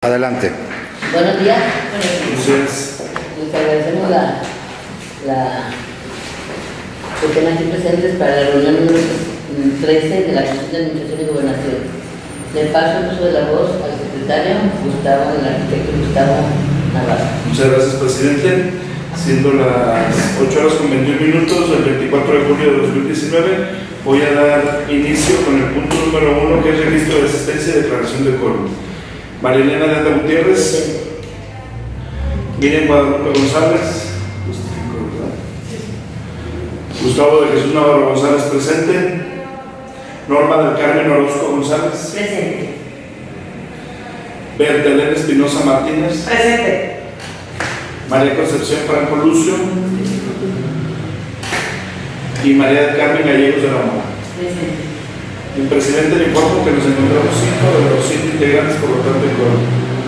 Adelante. Buenos días. Entonces, Les agradecemos que estén aquí presentes para la reunión número 13 de la Comisión de Administración y Gobernación. Le paso el uso de la voz al secretario Gustavo, el arquitecto Gustavo Navarro. Muchas gracias, presidente. Siendo las 8:21 del 24 de julio de 2019, voy a dar inicio con el punto número 1, que es registro de asistencia y declaración de quórum. María Elena de Anda Gutiérrez, Miriam Guadalupe González, Gustavo de Jesús Navarro González presente, Norma del Carmen Orozco González Presente. Berta Elena Espinosa Martínez Presente. María Concepción Franco Lucio y María del Carmen Gallegos de la Mora. Presente. El presidente le informo que nos encontramos 5 de los 7 integrantes, por lo tanto, en quórum.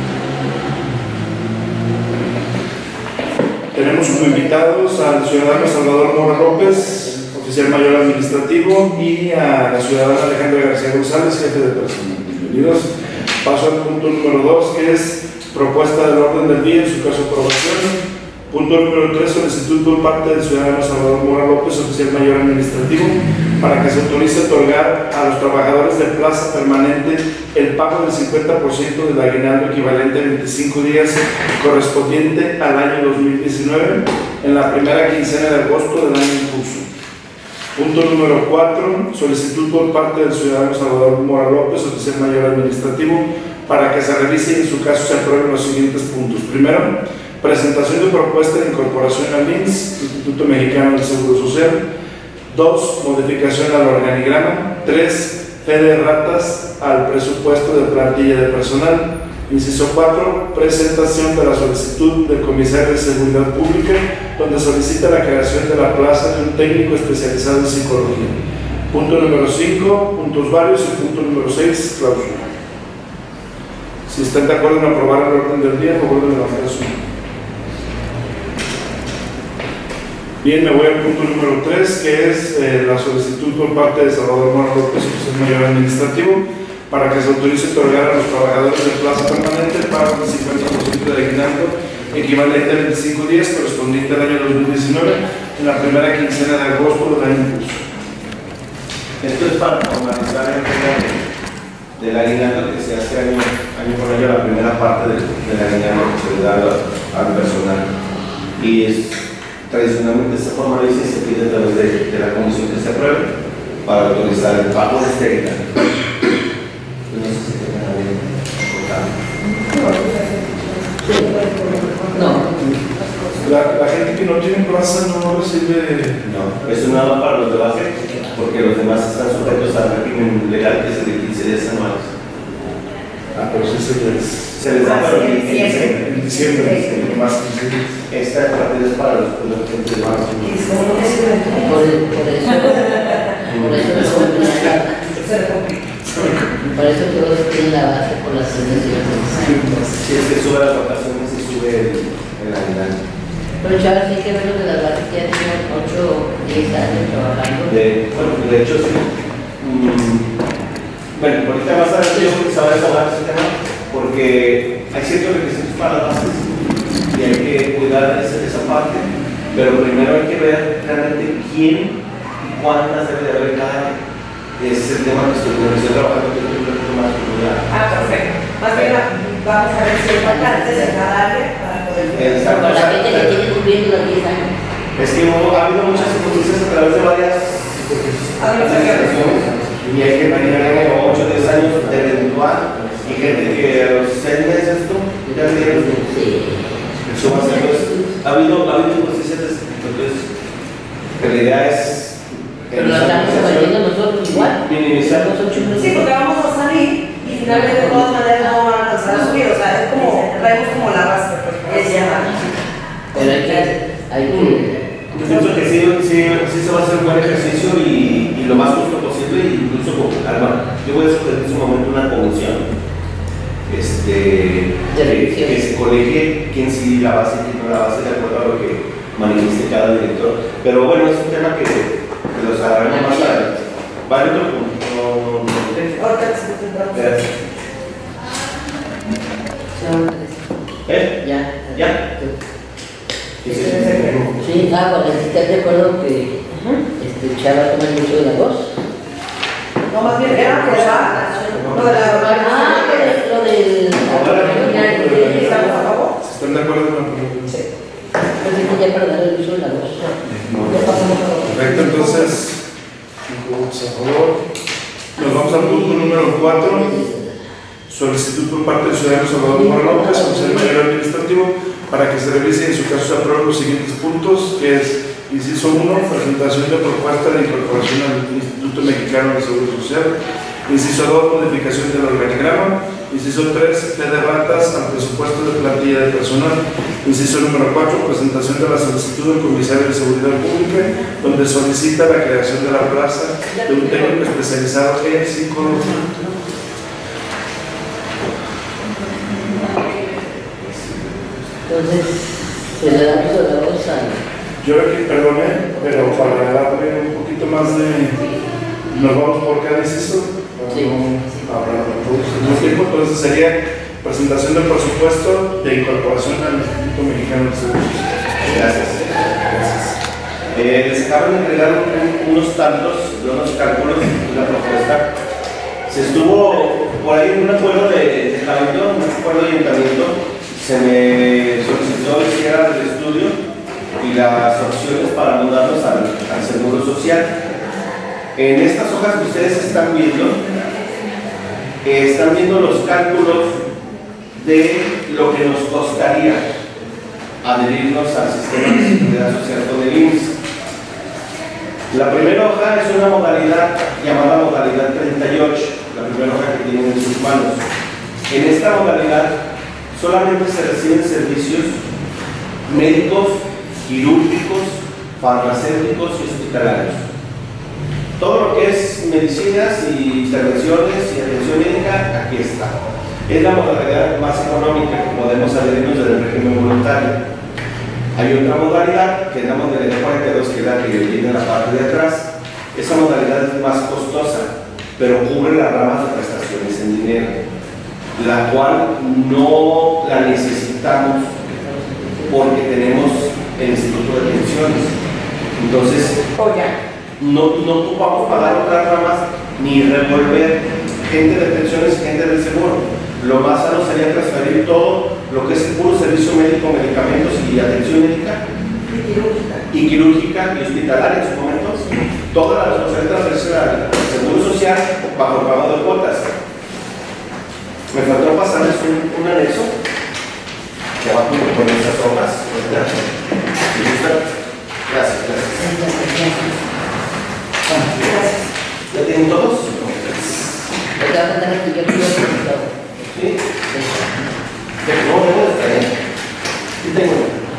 Tenemos como invitados al ciudadano Salvador Mora López, oficial mayor administrativo, y a la ciudadana Alejandra García González, jefe de personal. Bienvenidos. Paso al punto número 2, que es propuesta del orden del día, en su caso aprobación. Punto número 3, solicitud por parte del ciudadano Salvador Mora López, oficial mayor administrativo, para que se autorice otorgar a los trabajadores de plaza permanente el pago del 50% del aguinaldo equivalente a 25 días correspondiente al año 2019 en la primera quincena de agosto del año en curso. Punto número 4, solicitud por parte del ciudadano Salvador Mora López, oficial mayor administrativo, para que se revise y en su caso se aprueben los siguientes puntos. Primero, presentación de propuesta de incorporación al INSS, Instituto Mexicano del Seguro Social. 2, modificación al organigrama. 3, fe de ratas al presupuesto de plantilla de personal. Inciso 4, presentación de la solicitud del comisario de Seguridad Pública, donde solicita la creación de la plaza de un técnico especializado en psicología. Punto número 5, puntos varios, y punto número 6, clausura. Si están de acuerdo en aprobar el orden del día, por favor de levantar su mano. Bien, me voy al punto número 3, que es la solicitud por parte de Salvador Mora López, oficial mayor administrativo, para que se autorice otorgar a los trabajadores de plaza permanente el pago del 50% de aguinaldo equivalente a 25 días correspondiente al año 2019 en la primera quincena de agosto del año en curso. Esto es para formalizar el tema del aguinaldo que se hace año por año, la primera parte del aguinaldo que se le da al personal. Y tradicionalmente se formaliza y se pide a través de la comisión que se apruebe para autorizar el pago de este aguinaldo. No sé si tengan algo No. La gente que no tiene plaza no recibe. No, eso no va para los de base, porque los demás están sujetos al régimen legal que es el de 15 días anuales. Ah, pero sí se les da para en diciembre, más 15 días. Esta partida es para los gente de base. Por eso todos tienen la base por las sentencias. Si es que sube las vacaciones y sube el aguinaldo. Pero ya sí que ver lo de las bases que ya tienen 8 o 10 años trabajando. De hecho, sí. Bueno, ahorita más adelante yo creo que se va a desahogar ese tema porque hay ciertos requisitos para las bases y hay que cuidar esa parte, pero primero hay que ver realmente quién y cuántas debe de haber cada año. Ese es el tema que estoy trabajando que estoy más popular. Perfecto. Más bien vamos a ver si hay vacantes en cada área para poder ver. Exacto. Con la gente que tiene cumpliendo los 10 años. Es que ha habido muchas circunstancias a través de varias administraciones y hay que venir a 8 o 10 años de eventual y gente que a los 6 meses ya dieron su base. Ha habido circunstancias de entonces, pero la idea es pero lo estamos evadiendo nosotros igual. Minimizar los 8 meses. Sí, porque vamos a salir y finalmente de todas maneras no van a alcanzar a subir. O sea, es como, traemos como la base, pues, es ya. Pero hay que yo pienso que sí se va a hacer un buen ejercicio y lo más justo posible, incluso con calma. Yo voy a sugerir en su momento una comisión que se colegie quién sí la base y quién no la base de acuerdo a lo que manifieste cada director. Pero bueno, es un tema que los agarramos más adelante. ¿Vale otro punto? Ahorita se Gracias. Bueno, ¿estás de acuerdo que Chava toma mucho de la voz? No, más bien era aprobar lo de la lo del... ¿Estamos a favor? ¿Están de acuerdo con la propuesta? Sí. Pues es que ya para dar el uso de la voz. Ya pasamos a favor. Perfecto, entonces, 5 votos a favor. Nos vamos al punto número 4. Solicitud por parte del ciudadano Salvador Mora López, oficial mayor administrativo, para que se revise y en su caso se aprueben los siguientes puntos, que es inciso 1, presentación de propuesta de incorporación al Instituto Mexicano de Seguro Social; inciso 2, modificación del organigrama; inciso 3, fe de ratas al presupuesto de plantilla de personal; inciso número 4, presentación de la solicitud del comisario de Seguridad Pública, donde solicita la creación de la plaza de un técnico especializado en psicología. Entonces, se le da uso de la voz a... Yo aquí, perdone, pero para darle un poquito más de... Nos vamos por cada inciso. Sí. Entonces sería presentación del presupuesto de incorporación al Instituto Mexicano de Seguro Social. Gracias. Les acaban de entregar unos tantos, unos cálculos de la propuesta. Se estuvo por ahí en un acuerdo de cabildo, un acuerdo de ayuntamiento. Se me solicitó que hiciera el estudio y las opciones para mudarnos al Seguro Social. En estas hojas que ustedes están viendo los cálculos de lo que nos costaría adherirnos al sistema de seguridad social con el IMSS. La primera hoja es una modalidad llamada modalidad 38, la primera hoja que tienen en sus manos. En esta modalidad solamente se reciben servicios médicos, quirúrgicos, farmacéuticos y hospitalarios. Todo lo que es medicinas y intervenciones y atención médica, aquí está. Es la modalidad más económica que podemos adherirnos del régimen voluntario. Hay otra modalidad, que es la modalidad 42, que es la que viene en la parte de atrás. Esa modalidad es más costosa, pero cubre las ramas de prestaciones en dinero, la cual no la necesitamos porque tenemos el Instituto de Pensiones. Entonces, no ocupamos pagar otras ramas ni revolver gente de pensiones y gente del seguro. Lo más sano sería transferir todo lo que es el puro servicio médico, medicamentos y atención médica y quirúrgica y hospitalaria en su momento. Toda la responsabilidad transferirse al Seguro Social bajo el pago de cuotas. Me faltó pasarles un anexo que va con esas hojas. Gracias. ¿Ya tienen todos? Porque va a tener que yo quiero resultado. ¿Sí? No, está bien. Sí tengo.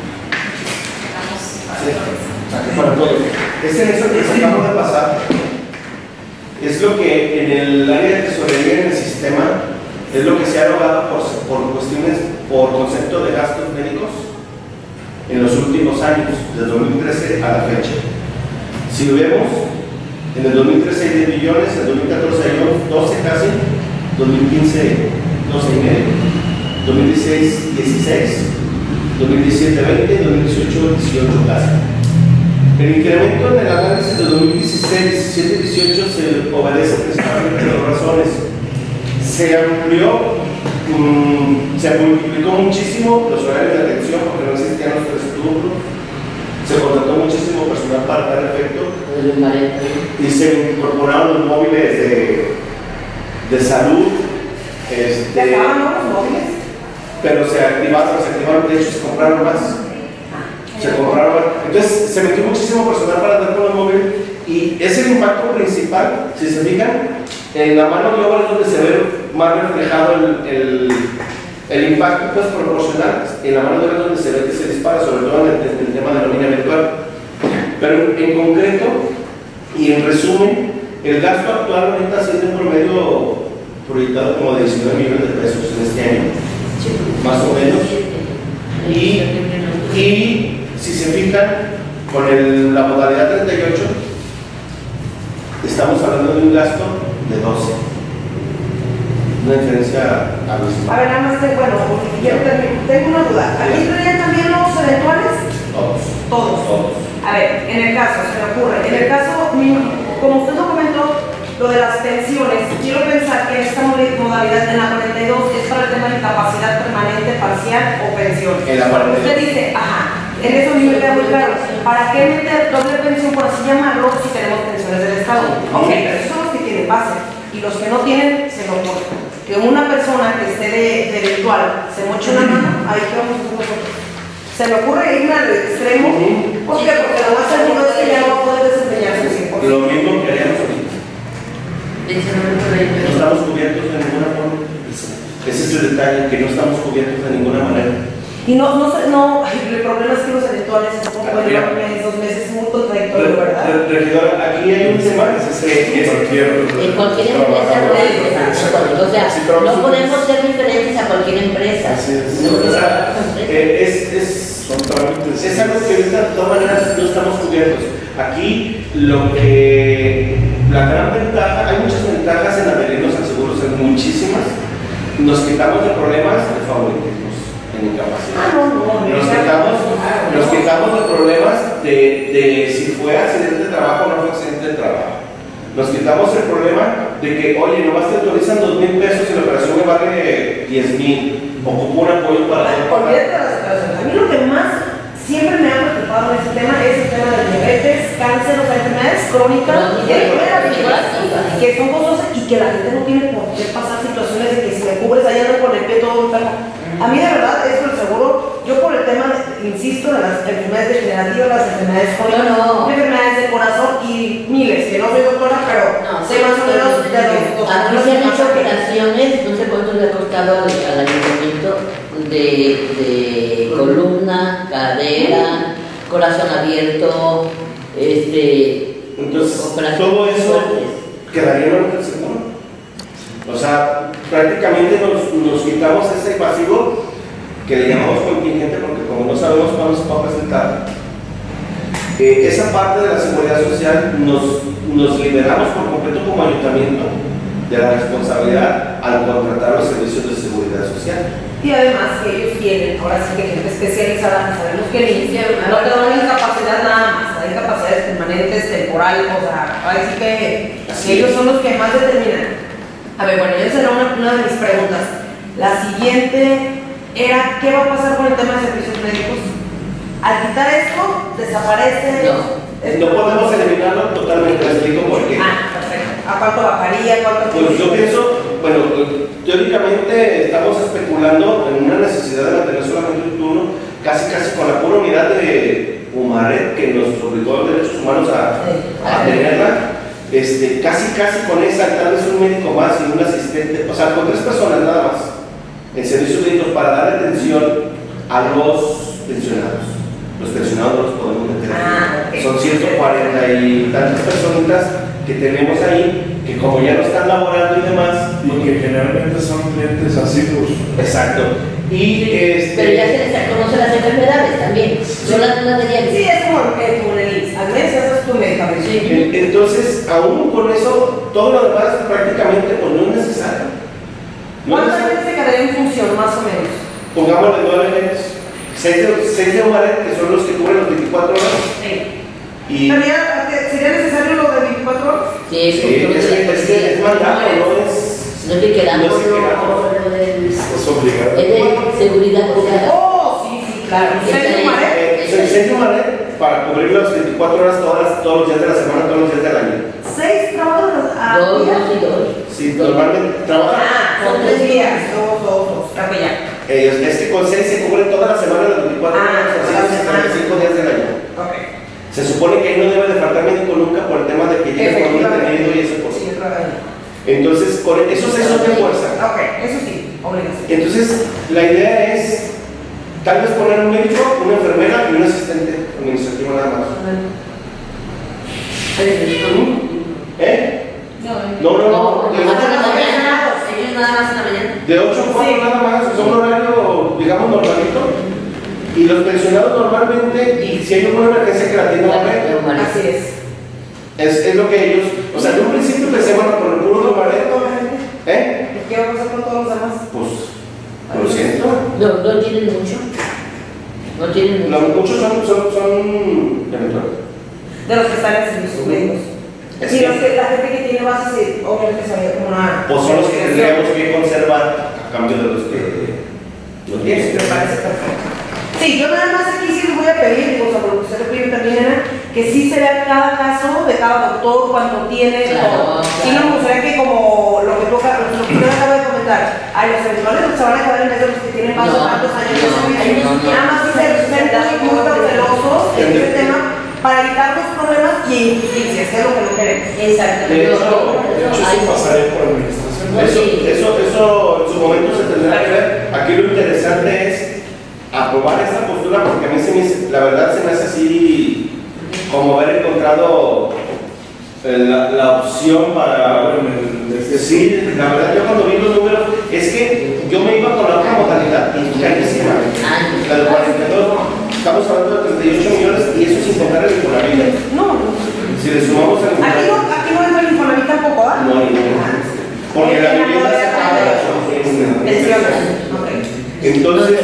Sí. Para todos. Este anexo que les acabo de pasar es lo que en el área de tesorería en el sistema es lo que se ha logrado por cuestiones, por concepto de gastos médicos en los últimos años, desde 2013 a la fecha. Si lo vemos, en el 2013 hay 10 millones, en el 2014 hay 12 casi, 2015 12 y medio, 2016 16, 2017 20, 2018 18 casi. El incremento en el análisis de 2016, 17 y 18 se obedece principalmente a dos razones. Se amplió, se multiplicó muchísimo los horarios de atención porque no existían los 3 turnos. Se contrató muchísimo personal para tal efecto y se incorporaron los móviles de salud. ¿Se acaban los móviles? Pero se activaron, de hecho se compraron más. Entonces se metió muchísimo personal para dar con los móviles y es el impacto principal, si se fijan, en la mano de obra es donde se ve más reflejado el impacto pues, proporcional. En la mano de obra es donde se ve que se dispara, sobre todo en el tema de la línea virtual. Pero en concreto y en resumen, el gasto actual ahorita ha sido un promedio proyectado como de 19 millones de pesos en este año, más o menos. Y si se fijan, con la modalidad 38, estamos hablando de un gasto de 12. Una diferencia abismal. A ver, nada más que, bueno, tengo una duda. ¿Aquí traían también los eventuales? Todos. A ver, en el caso, se me ocurre, en el caso, como usted lo comentó, lo de las pensiones, quiero pensar que esta modalidad en la 42 es para el tema de incapacidad permanente, parcial o pensión. En la 42. Usted dice, ajá, en eso a mí me queda muy claro. ¿Para qué meter doble pensión, por así llamarlo, si tenemos pensiones del Estado? Ok, pero esos son los que tienen base. Y los que no tienen, se lo cortan. Que una persona que esté de virtual se moche una mano, ahí que vamos a hacer nosotros. Se me ocurre irme al extremo. ¿Por qué? Porque lo más seguro es que ya no va a poder desempeñarse 100%. Lo mismo que haríamos ahorita. No estamos cubiertos de ninguna forma. Ese es el detalle, que no estamos cubiertos de ninguna manera. Y el problema es que los eventuales son como en 2 meses, es muy contradictorio, ¿verdad? Regidora, aquí hay un tema que en cualquier empresa, o sea, no podemos ser diferentes a cualquier empresa. Son trámites. Es algo que ahorita de todas maneras no estamos cubiertos. Aquí la gran ventaja, hay muchas ventajas en adherirnos al seguro, son muchísimas. Nos quitamos de problemas de favoritismos en incapacidad. Nos quitamos de problemas de si fue accidente de trabajo o no fue accidente de trabajo. Nos quitamos el problema de que, oye, nomás te autorizan 2,000 pesos y la operación me vale 10,000. Ocupo un apoyo para todo. Olvídate de las operaciones. A mí lo que más siempre me ha preocupado en este tema es el tema de diabetes, cáncer, o sea, enfermedades crónicas que son costosas y que la gente no tiene por qué pasar situaciones de que si me cubres allá ando con el pie todo enfermo. A mí de verdad eso el seguro, yo por el tema, insisto, de las enfermedades degenerativas, las enfermedades crónicas, enfermedades de corazón y miles, que no soy doctora, pero sé más o menos de los aquí se han hecho operaciones, no sé cuánto le ha costado al ayuntamiento de columna, cadera, corazón abierto, entonces todo eso quedaría en el seguro. O sea, prácticamente nos quitamos ese pasivo que le llamamos contingente, porque como no sabemos cuándo se va a presentar, esa parte de la seguridad social nos liberamos por completo como ayuntamiento de la responsabilidad al contratar los servicios de seguridad social. Y además que ellos tienen, ahora sí que gente especializada, sabemos que no te dan incapacidad nada más, hay incapacidades permanentes, temporales, o sea, ahora sí que ellos son los que más determinan. A ver, bueno, esa era una de mis preguntas. La siguiente era, ¿qué va a pasar con el tema de servicios médicos? Al quitar esto, desaparece. No podemos eliminarlo totalmente, les explico por qué. Perfecto. ¿A cuánto bajaría? Pues yo pienso, bueno, teóricamente estamos especulando en una necesidad de mantener solamente un turno, casi con la pura unidad de Umaret, que nos obligó a derechos humanos a tenerla. Casi con esa, tal vez un médico más y un asistente, o sea, con 3 personas nada más en servicios médicos para dar atención a los pensionados. Los pensionados no los podemos meter aquí. Son 140 y tantas personitas que tenemos ahí que como ya no están laborando y demás, porque generalmente son clientes asiduos. Exacto. Pero ya se les conocen las enfermedades también. Son las dudas de diabetes. Sí, es como en el IMSS. Al mes haces tu medicamento. Entonces, aún con eso, todo lo demás prácticamente pues, no es necesario. ¿Cuántas veces se quedaría en función, más o menos? Pongámosle 9 elementos. 6 de Umaret, que son los que cubren las 24 horas. Sí. ¿Sería necesario lo de 24 horas? Sí, es mandato, no es. No te quedamos. Es obligado. Es de seguridad privada. Sí, claro. ¿6 de Umaret? Para cubrir las 24 horas todos los días de la semana, todos los días del año. 6 trabajos a 2 día. y 2. Sí, normalmente trabajan. Son 3 días, 2, capellán. Es que con 6 se cubre toda la semana, las 24 horas, los 5 días del año. Se supone que ahí no debe de faltar médico nunca por el tema de que llegue con un detenido y eso por sí. Entonces, con esos 6 son de fuerza. Eso sí, obligación. Entonces, la idea es tal vez poner un médico, una enfermera y un asistente administrativo nada más. No. Ellos nada más en la mañana. De 8 a 4 nada más, son un horario, digamos, normalito. Y los pensionados normalmente, y si hay una emergencia que la tiene Umaret, Así es. es lo que ellos, o sea, en un principio pensemos por el puro Umaret. ¿Y qué va a pasar con todos los demás? Pues, lo siento. No tienen mucho. No tienen mucho. Muchos son De los que están en servicios médicos. Sí, la gente que tiene bases, obviamente sabía como una. Pues son los que tendríamos que conservar a cambio de los que no tienen. Me parece perfecto. Sí, yo nada más aquí sí les voy a pedir, digo, sobre lo que usted le pide también, Ana, que sí se vea cada caso de cada doctor, cuánto tiene, claro, todo. Sí, no me gustaría que como lo que usted acaba de comentar, los eventuales se van a quedar en vez de los que tienen más de tantos años de servicio. Nada más sí se ven muy cautelosos en este tema para evitar los problemas y injusticias, que es lo que no queremos. Exacto. De hecho, eso pasaría por administración. Eso en su momento se tendrá que ver. Aquí lo interesante es aprobar esta postura, porque a mí la verdad se me hace así como haber encontrado la opción para decir, la verdad yo cuando vi los números, es que yo me iba con la otra modalidad y carísima, la de 42, estamos hablando de 38 millones y eso sin contar el Infonavit. No. Si le sumamos el Infonavit. Aquí no entra el Infonavit tampoco, ¿ah? No hay ningún. Porque la vivienda se paga entonces,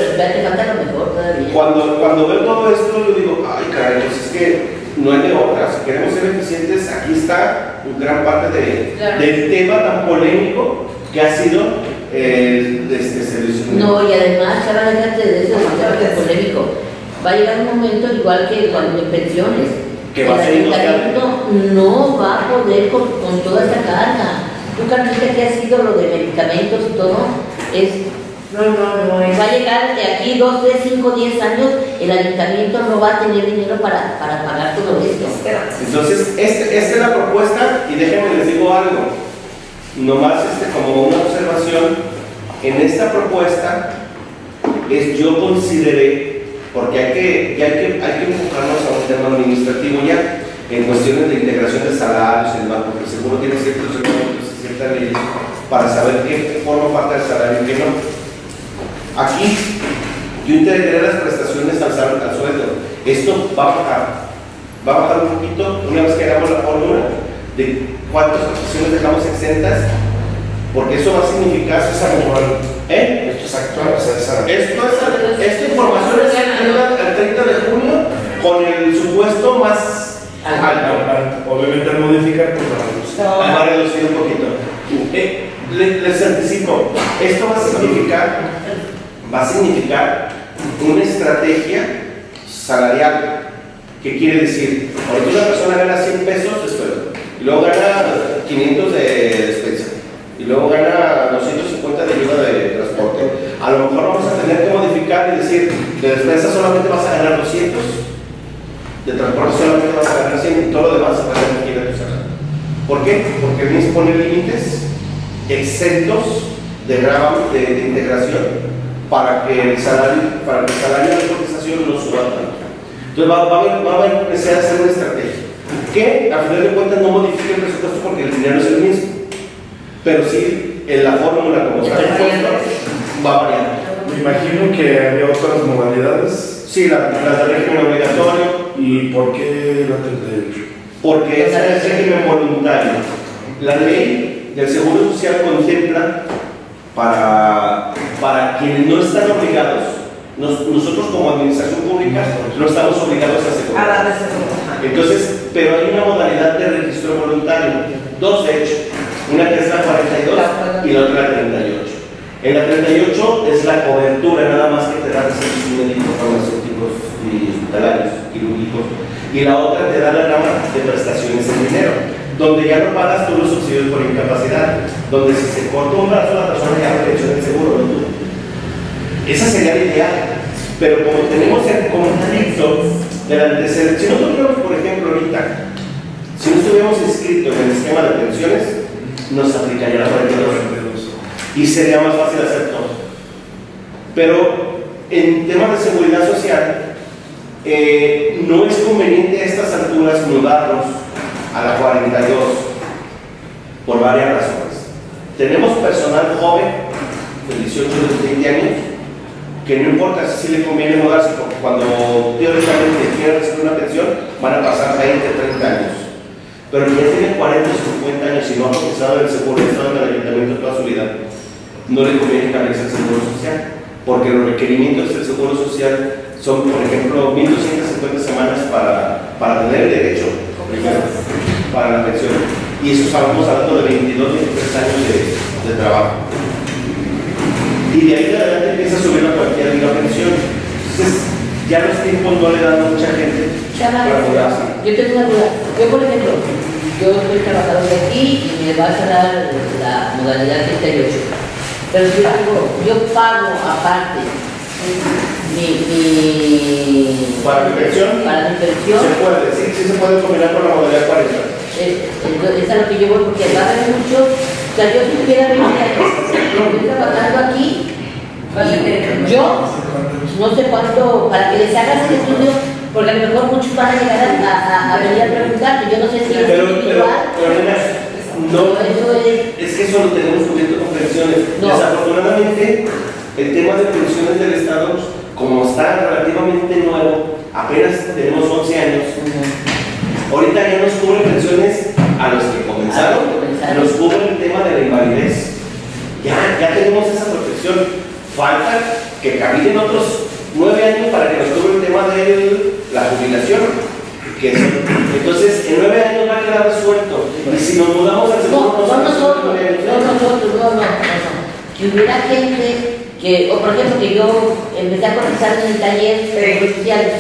cuando veo todo esto, yo digo, ay caray, pues es que no hay de otra. Si queremos ser eficientes, aquí está gran parte del tema tan polémico que ha sido este servicio. No, y además, ahora déjate de eso, es polémico. Va a llegar un momento, igual que cuando en pensiones, que el ayuntamiento no va a poder con toda esa carga. Tú, Carlita, que ha sido lo de medicamentos y todo, va a llegar de aquí 2, 3, 5, 10 años, el ayuntamiento no va a tener dinero para pagar todo esto. Entonces, esta es la propuesta y déjenme les digo algo, nomás como una observación, en esta propuesta yo consideré, porque hay que enfocarnos a un tema administrativo ya, en cuestiones de integración de salarios, porque el seguro tiene ciertos reglamentos y ciertas leyes para saber qué forma parte del salario y qué no. Aquí yo integré las prestaciones al sueldo. Esto va a bajar un poquito una vez que hagamos la fórmula de cuántas prestaciones dejamos exentas, porque eso va a significar Esto es actual, esta información es el 30 de junio con el supuesto más alto. Obviamente al modificar, pues va a reducir un poquito. Les anticipo, esto va a significar una estrategia salarial. ¿Qué quiere decir? Ahorita una persona gana 100 pesos de sueldo, y luego gana 500 de despensa, y luego gana 250 de ayuda de transporte. A lo mejor vamos a tener que modificar y decir, de despensa solamente vas a ganar 200, de transporte solamente vas a ganar 100 y todo lo demás se va a tener que ir a tu salario. ¿Por qué? Porque el MIS pone límites exentos de integración para que el salario de cotización no suba tanto. Entonces va a empezar a hacer una estrategia que a final de cuentas no modifique el presupuesto porque el dinero es el mismo, pero sí en la fórmula como está va a variar. Me imagino que había otras modalidades. Sí, la de régimen obligatorio. ¿Y por qué la 38? Porque es el régimen voluntario. La ley del Seguro Social contempla para quienes no están obligados. Nosotros como administración pública no estamos obligados a asegurar. Entonces, pero hay una modalidad de registro voluntario, dos de hecho, una que es la 42 y la otra la 38. En la 38 es la cobertura nada más que te da de servicios médicos, farmacéuticos y hospitalarios, quirúrgicos, y la otra te da la rama de prestaciones en dinero, donde ya no pagas tú los subsidios por incapacidad, donde si se corta un brazo la persona ya le echó el seguro, no tú. Esa sería la ideal, pero como tenemos el conflicto de la antecedente, si no tuviéramos, por ejemplo, ahorita, si no estuviéramos inscritos en el esquema de pensiones, nos aplicaría la 42 y sería más fácil hacer todo. Pero en temas de seguridad social, no es conveniente a estas alturas mudarnos a la 42 por varias razones. Tenemos personal joven de 18 o 20 años que no importa si le conviene mudarse, porque cuando teóricamente quieren recibir una pensión van a pasar 20 o 30 años, pero que ya tienen 40 o 50 años y no ha cotizado en el seguro, ha estado en el ayuntamiento toda su vida, no le conviene cambiarse al seguro social, porque los requerimientos del seguro social son, por ejemplo, 1.250 semanas para para tener el derecho, primero, para la pensión. Y eso estamos hablando de 22, 23 años de trabajo. Y de ahí en adelante empieza a subir la cuantía de la pensión. Entonces, ya los tiempos no le dan a mucha gente para mudarse. Yo tengo una duda. Yo, por ejemplo, yo soy trabajador de aquí y me va a cerrar la modalidad 38. Pero yo pago aparte ¿Para mi pensión? Para mi pensión. Se puede, sí se puede combinar con la modalidad 40. Es a lo que yo voy, porque va a haber muchos. O sea, yo si tuviera 20 años, estoy trabajando aquí, y yo no sé cuánto, para que les hagas el estudio, porque a lo mejor muchos van a llegar a venir a preguntarte, yo no sé si es individual. No, es que eso lo tenemos cubierto con pensiones. No. Desafortunadamente, el tema de pensiones del Estado, como está relativamente nuevo, apenas tenemos 11 años, ahorita ya nos cubre pensiones a los que comenzaron, nos cubre el tema de la invalidez. Ya tenemos esa protección. Falta que caminen otros 9 años para que nos cubra el tema de la jubilación. Entonces, en 9 años va a quedar resuelto. Y si nos mudamos al segundo, no nosotros. Que hubiera gente que, o por ejemplo, que yo empecé a cotizar en el taller social.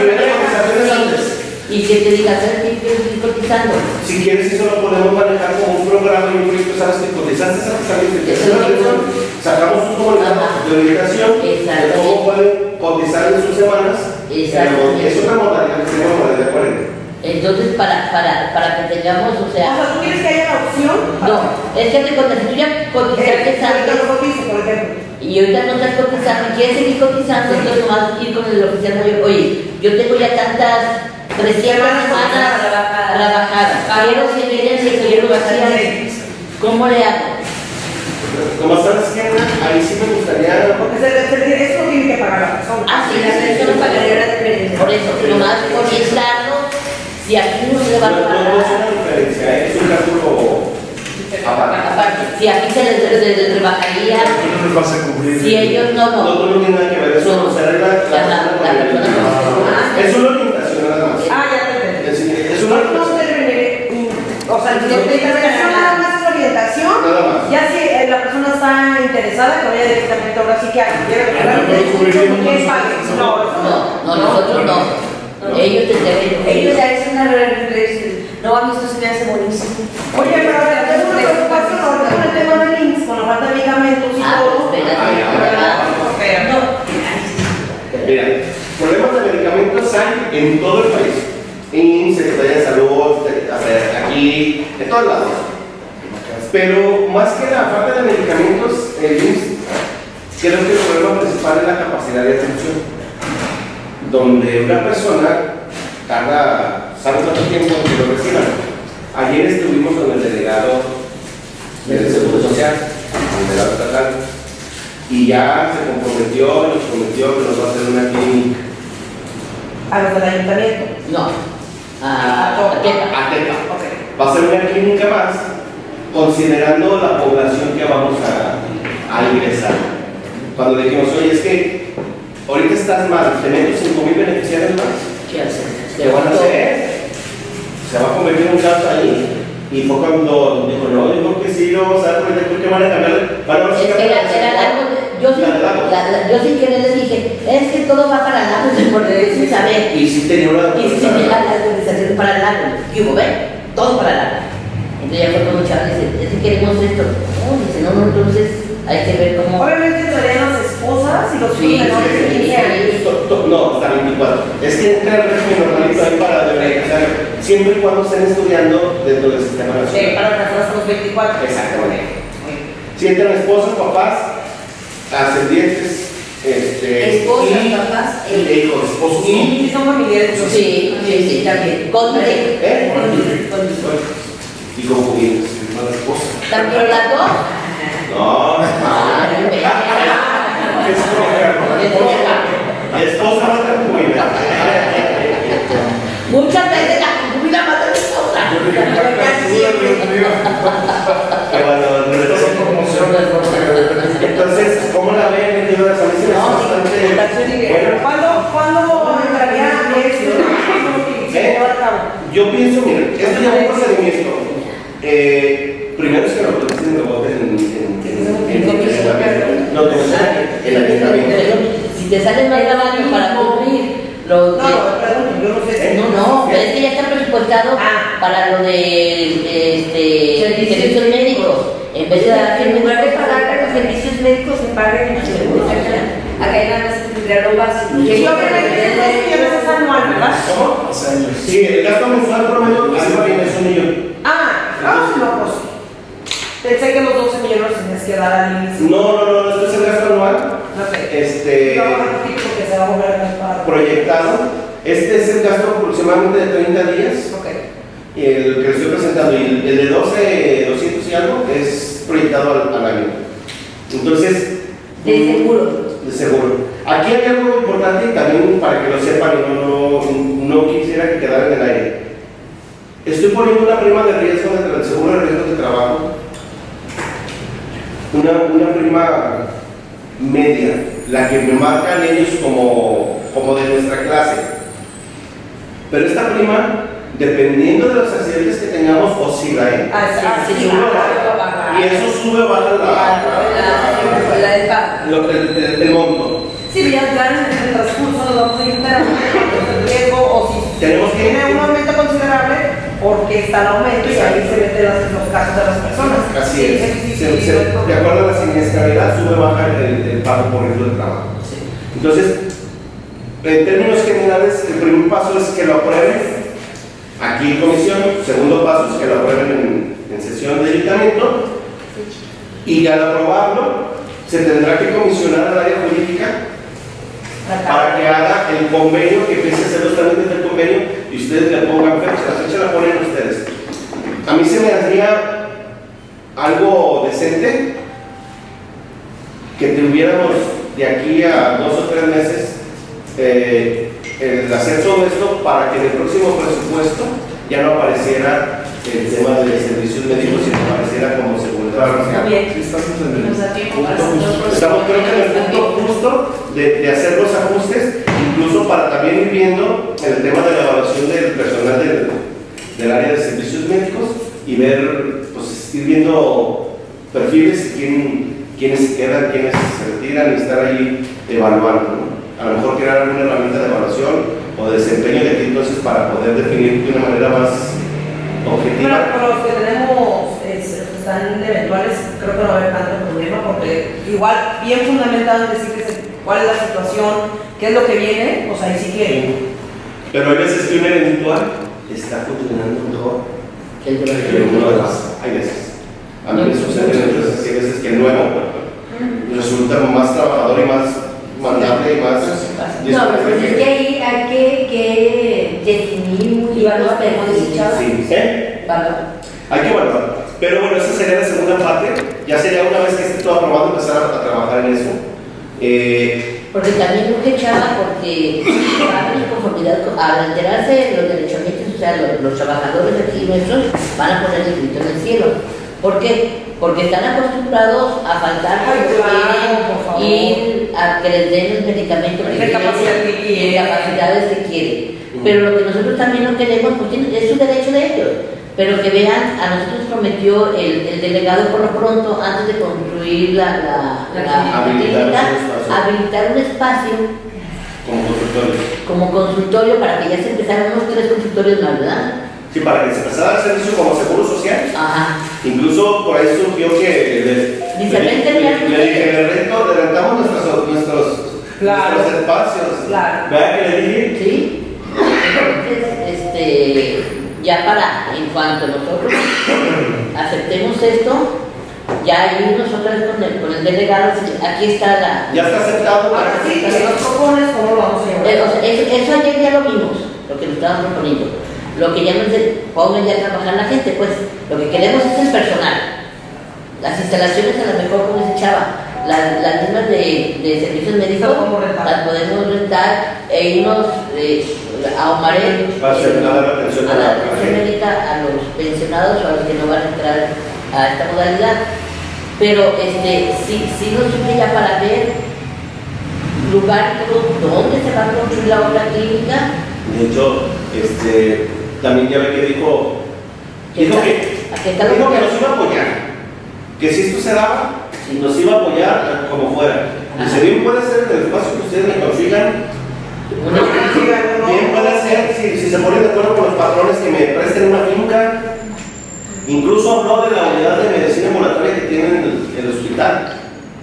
Y que te diga, ¿sabes qué estoy cotizando? Si quieres, eso lo podemos manejar como un programa y un proyecto. ¿Sabes que cotizaste sacamos un comunicado de orientación de cómo pueden cotizar en sus semanas? Es otra modalidad que se llama modalidad 40. Entonces, para que tengamos, o sea... ¿tú quieres que haya la opción? No, es que te cotizaste, tú ya cotizaste antes. Y ahorita no estás cotizando, quieres seguir cotizando, entonces nomás ir con el oficial mayor. Oye, yo tengo ya tantas 300 semanas trabajadas. Quiero seguir en el quiero vaciar. ¿Cómo le hago? Como estás diciendo, ahí sí me gustaría. Porque eso tiene que pagar la persona. Ah, sí, la persona pagaría la diferencia. Por eso, nomás orientarlo, si aquí no se le va a pagar. No es una diferencia, es un cálculo aparte. Si aquí se les rebajaría. No les vas a cubrir. Si ellos no. No tiene nada que ver, eso no se arregla. Es una orientación nada más. Ah, ya te entendí. Es una orientación. O sea, la orientación nada más es orientación. Nada más. Ya si la persona está interesada, que vaya directamente ahora sí que No, nosotros no. Ellos te deben. Ellos ya es una no, a mí esto se me hace buenísimo. Oye, pero a ver, tengo una preocupación ahorita con el tema de links, con la falta de medicamentos y todo. Mira, problemas de medicamentos hay en todo el país. En Secretaría de Salud, aquí, en todos lados. Pero más que la falta de medicamentos, el IMSS, creo que el problema principal es la capacidad de atención. Donde una persona tarda, ¿sabe cuánto tiempo que lo reciban? Ayer estuvimos con el delegado del Seguro Social, el delegado estatal, y ya se comprometió, nos prometió que nos va a hacer una clínica. ¿A los del ayuntamiento? No. A Tepa. Va a ser una clínica más, considerando la población que vamos a ingresar. Cuando le dijimos, oye, es que ahorita estás mal, tenemos 5,000 beneficiarios más. ¿Qué haces? ¿Qué van a hacer? Se va a convertir en un caso ahí. Y fue cuando dijo, no, yo creo que sí, lo vamos a dar, porque van a cambiar. Yo sin querer les dije, es que todo va para el agua, porque sin saber. Y sí tenía una Y si tenía la autorización para el agua. ¿Qué hubo? ¿Ven? Todo para el agua. Entonces ya fue como chaval, dice, es que queremos esto. No, dice, no, entonces hay que ver cómo. Obviamente traerían las esposas y los hijos menores de 15 años. No, hasta 24. Es que entra el régimen normalito ahí para debería, siempre y cuando estén estudiando dentro del sistema nacional. Para alcanzar hasta los 24. Exactamente. Si entran esposos, papás, ascendientes, esposas, papás, hijos, esposos. Y son familiares. Sí, también. Y concubinos. ¿También las dos? No, esposa no te concubina. Muchas veces la concubina mata a la esposa. Entonces, ¿cómo la ven? ¿Cuándo entraría esto? yo pienso, miren, esto ya es un procedimiento. Primero es que lo producen de voto en el ayuntamiento. Si te sale más barato para cumplir lo de... Perdón, yo no sé. No, pero es que ya está presupuestado para lo de servicios médicos. En vez de dar En lugar de pagar los servicios médicos, se pagan el seguro. Acá hay nada más que tendría lo básico. Y obviamente eso es anual, ¿verdad? ¿Cómo? Sí, el gasto mensual promedio arriba viene es 1 millón. No, pues. Pensé que los 12 millones tenías que dar al inicio. No, esto es el gasto anual. Porque se va a volver a gastar. Proyectado. Este es el gasto aproximadamente de 30 días. El que estoy presentando, y el de 200 y algo es proyectado al año. Entonces, De seguro. de seguro. Aquí hay algo importante y también para que lo sepan y no quisiera que quedara en el aire. Estoy poniendo una prima de riesgo dentro del seguro de riesgo de trabajo, una prima media, la que me marcan ellos como de nuestra clase. Pero esta prima, dependiendo de los accidentes que tengamos, oscila, y eso sube o baja el monto. Sí, ya en el transcurso nos vamos a ir el riesgo o si Tenemos que tiene un aumento considerable porque está el aumento y ahí se meten los casos de las personas. Así es. De acuerdo a la siniestralidad, sube o baja el pago por riesgo de trabajo. Entonces, en términos generales, el primer paso es que lo aprueben aquí en comisión, segundo paso es que lo aprueben en sesión de ayuntamiento, y al aprobarlo se tendrá que comisionar al área jurídica para que haga el convenio, que empiece a hacer los trámites del convenio y ustedes le pongan fecha. La fecha la ponen ustedes. A mí se me haría algo decente que tuviéramos de aquí a 2 o 3 meses el hacer todo esto para que en el próximo presupuesto ya no apareciera el tema de servicios médicos, sino apareciera como seguridad social. Bien. Estamos creo que en el punto justo de hacer los ajustes, incluso para también ir viendo el tema de la evaluación del personal del área de servicios médicos y ver, pues ir viendo perfiles y quiénes se quedan, quiénes se retiran y estar ahí evaluando, ¿no? A lo mejor crear alguna herramienta de evaluación o de desempeño de aquí entonces para poder definir de una manera más objetiva. Pero los que tenemos están eventuales, creo que no va a haber tanto problema porque igual bien fundamentado en decir cuál es la situación, qué es lo que viene, pues ahí sí que... Pero hay veces que un eventual está funcionando mejor que uno de los... Hay veces. A mí me sucede en empresas, hay veces que el nuevo resulta más trabajador y más mandable y más... No, pero pues es que ahí hay que definir muy valor, Sí, hay que evaluar. Pero bueno, esa sería la segunda parte. Ya sería una vez que esté todo aprobado empezar a trabajar en eso. Porque también urge, Chava, porque va a haber inconformidad al enterarse de los derechamientos, o sea, los trabajadores aquí nuestros van a poner el grito en el cielo. ¿Por qué? Porque están acostumbrados a faltar cuando ir a que les den el medicamento que quieren, capacidades que quieren. Pero lo que nosotros también no queremos, pues es un derecho de ellos. Pero que vean, a nosotros prometió el delegado por lo pronto, antes de construir la habilitar un espacio como consultorio para que ya se empezaran unos 3 consultorios más, ¿verdad? Sí, para que se empezara el servicio como seguro social. Ajá. Incluso por ahí surgió que le rentamos nuestros espacios. Claro. ¿Verdad que le dije? Sí. Entonces, ya para, en cuanto nosotros aceptemos esto, ya ahí nosotros con el delegado, aquí está la... Ya está aceptado. Sí, si nos propones, ¿cómo lo vamos a llevar? Eso ayer ya lo vimos, lo que nos estaban proponiendo. Lo que ya nos pongan ya a trabajar la gente, pues lo que queremos es el personal. Las instalaciones a lo mejor, como dice Chava, las mismas de servicios médicos las podemos rentar e irnos a Omaré, a la atención médica, a los pensionados o a los que no van a entrar a esta modalidad. Pero sí nos sirve ya para ver lugar dónde se va a construir la obra clínica. De hecho, también ya ve que dijo que nos iba a apoyar, que si esto se daba, nos iba a apoyar como fuera. Dice, bien puede ser en el espacio que ustedes me consigan, bien puede ser si se ponen de acuerdo con los patrones que me presten una finca. Incluso habló de la unidad de medicina ambulatoria que tiene en el hospital,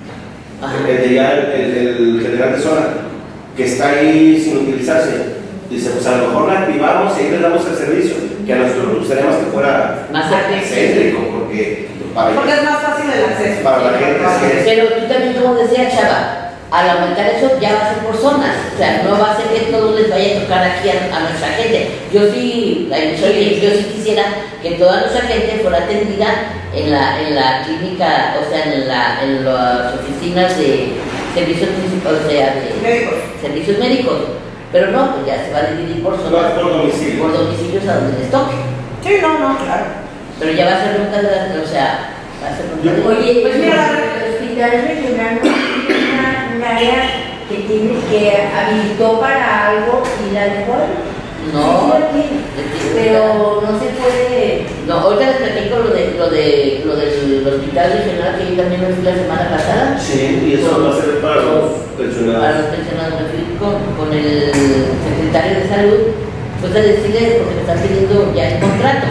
el general de zona, que está ahí sin utilizarse. Dice, pues a lo mejor la activamos y ahí le damos el servicio, que a nosotros nos gustaría más que fuera más céntrico, porque es más fácil el acceso. Para la gente. Pero tú también, como decía Chava, al aumentar eso ya va a ser por zonas, o sea, no va a ser que todo les vaya a tocar aquí a nuestra gente. Yo sí quisiera que toda nuestra gente fuera atendida en la clínica, o sea, en las oficinas de servicios municipales, o sea, de servicios médicos. Pero no, pues ya se va a dividir por zonas, por domicilios a donde les toque. Sí, no, claro. Pero ya va a ser nunca, o sea, va a ser nunca. Oye, pues mira, el hospital regional no tiene un área que habilitó para algo y la dejó. No, sí, pero no se puede. No, ahorita les platico lo del hospital regional que yo también me fui la semana pasada. Sí, y eso va a ser para los pensionados. Para los pensionados, me fui con el secretario de salud, pues a decirle, porque me están pidiendo ya el contrato,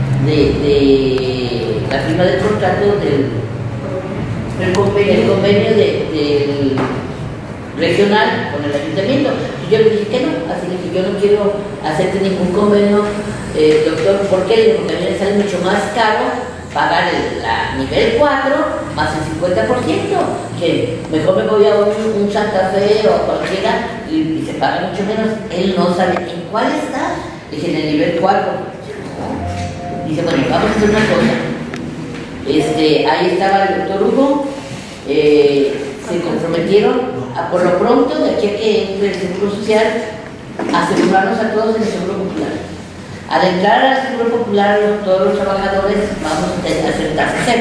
de la firma del contrato del convenio del regional con el ayuntamiento. Y yo le dije que no, así le dije, yo no quiero hacerte ningún convenio, doctor, ¿por qué? Porque a mí me sale mucho más caro pagar la nivel 4 más el 50%, que mejor me voy a un Santa Fe o cualquiera y se paga mucho menos. Él no sabe en cuál está. Dije, en el nivel 4. Dice, bueno, vamos a hacer una cosa. Ahí estaba el doctor Hugo, se comprometieron a, por lo pronto, de aquí a que entre el Seguro Social, asegurarnos a todos en el Seguro Popular. Al entrar al Seguro Popular, todos los trabajadores vamos a hacer tasa cero.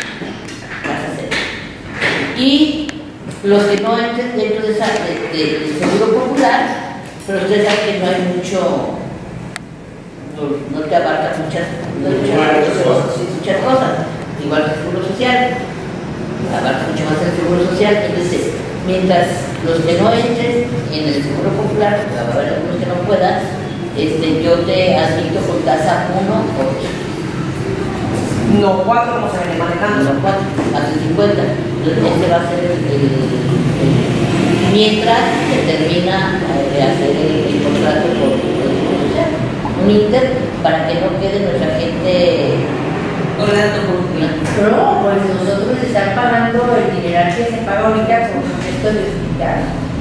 Y los que no entren dentro del Seguro Popular, pero ustedes saben que no hay mucho, no te abarca muchas cosas, igual que el Seguro Social, abarca mucho más el Seguro Social. Entonces, mientras los que no entren en el Seguro Popular, va a haber algunos que no puedan, yo te admito con tasa 1 o 2. No, 4 no se viene manejando. No, 4, hasta el 50. Entonces, va a ser mientras se termina de hacer el contrato con el Seguro Social. Un inter para que no quede nuestra gente Orlando por no, pues nosotros les están pagando el dineral que se paga ahorita con esto de hospital.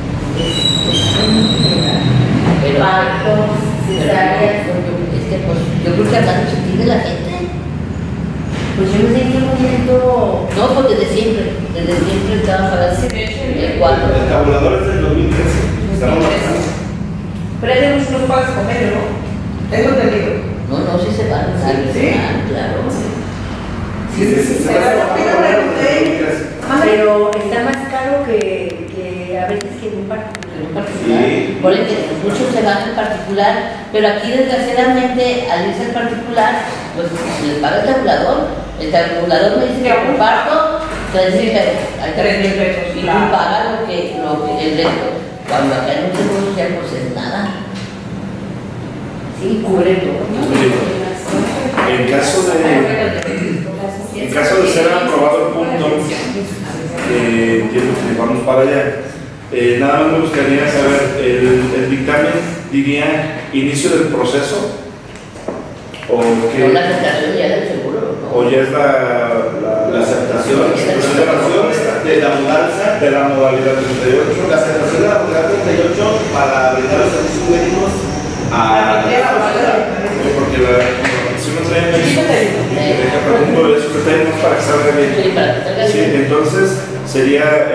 pero partos, cesáreas. Es que pues yo creo que hablando se entiende la gente. Pues yo no sé en qué momento. No, porque desde siempre estaban pagando el 4. El tabulador es del 2013. Estamos bajando. Pero hay muchos no pagas convenio, ¿no? Es lo entendido. No, sí se van. Sí. Claro. Sí, se va a Pero está más caro que a veces que en un particular. Sí. Por el que muchos se van en particular, pero aquí desgraciadamente al irse al particular, pues les paga el tabulador. El tabulador me dice que por parto, 3,000 pesos. Hay 3,000 pesos. Y tú pagas lo que el resto. Cuando acá en un Seguro Social, pues es nada. Sí, cubre todo. En caso de ser aprobado el punto, entiendo que vamos para allá. Nada más me gustaría saber, ¿el dictamen diría inicio del proceso? ¿O qué? No, la aceptación ya del seguro, ¿no? ¿O ya es la aceptación de la mudanza de la modalidad 38? La aceptación de la modalidad 38 para brindar los servicios médicos a Porque si uno trae deja pregunto eso que tenemos para que salga bien. Sí, para que salga Sí, bien. entonces sería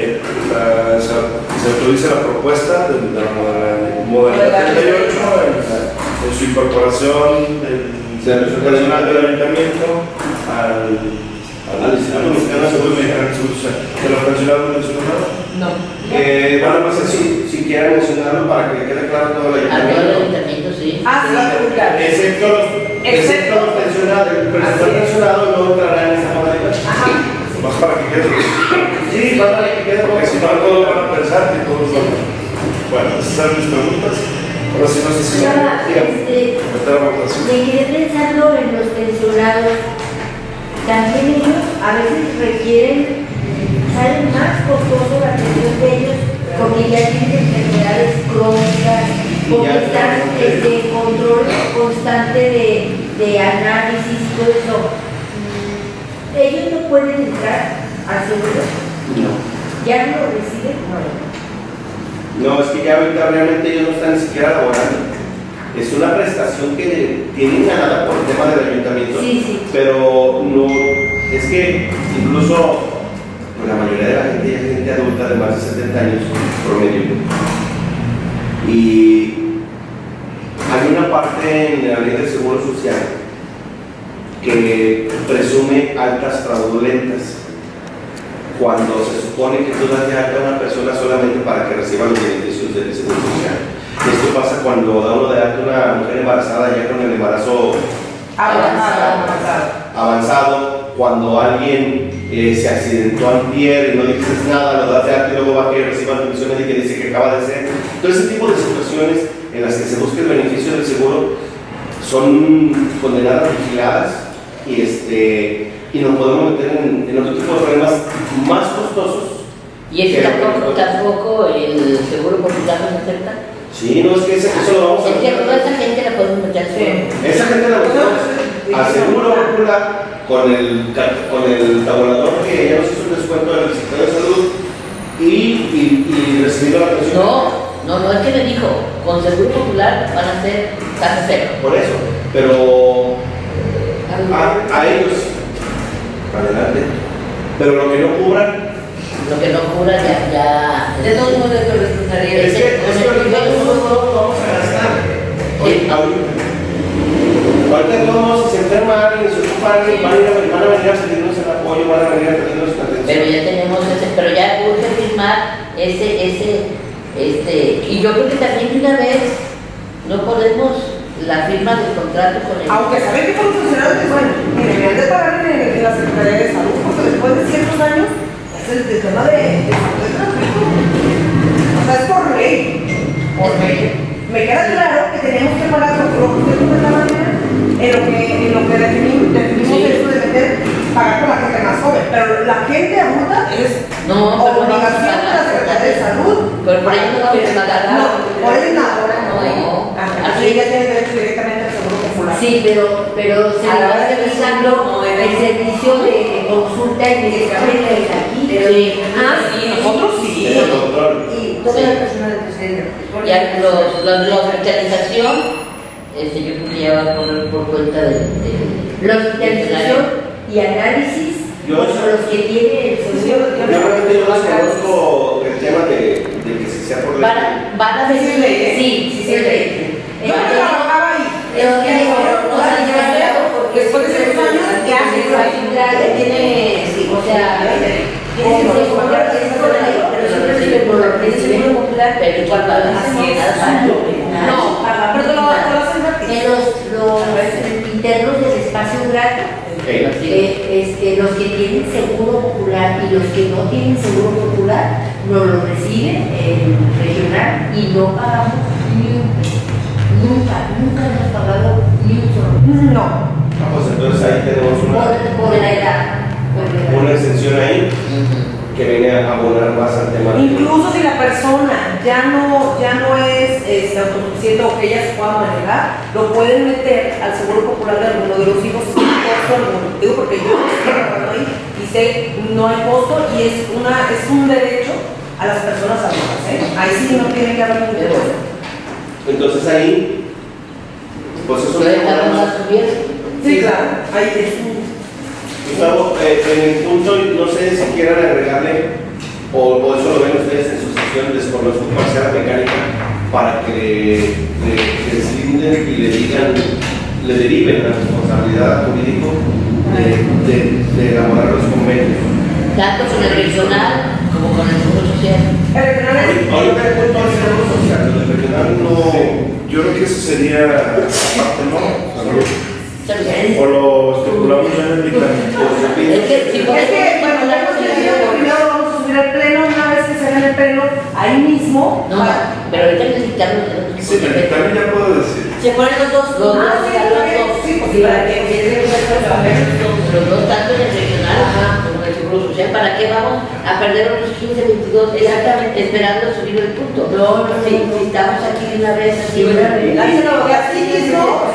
se autoriza la propuesta de la modalidad 38 en su incorporación del personal del ayuntamiento al Instituto Mexicano de Salud, de los pensionados mencionados. No. Bueno, pues si quieren mencionarlo para que quede claro todo el A todo el ayuntamiento. ayuntamiento, sí. Ah, sí, claro. Excepto los pensionados, el personal pensionado no entrará en esta modalidad. Ajá. Más para que quede. Sí, para que quede Porque si no, todos van a pensar que todos van. Bueno, esas son mis preguntas. Ahora sí, no sé si Ahora, meter a votación. me quedé pensando en los pensionados. También ellos a veces requieren, salen más costoso la atención de ellos porque ya tienen enfermedades crónicas, porque están en control constante de análisis y todo eso. Ellos no pueden entrar al seguro, No. ya no lo reciben. No, es que ya ahorita realmente ellos no están ni siquiera laborando. Es una prestación que tienen ganada por el tema del ayuntamiento. Sí, sí. Pero no, es que incluso pues, la mayoría de la gente ya es gente adulta de más de 70 años promedio. Y hay una parte en la ley del Seguro Social que presume altas fraudulentas cuando se supone que tú das de alta a una persona solamente para que reciba los beneficios del Seguro Social. Esto pasa cuando da uno de alta a una mujer embarazada ya con el embarazo avanzado, cuando alguien se accidentó antier y no dices nada, lo das de alta y luego va a que reciba atención médica y dice que acaba de ser. Todo ese tipo de situaciones en las que se busca el beneficio del seguro son condenadas, vigiladas y nos podemos meter en otro tipo de problemas más costosos. ¿Y eso tampoco el seguro popular no se acepta? Sí, no, es que eso lo vamos a Es que toda esa gente la podemos meter al seguro. Esa gente la buscamos al seguro popular con el tabulador que ya nos hizo el descuento del Secretario de Salud y recibiendo la atención. No, es que me dijo, con seguro popular van a ser tasa cero. Por eso, pero a ellos, adelante. Pero lo que no cubran, Lo que no cura ya. De todos modos, le correspondería. es que ahorita nosotros no lo vamos a gastar. Ahorita todos se enferma alguien, se ocupa alguien, van a venir a pedirnos el apoyo, van a venir a pedirnos la atención. Pero ya tenemos pero ya urge firmar y yo creo que también de una vez no podemos la firma del contrato con el. Aunque saben que por funcionarios, bueno, que deberían de pagar en la Secretaría de Salud, porque después de ciertos años es el tema de salud es gratuito. O sea, es por ley. Por ley. Me queda claro que tenemos que pagar lo que usted comentaba en lo que definimos eso de meter, pagar por la gente más joven. Pero la gente adulta es obligación de la Secretaría de Salud. Pero por ello no quieren pagar. No, por ello nada. No. Así ella tiene derecho directamente al seguro popular. Sí, pero se A la va hora de revisando el servicio de consulta y medicamentos aquí. Nosotros sí. Es el control. Y toda la persona del presidente. Ya la hospitalización, yo creo que ya va a correr por cuenta de La hospitalización y análisis Yo son los que tiene el seguro. Yo realmente yo desconozco el tema de que si sea por ley. van a decir Sí, ley. Yo trabajaba ahí. Después de 6 años ya tiene, o sea, el seguro popular, pero cuando no, pero te lo hacen en los internos del espacio gratis. Los que tienen seguro popular y los que no tienen seguro popular nos lo reciben en regional y no pagamos ni un peso. Nunca hemos pagado ni un solo. no. Pues entonces ahí tenemos Por la edad. una extensión ahí que viene a abonar más al tema. Incluso si la persona ya no es autosuficiente o que ella se pueda manejar, lo pueden meter al seguro popular de alguno de los hijos sin costo alguno. Digo porque yo estoy trabajando ahí y sé no hay costo y es un derecho a las personas adultas. Ahí sí no tiene que haber ningún costo. Entonces ahí, pues eso puede estar más cubierto. Sí, claro, ahí es un. Gustavo, en el punto, no sé si quieran agregarle, o eso lo ven ustedes en su sesión, desconozco cuál sea la mecánica, para que le deslinden y le deriven la responsabilidad al jurídico de elaborar los convenios. Tanto con el regional como con el Seguro Social. El regional es. Ahorita el punto del seguro social, el regional no. Yo creo que eso sería parte, ¿no? O lo estipulamos ya en el dictamen. Es que, si por Es que, bueno, ya hemos decidido que primero vamos a subir al pleno, una vez que se haga en el pleno, ahí mismo. no, pero ahorita en el dictamen tenemos que Sí, en el dictamen ya puedo decir. Se ponen los dos. Los dos, Ah, sí, ya los dos. sí, Porque para que empiece los dos, tanto en el regional como en el Seguro Social, ¿para qué vamos a perder otros 15, 22 exactamente esperando subir el punto? No, no, si estamos aquí de una vez, así, Sí, una vez. así mismo,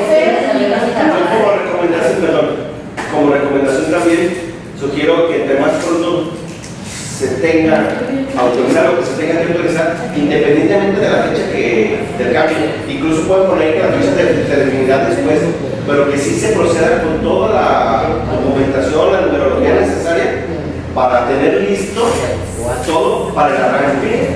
Como recomendación también, sugiero que entre más pronto se tenga autorizar lo que se tenga que autorizar, independientemente de la fecha del cambio. Incluso pueden poner que la fecha se definirá después, pero que sí se proceda con toda la documentación, la numerología necesaria para tener listo todo para el arranque.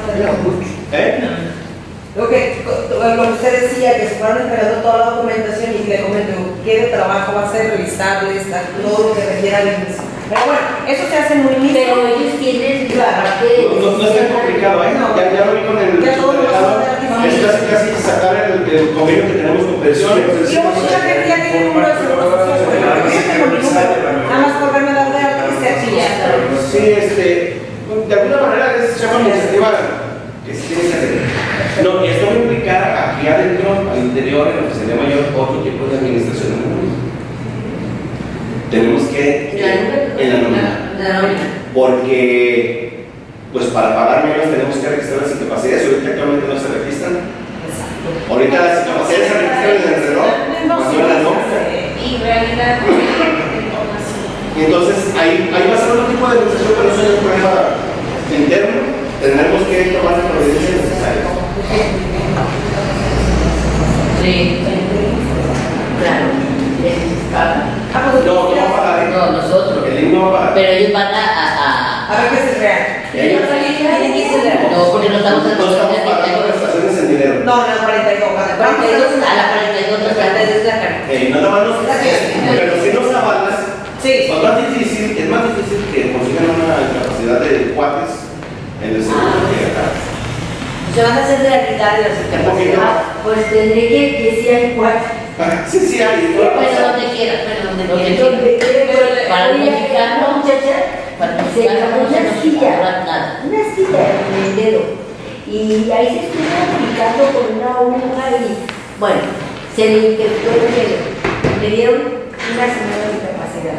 Lo que usted decía, que se fueron entregando toda la documentación y le comento qué de trabajo va a ser revisable, todo lo que requiera el inicio. Pero bueno, eso se hace muy inicio. Pero ellos tienen la parte No es tan complicado, ¿eh? Ya lo vi con el Ya todo lo es casi sacar el convenio que tenemos con pensiones. Y mucha gente ya tiene número de seguro social, nada más por verme dar de alta y se afiliar. Sí, de alguna manera se llama iniciativa que se tiene que hacer. No, y esto va a implicar aquí adentro, al interior, en la oficina mayor, otro tipo de administración. Tenemos que en la nómina. Porque, pues para pagar menos tenemos que registrar las incapacidades. Ahorita actualmente no se registran. Ahorita las incapacidades se registran en el reloj, mañana no. Y realidad Y entonces ahí va a ser otro tipo de administración, pero eso es un problema interno. Tendremos que tomar las providencias necesarias. Sí, claro. No va a pagar. No, nosotros. El INE no va a pagar. Pero ellos van a A ver qué se real. no, porque no estamos No estamos pagando prestaciones en dinero. No, no, 42. a la 42 nos falta desde la cara. Nada más nos pero si nos avalas, Sí. es más difícil que consigan una capacidad de cuates en el seguro que acá. se van a hacer de la mitad de las incapacidades. Pues tendré que si hay cuatro. Sí, hay. Pero donde quiera, Donde quiera. Para el mexicano, para el Se llamó mexicano una silla, nada. una silla en el dedo. Y ahí se estuvo aplicando con una aguja y, bueno, se le infectó el dedo. Le dieron una semana de incapacidad.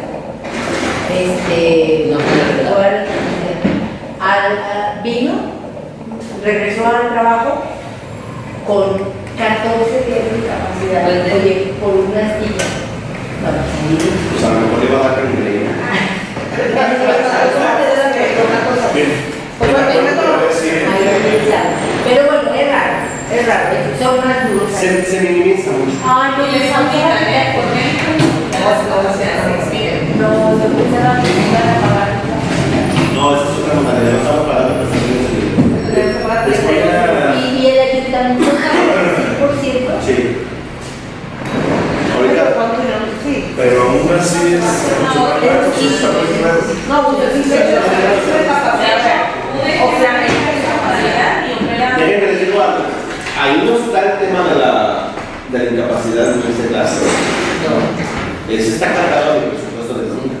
Vino, regresó al trabajo con 14 días de incapacidad. Oye, por una astilla. Pues a lo mejor le va a dar cangreína. Pero bueno, es raro, son más duros. Se minimiza mucho. Ay, no, les quitaré porque las cosas se expiren. no, yo pensaba que me iban a pagar. No, esa es otra modalidad. No estamos pagando prestaciones en dinero. Y el ayuntamiento paga el 100%. Sí. Ahorita. Pero aún así es mucho más barato, sí está muy claro. No, pues sí, Déjenme decirlo algo. Ahí no está el tema de la incapacidad en este caso. Eso está cargado de presupuesto de zona.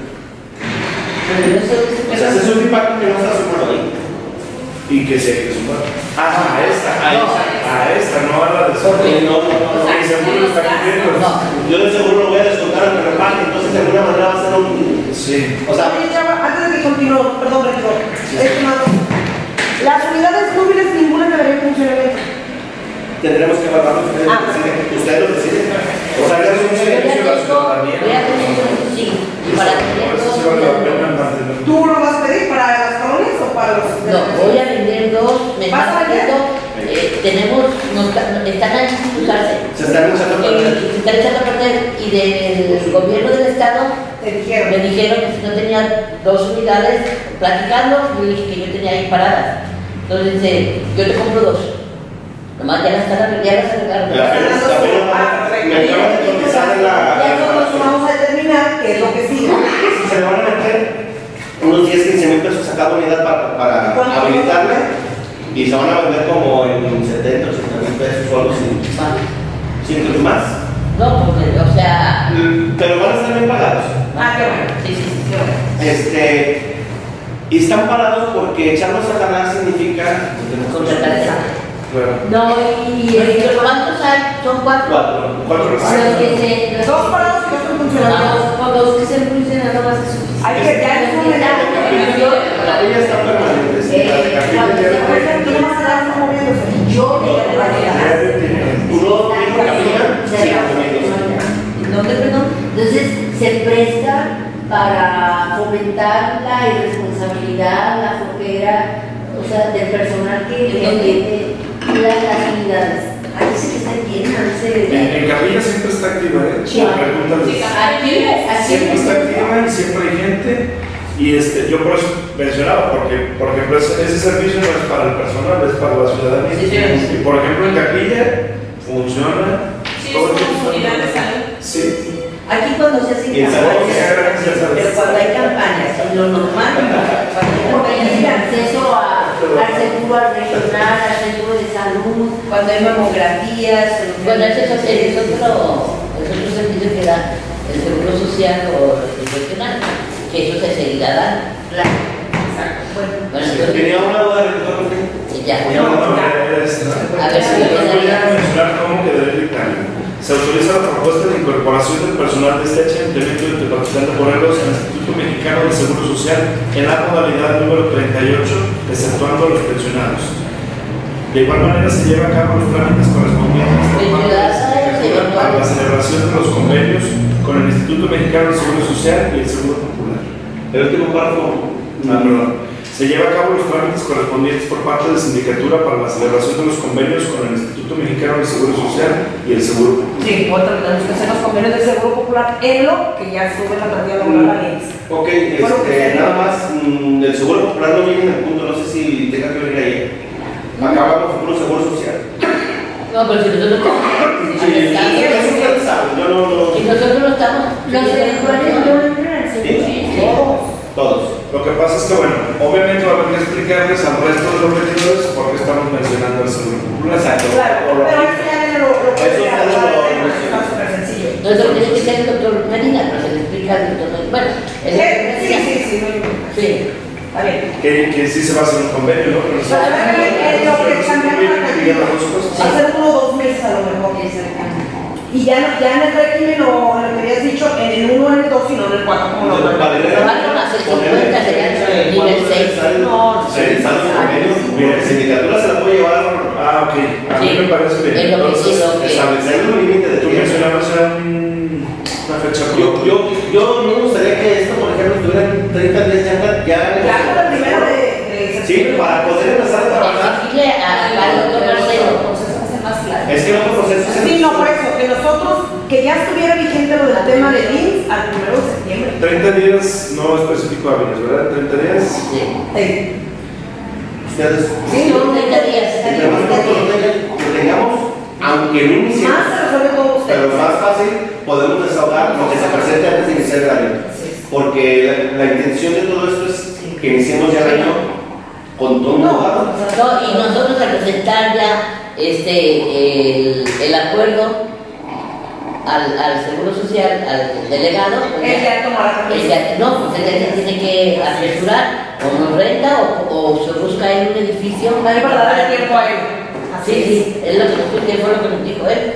O sea, ese es un impacto que no está sumado ahí. Y que se hay que sumar. A esta, no a la de No. El seguro está cumpliendo. Yo del seguro lo voy a descontar aunque me pague, entonces de alguna manera va a ser un. Sí. O sea, Oye, Chava, antes de que continúe, perdón, regidor, estimado, las unidades móviles ninguna debería en funcionamiento. tendremos que evaluarlo. Ustedes lo deciden. O sea, es un servicio a la ciudadanía. Voy a tener eso, sí. Y para tener Por eso dos. sí vale la pena mantenerlo. ¿Tú lo vas a pedir para las colonias o para los.? No, voy a vender dos, me ¿Vas a están vender? pidiendo, tenemos, están ahí sin usarse. Se están echando a perder. Se están echando a perder y del gobierno del estado Te dijeron. me dijeron que si no tenía dos unidades platicando, yo dije que yo tenía ahí paradas. Entonces dice, yo te compro dos. Nomás ya las arreglaron. Me acaban de cotizar en Ya la. nosotros vamos a determinar qué es lo que sigue. Si se le van a meter unos 10, 15 mil pesos a cada unidad para habilitarla y se van a vender como en 70, 80 mil pesos o algo así. ¿Siento que más? No, porque, o sea. Pero van a estar bien pagados. Ah, qué bueno. Sí, qué bueno. Y están parados porque echarlos a ganar significa Contratar esa. Claro. No, ¿cuántos hay? Son cuatro. cuatro Los que se. Dos parados y dos están funcionando. Con los que se funcionan no más es suficiente. Hay que ya es un La capilla está permanente. Sí, la capilla ya tú nomás te das moviéndose. Yo de la ¿Uno dijo capilla? Sí, ¿Dónde, perdón? Entonces se presta para fomentar la irresponsabilidad, la flojera, o sea, del personal que tiene las unidades. Ahí sí que está llena, En Capilla siempre está activa, ¿eh? Sí. Pregúntales. Siempre está activa y siempre hay gente. Y yo por eso mencionaba, porque por ejemplo ese servicio no es para el personal, es para la ciudadanía. Sí. Y por ejemplo en Capilla funciona. Sí, todo el es tiempo como está- unidad de salud. Sí. Aquí cuando se hacen Y el sabor, campañas, pero cuando hay campañas, en lo normal, cuando hay campañas de acceso al seguro regional, al seguro de salud, cuando hay mamografías, Bueno, ese es otro servicio que da el Seguro Social o el regional, que eso se seguirá dando. claro. Bueno, Entonces, Tenía una duda de retorno. ya. A ver si voy a mencionar cómo quedó el dictamen. Se autoriza la propuesta de incorporación del personal de este ayuntamiento de Tepatitlán de Morelos al Instituto Mexicano del Seguro Social en la modalidad número 38, exceptuando a los pensionados. De igual manera se lleva a cabo los trámites correspondientes para la celebración de los convenios con el Instituto Mexicano del Seguro Social y el Seguro Popular. El último párrafo. Perdón. Se lleva a cabo los trámites correspondientes por parte de la Sindicatura para la celebración de los convenios con el Instituto Mexicano del Seguro Social y el Seguro Popular. Sí, otra, tenemos que hacer los convenios del Seguro Popular en lo que ya sube la partida laboral a IMSS. Ok, nada más, el Seguro Popular no viene en el punto, no sé si tenga que venir ahí. Acabamos con un Seguro Social. No, pero si nosotros estamos. Sí, eso ustedes saben, yo no. Si nosotros no estamos. los eventuales no entran al seguro. Sí, todos. Lo que pasa es que, bueno, obviamente va a haber que explicarles al resto de los regidores por qué estamos mencionando el Seguro Popular. Exacto. Claro, pero eso ya lo puede Eso ya está súper sencillo. Entonces lo tiene que ser el doctor Medina, pero se le explica al doctor Medina. Bueno, Sí, no importa. Sí. Está bien. Que sí se va a hacer un convenio, ¿no? Pero Lo que cambiaron hace 1 o 2 meses a lo mejor. Y ya en el régimen o en lo que habías dicho, en el 1 o en el 2 y no en el 4 como lo Van a hacer 50, serían nivel 6. No, La sindicatura se la puede llevar. Ah, ok. A mí Sí. me parece bien. Es lo que sí, Entonces, lo que- Establecer un límite de tú tiempo. mencionabas una fecha. Yo no me gustaría que esto, por ejemplo, estuviera en 30 días ya con el primero de Sí, para poder empezar a trabajar. Exigirle al doctor Marcelo. Es que el otro proceso es. Sí, no, por eso, que nosotros, que ya estuviera vigente lo del tema de IMSS al 1 de septiembre. 30 días no específico hábiles, ¿verdad? 30 días. Sí. Sí. Ustedes. Sí, no, 30 días. Entre más pronto lo tengamos, aunque no iniciemos, Más se resuelve con pero ustedes. más fácil podemos desahogar lo que se presente antes de iniciar el año. Porque la intención de todo esto es que iniciemos ya el año con todo mojado. No, y nosotros al presentar ya el acuerdo al Seguro Social, al delegado, pues Él ya tomará la no, pues él ya tiene que asesorar, o nos renta o se busca en un edificio. Dale para darle tiempo a él. Sí, sí, es lo que fue lo que nos dijo él,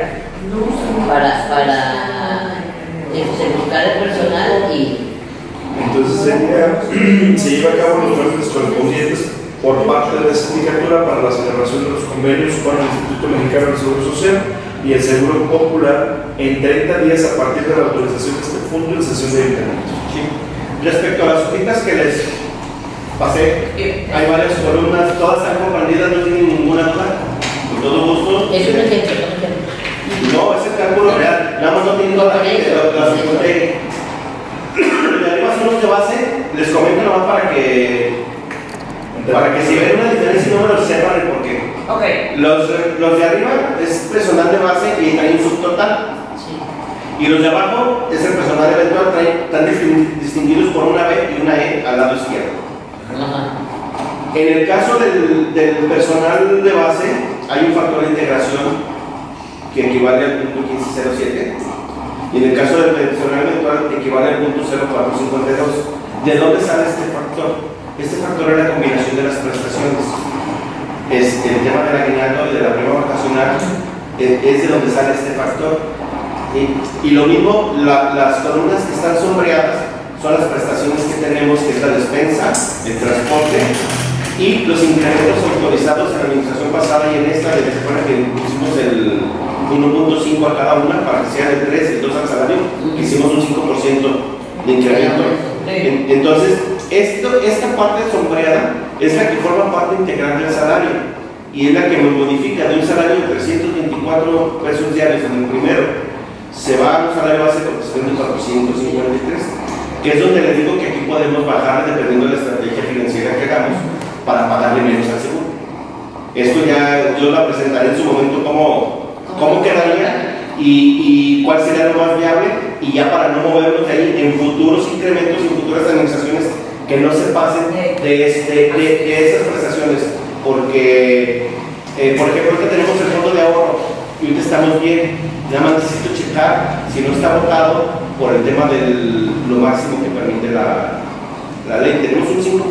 para buscar el personal y Entonces se lleva a cabo los trámites correspondientes por parte de la Sindicatura para la celebración de los convenios con el Instituto Mexicano del Seguro Social y el Seguro Popular en 30 días a partir de la autorización de este punto en sesión de ayuntamiento. Sí. Respecto a las hojitas que les pasé, hay varias columnas, todas están comprendidas, no tienen ninguna duda. Con todo gusto. es un ejemplo, No, es el cálculo real, nada más no tienen toda la gente, las encontré. De arriba son los de base, les comento nomás para que si ven una diferencia en números sepan el porqué. Ok. Los de arriba es personal de base y hay un subtotal. Y los de abajo es el personal eventual, están distinguidos por una B y una E al lado izquierdo. En el caso del personal de base, hay un factor de integración que equivale al punto 1507. Y en el caso del personal eventual, equivale al punto 0452. ¿De dónde sale este factor? Este factor es la combinación de las prestaciones. El tema del aguinaldo y de la prima vacacional es de donde sale este factor. Y lo mismo, las columnas que están sombreadas son las prestaciones que tenemos, que es la despensa, el transporte y los incrementos autorizados en la administración pasada y en esta, se supone que pusimos el 1.5 a cada una para que sean el 3 y el 2 al salario, hicimos un 5% de incremento. Entonces, esta parte sombreada es la que forma parte integral del salario y es la que nos modifica de un salario de 324 pesos diarios en el primero, se va a un salario base de 453, que es donde les digo que aquí podemos bajar dependiendo de la estrategia financiera que hagamos para pagarle menos al seguro. Esto ya yo la presentaré en su momento cómo quedaría y cuál sería lo más viable, y ya para no movernos de ahí en futuros incrementos y futuras administraciones que no se pasen de esas prestaciones, porque por ejemplo ahorita tenemos el fondo de ahorro y ahorita estamos bien, nada más necesito checar si no está votado por el tema de lo máximo que permite la ley. Tenemos un 5%,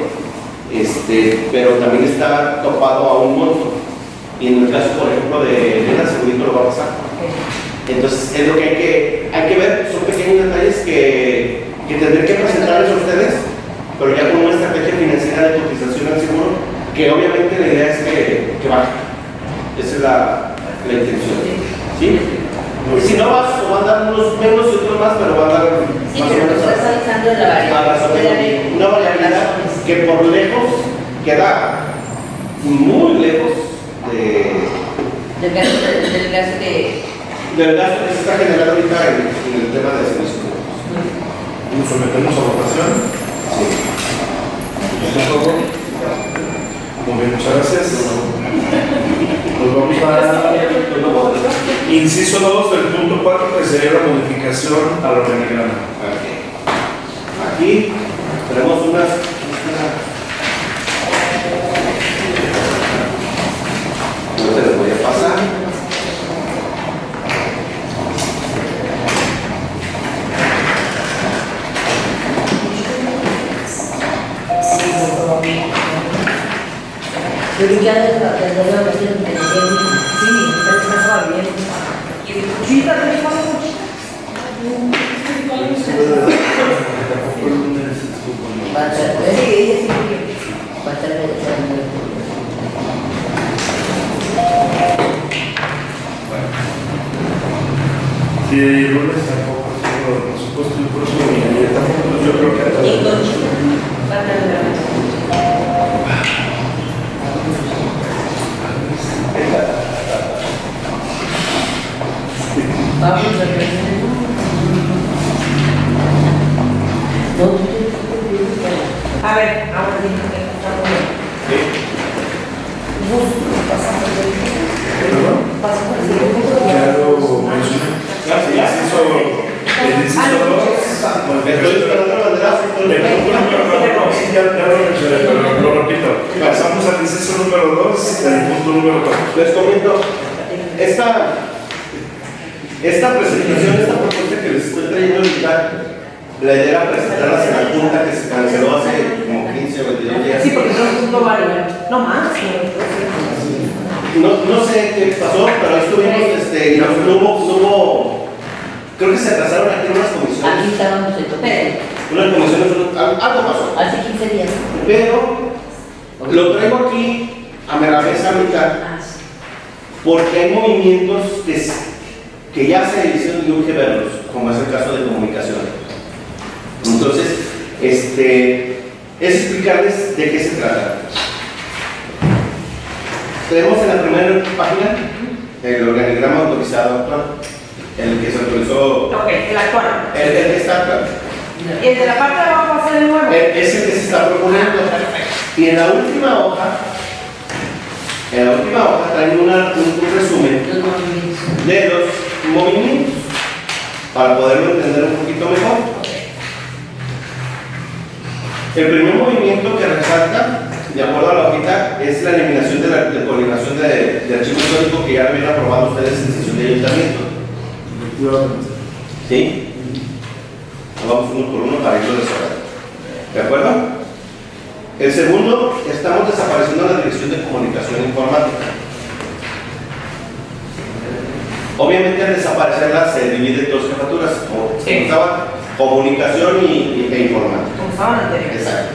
pero también está topado a un monto, y en el caso por ejemplo de la seguridad lo va a pasar. Entonces es lo que hay que ver, son pequeños detalles que tendré que presentarles a ustedes, pero ya con una estrategia financiera de cotización al seguro, que obviamente la idea es que baje. Esa es la intención. ¿Sí? Y si no van a dar unos menos y otros más, pero van a dar Sí, más pero o menos estás analizando la variabilidad. una variabilidad que por lejos queda muy lejos del gasto del gasto que se está generando ahorita en el tema de servicios. Nos sometemos a votación. Sí. Muy bien, muchas gracias. Nos vamos a inciso 2 del punto 4, que sería la modificación al organigrama. Aquí tenemos unas. No te lo voy a pasar. Pero ya desde la versión de Sí, está bien. Sí, también pasa mucho. va a ser Sí, ella sí. va a ser Si el lunes tampoco tengo por supuesto el próximo día, tampoco, yo creo que hasta la noche. vamos a ver. A ver, ahora dime que está Ya lo mencioné. El inciso 2. Estoy esperando la bandera. Sí, ya lo mencioné, pero lo repito. Pasamos al inciso número 2, el punto número 4. Les comento, esta presentación, esta propuesta que les estoy trayendo ahorita, la idea era presentarlas en la junta que se canceló hace como 15 o 22 días. Sí, porque no es punto válido. No más. No sé qué pasó, pero ahí estuvimos, no hubo, creo que se atrasaron aquí unas Aquí comisiones. estábamos en tope. Unas comisiones, algo pasó. Hace 15 días. Pero lo traigo aquí a la mesa ahorita porque hay movimientos que ya se hicieron y urge verlos, como es el caso de comunicación. Entonces, es explicarles de qué se trata. Tenemos en la primera página el organigrama autorizado actual, el que se autorizó, Ok, el actual. el que está actual. Y el de la parte de abajo va a ser el nuevo. Es el que se está proponiendo. Y en la última hoja traen un resumen Los movimientos. de los movimientos. para poderlo entender un poquito mejor. El primer movimiento que resalta, de acuerdo a la hojita, es la eliminación de la coordinación de archivo histórico que ya habían aprobado ustedes en sesión de ayuntamiento. ¿Sí? Vamos uno por uno para irlo desarrollando. ¿De acuerdo? El segundo, estamos desapareciendo la dirección de comunicación informática. Obviamente al desaparecerla se divide en dos jefaturas, como estaba comunicación e informática. Como estaban anteriores. Exacto.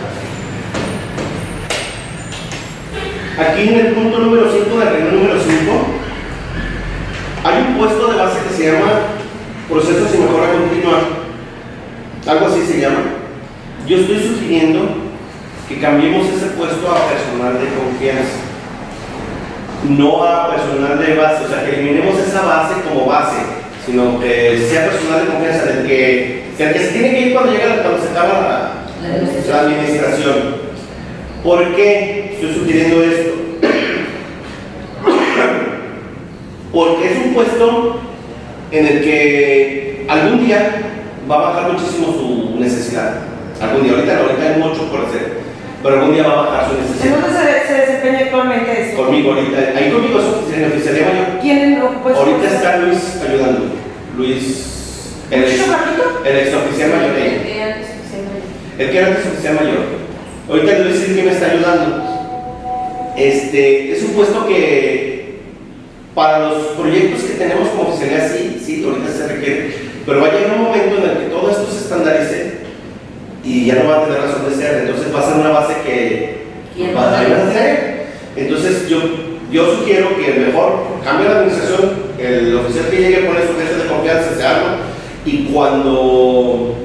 Aquí en el punto número 5 del renglón número 5 hay un puesto de base que se llama procesos y mejora continua. Algo así se llama. Yo estoy sugiriendo que cambiemos ese puesto a personal de confianza, no a personal de base, o sea, que eliminemos esa base como base, sino que sea personal de confianza, del que se tiene que ir cuando se acaba la administración. ¿Por qué estoy sugiriendo esto? Porque es un puesto en el que algún día va a bajar muchísimo su necesidad. Algún día, ahorita hay mucho por hacer, pero algún día va a bajar su necesidad. ¿En dónde se desempeña actualmente eso? Conmigo ahorita, ahí conmigo es en oficialía mayor. ¿Quién lo ocupa? Ahorita está Luis ayudando. Luis, el ex oficial mayor. El que era antes oficial mayor. Ahorita Luis es el que me está ayudando. Es un puesto que para los proyectos que tenemos como oficialía sí, ahorita se requiere, pero va a llegar un momento en el que todo esto se estandarice y ya no va a tener razón de ser, entonces va a ser una base que va a hacer. Entonces yo sugiero que mejor cambie la administración, el oficial que llegue pone su jefe de confianza, se arma, y cuando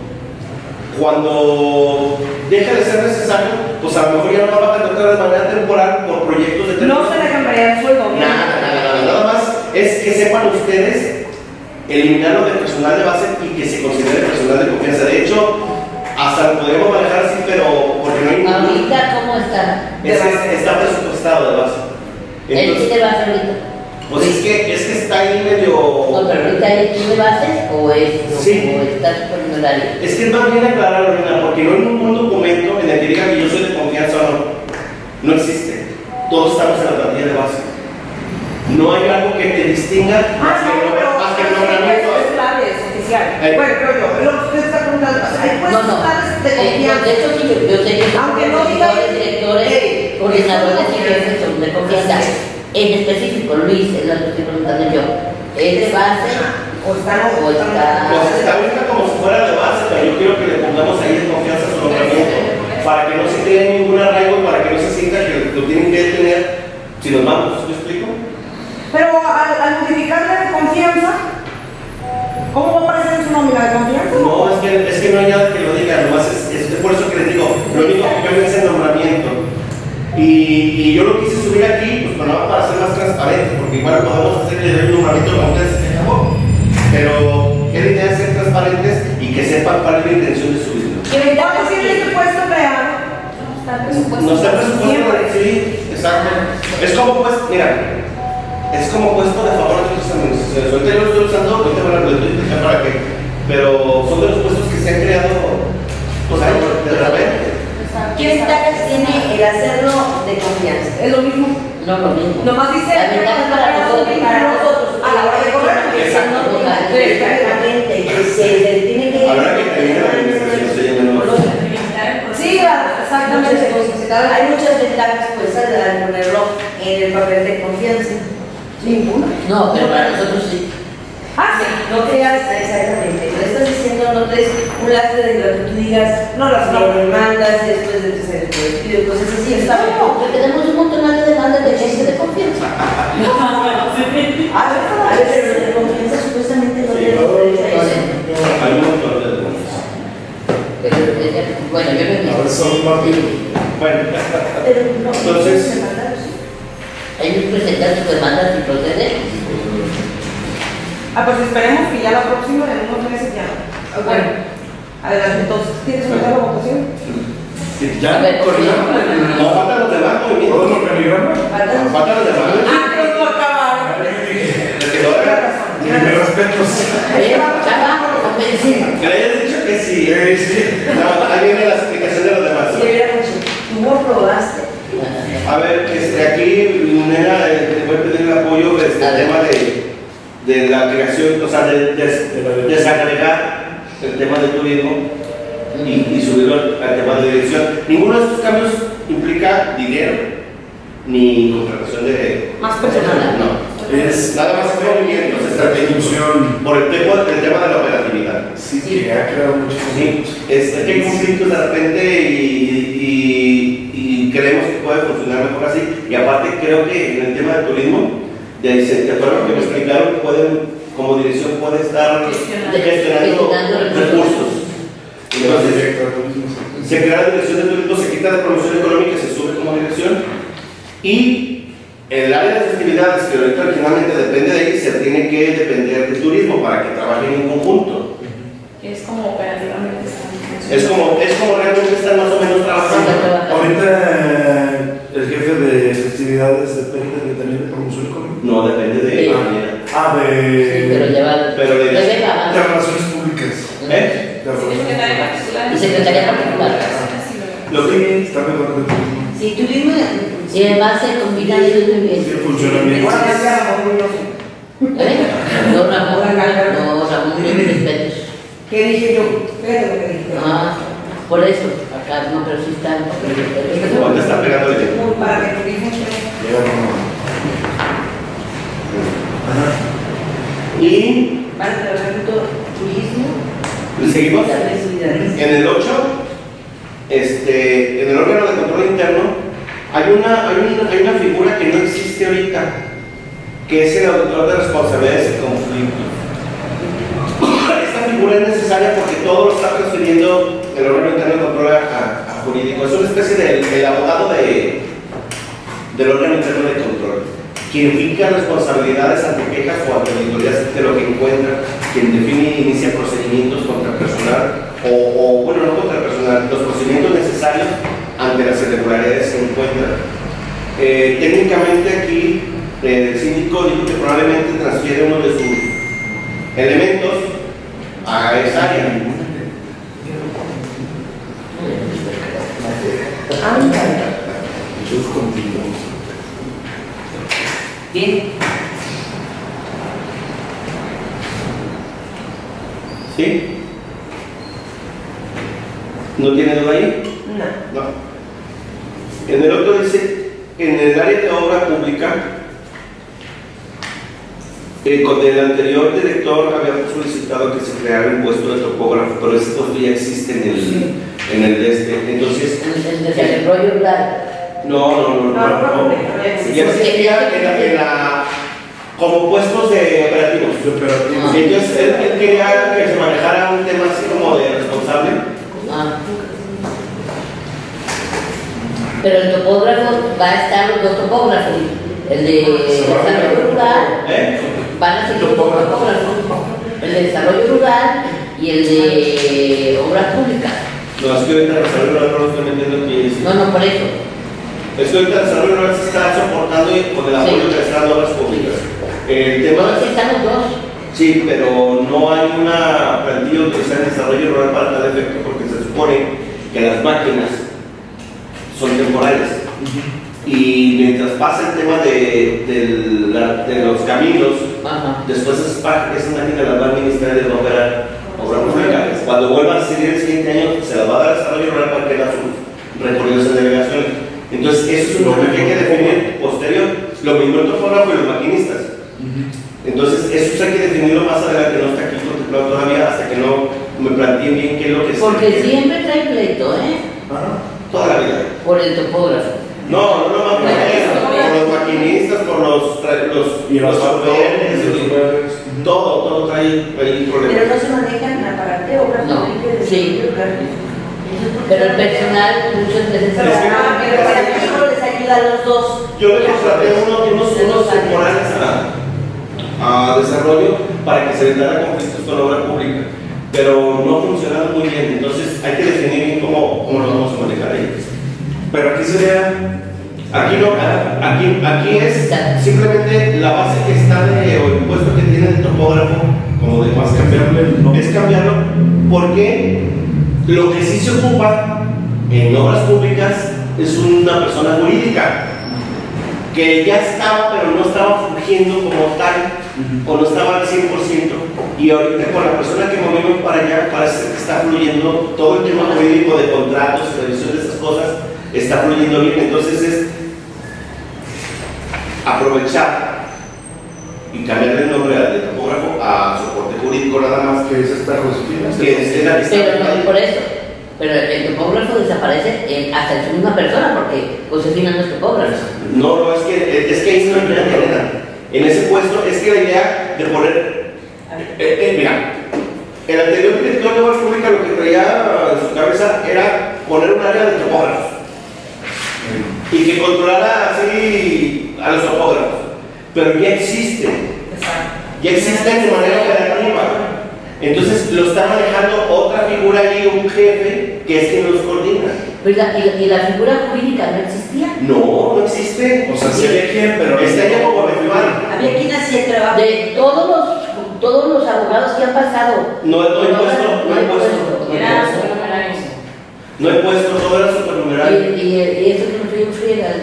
deja de ser necesario, pues a lo mejor ya no va a contratar de manera temporal por proyectos de No se le cambiaría el sueldo. nada más es que sepan ustedes eliminarlo de personal de base y que se considere personal de confianza. De hecho, hasta lo podemos manejar así, pero porque no hay ningún... ¿Ahorita cómo está? Está presupuestado de base. ¿El de base ahorita? Pues es que está ahí medio... No, pero ahorita tiene bases o es Sí. o está supernumerario. Es que es más bien aclararlo, Lorena, porque no hay ningún documento en el que diga que yo soy de confianza o no. No existe. Todos estamos en la plantilla de base. No hay algo que te distinga más que el nombramiento. Es clave, es oficial. Ahí. Bueno, pero lo que usted está preguntando, o sea, hay puestos claves de confianza. De hecho, sí, yo sé que Aunque no diga directores, coordinadores y jefes son de confianza. En específico, Luis, es lo que estoy preguntando yo. ¿Es de base o está? Pues está ahorita como si fuera de base, pero yo quiero que le pongamos ahí de confianza su nombramiento, para que no se cree ningún arraigo y para que no se sienta que lo tienen que tener si nos vamos. ¿Me explico? Pero al modificarle de confianza, ¿cómo va a aparecer en su nómina de confianza? No, es que no hay nada que lo diga, nomás es por eso que les digo, lo único que cambia es el nombramiento. Y yo lo quise subir aquí, pues para ser más transparente, porque igual podemos hacer el nombramiento de confianza y se acabó. Pero la idea es ser transparentes y que sepan cuál es la intención de subirlo. ¿Cuál es este puesto real? No está presupuesto, sí, exacto. Es como pues, mira, es como puesto de favor de otras administraciones. Ahorita yo lo estoy usando, ahorita me lo estoy explicando para qué, pero son de los puestos que se han creado, pues ahí, de repente. ¿Qué ventajas tiene el hacerlo de confianza? Es lo mismo. No, lo mismo. Nomás dice La ventaja para nosotros. a la hora de correr. Exactamente, que se le tiene que... Habrá que terminar la administración, se llama nuevo. Sí, exactamente. Hay muchas ventajas pues al ponerlo en el papel de confianza. Ninguna. No, pero para nosotros sí. Ah, sí. No creas exactamente, lo estás diciendo, no traes un lastre de lo que tú digas, No las me demandas después de que se les despido, cosas así, está bien. No, porque tenemos un montón de demandas de gente de confianza. A ver, pero los de confianza supuestamente no tienen derecho a eso. Hay un montón de demandas. Bueno, yo no Ahora son Martín. Bueno, Pero no, entonces, se mandaron, sí. ellos presentan sus demandas y proceden. pues esperemos que ya la próxima, en unos meses ya. Bueno, adelante, entonces, ¿tienes que dar la votación? Ya, A ver, coordinamos no faltan los demás todo movimientos. el organigrama. Faltan los demás. Pero no acabaron. Es que ahora- Mis respetos. Chava, ver, aquí Nena te voy a pedir el apoyo del tema de la creación, o sea, de desagregar el tema del turismo y subirlo al tema de dirección. Ninguno de estos cambios implica dinero ni contratación de Más personal. no. Es nada más movimientos estratégicos por el tema de la operatividad. Sí, que ha creado muchos conflictos. Sí, es que hay conflictos de repente y creemos que puede funcionar mejor así. Y aparte creo que en el tema del turismo, de acuerdo a lo que me explicaron, como dirección puede estar gestionando recursos. Entonces, se crea la dirección de turismo, se quita de promoción económica, se sube como dirección y el área de festividades, que ahorita originalmente depende de ahí, se tiene que depender del turismo para que trabajen en conjunto. Es como operativamente están Es como realmente están más o menos trabajando. Ahorita el jefe de festividades depende también de promoción económica. No, depende de Sí. la manera. Sí, pero lleva. Pero de- debe De avanzar. relaciones públicas. ¿Eh? De relaciones secretaria particular. Y secretaría particular. Lo que está mejor que el turismo. Si turismo, Y además se combina ellos muy bien. Sí, el funcionamiento. Ahora ya se armó orgulloso. No, Ramón, mis respetos. ¿Qué dije yo? Fíjate lo que dije. Ah, por eso, acá no, pero sí están. ¿Cuánto está pegando el tiempo? Para que el turismo esté. Llega como- Y para trabajar todo turismo, seguimos. festividades. En el 8, en el órgano de control interno, hay una figura que no existe ahorita, que es el auditor de responsabilidades y conflictos. Esta figura es necesaria porque todo lo está transfiriendo el órgano interno de control a jurídico. Es una especie del abogado del órgano interno de control, quien fija responsabilidades ante quejas o ante auditorías de lo que encuentra, quien define e inicia procedimientos contra personal bueno, no contra personal, los procedimientos necesarios ante las irregularidades que encuentra. Técnicamente aquí el síndico dijo que probablemente transfiere uno de sus elementos a esa área. Bien, ¿Sí? ¿No tiene duda ahí? No. No. En el otro dice, en el área de obra pública, con el anterior director había solicitado que se creara un puesto de topógrafo, pero ese puesto ya existe en el de este. Entonces, El desarrollo rural. no. Ya existía como puestos de operativos. Entonces, él quería que se manejara un tema así como de responsable. Ah. Pero el topógrafo va a estar los dos topógrafos. El de desarrollo rural, van a ser los dos topógrafos. El de desarrollo rural y el de obras públicas. No, es que ahorita el desarrollo rural no lo estoy metiendo aquí. No, por eso. Es que ahorita el desarrollo rural se está soportando con el apoyo que están dando obras públicas. El tema No, sí están los dos. sí, pero no hay una plantilla utilizada en desarrollo rural para tal efecto porque se supone que las máquinas son temporales. Y mientras pasa el tema de los caminos, Ajá. después esas máquinas las va a administrar y las va a operar obra pública. Cuando vuelvan a seguir el siguiente año, se las va a dar desarrollo rural para que haga sus recorridos en delegaciones. Entonces, eso es un tema que hay que definir posterior. Lo mismo el topógrafo y los maquinistas. Entonces, eso hay que definirlo más adelante, no está aquí contemplado todavía, hasta que no me planteen bien qué es lo que Porque siempre trae pleito, toda la vida. por el topógrafo. No más por eso, por los maquinistas, por los choferes, todo trae ahí problemas. pero no se manejan aparte obras No, públicas de sí. desarrollo rural. Pero el personal muchas veces. Pero para que solo les ayuda a los dos. Yo le contraté unos temporales a desarrollo para que se evitara conflictos con la obra pública, pero no funcionaron muy bien, entonces hay que definir bien cómo lo vamos a manejar ahí. Pero aquí sería. Aquí no, aquí es simplemente la base que está o el puesto que tiene el topógrafo, como de más cambiarle, es cambiarlo, porque lo que sí se ocupa en obras públicas es una persona jurídica. que ya estaba, pero no estaba fungiendo como tal, o no estaba al 100%, y ahorita con la persona que movimos para allá, parece que está fluyendo todo el tema jurídico de contratos, revisión de esas cosas, está fluyendo bien. Entonces es aprovechar y cambiarle el nombre de topógrafo a soporte jurídico nada más, Que es esta Josefina. que es la que está Pero no por eso. Pero el topógrafo desaparece hasta en su misma persona, porque Josefina no es topógrafo. No, es que ahí no hay manera. En ese puesto es que la idea de poner, mira, el anterior director de obras públicas lo que traía en su cabeza era poner un área de topógrafos y que controlara así a los topógrafos, pero ya existen de manera operativa. Entonces lo está manejando otra figura ahí, un jefe, que es quien los coordina. ¿Y la figura jurídica no existía? No existe. O sea, sí había quien, pero está ya como virtual. Había quien hacía el trabajo. De todos los abogados que han pasado. No hay puesto, todo era supernumerario. Y eso que no fue friega.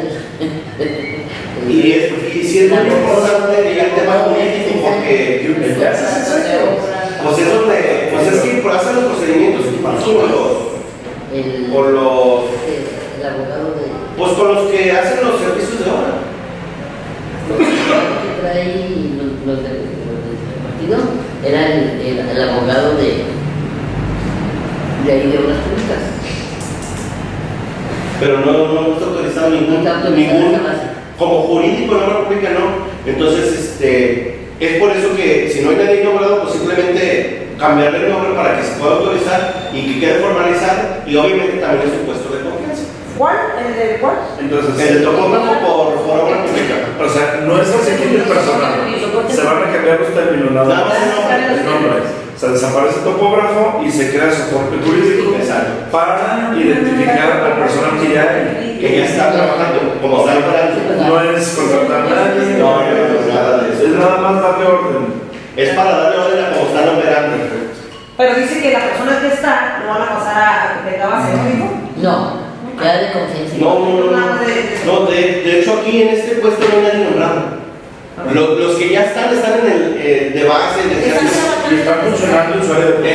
Y si es muy importante el tema jurídico, porque pues es donde, pues es que hacen los procedimientos, incluso con los el abogado de. pues con los que hacen los servicios de obra. Los que trae los del partido era el abogado de ahí de obras públicas. Pero no está autorizado ningún como jurídico en obra pública, no. Entonces, es por eso que si no hay nadie nombrado, pues simplemente cambiarle el nombre para que se pueda autorizar y que quede formalizado, y obviamente también es un puesto de confianza. ¿Cuál? ¿El de cuál? Entonces, El topógrafo por obra pública. o sea, no es así que el personal. Se van a cambiar los términos, nada más. El nombre. O sea, desaparece el topógrafo y se crea soporte jurídico para identificar al personal que ya está trabajando como está operando. no es contratar a nadie, No, nada de eso. es nada más darle orden. Es para darle orden a cómo están operando. Pero dice que la persona que está no van a pasar a que tenga base, ¿no? No, ya de conciencia. No, de hecho aquí en este puesto no hay nadie nombrado. Los que ya están en el de base, Y están funcionando en su área de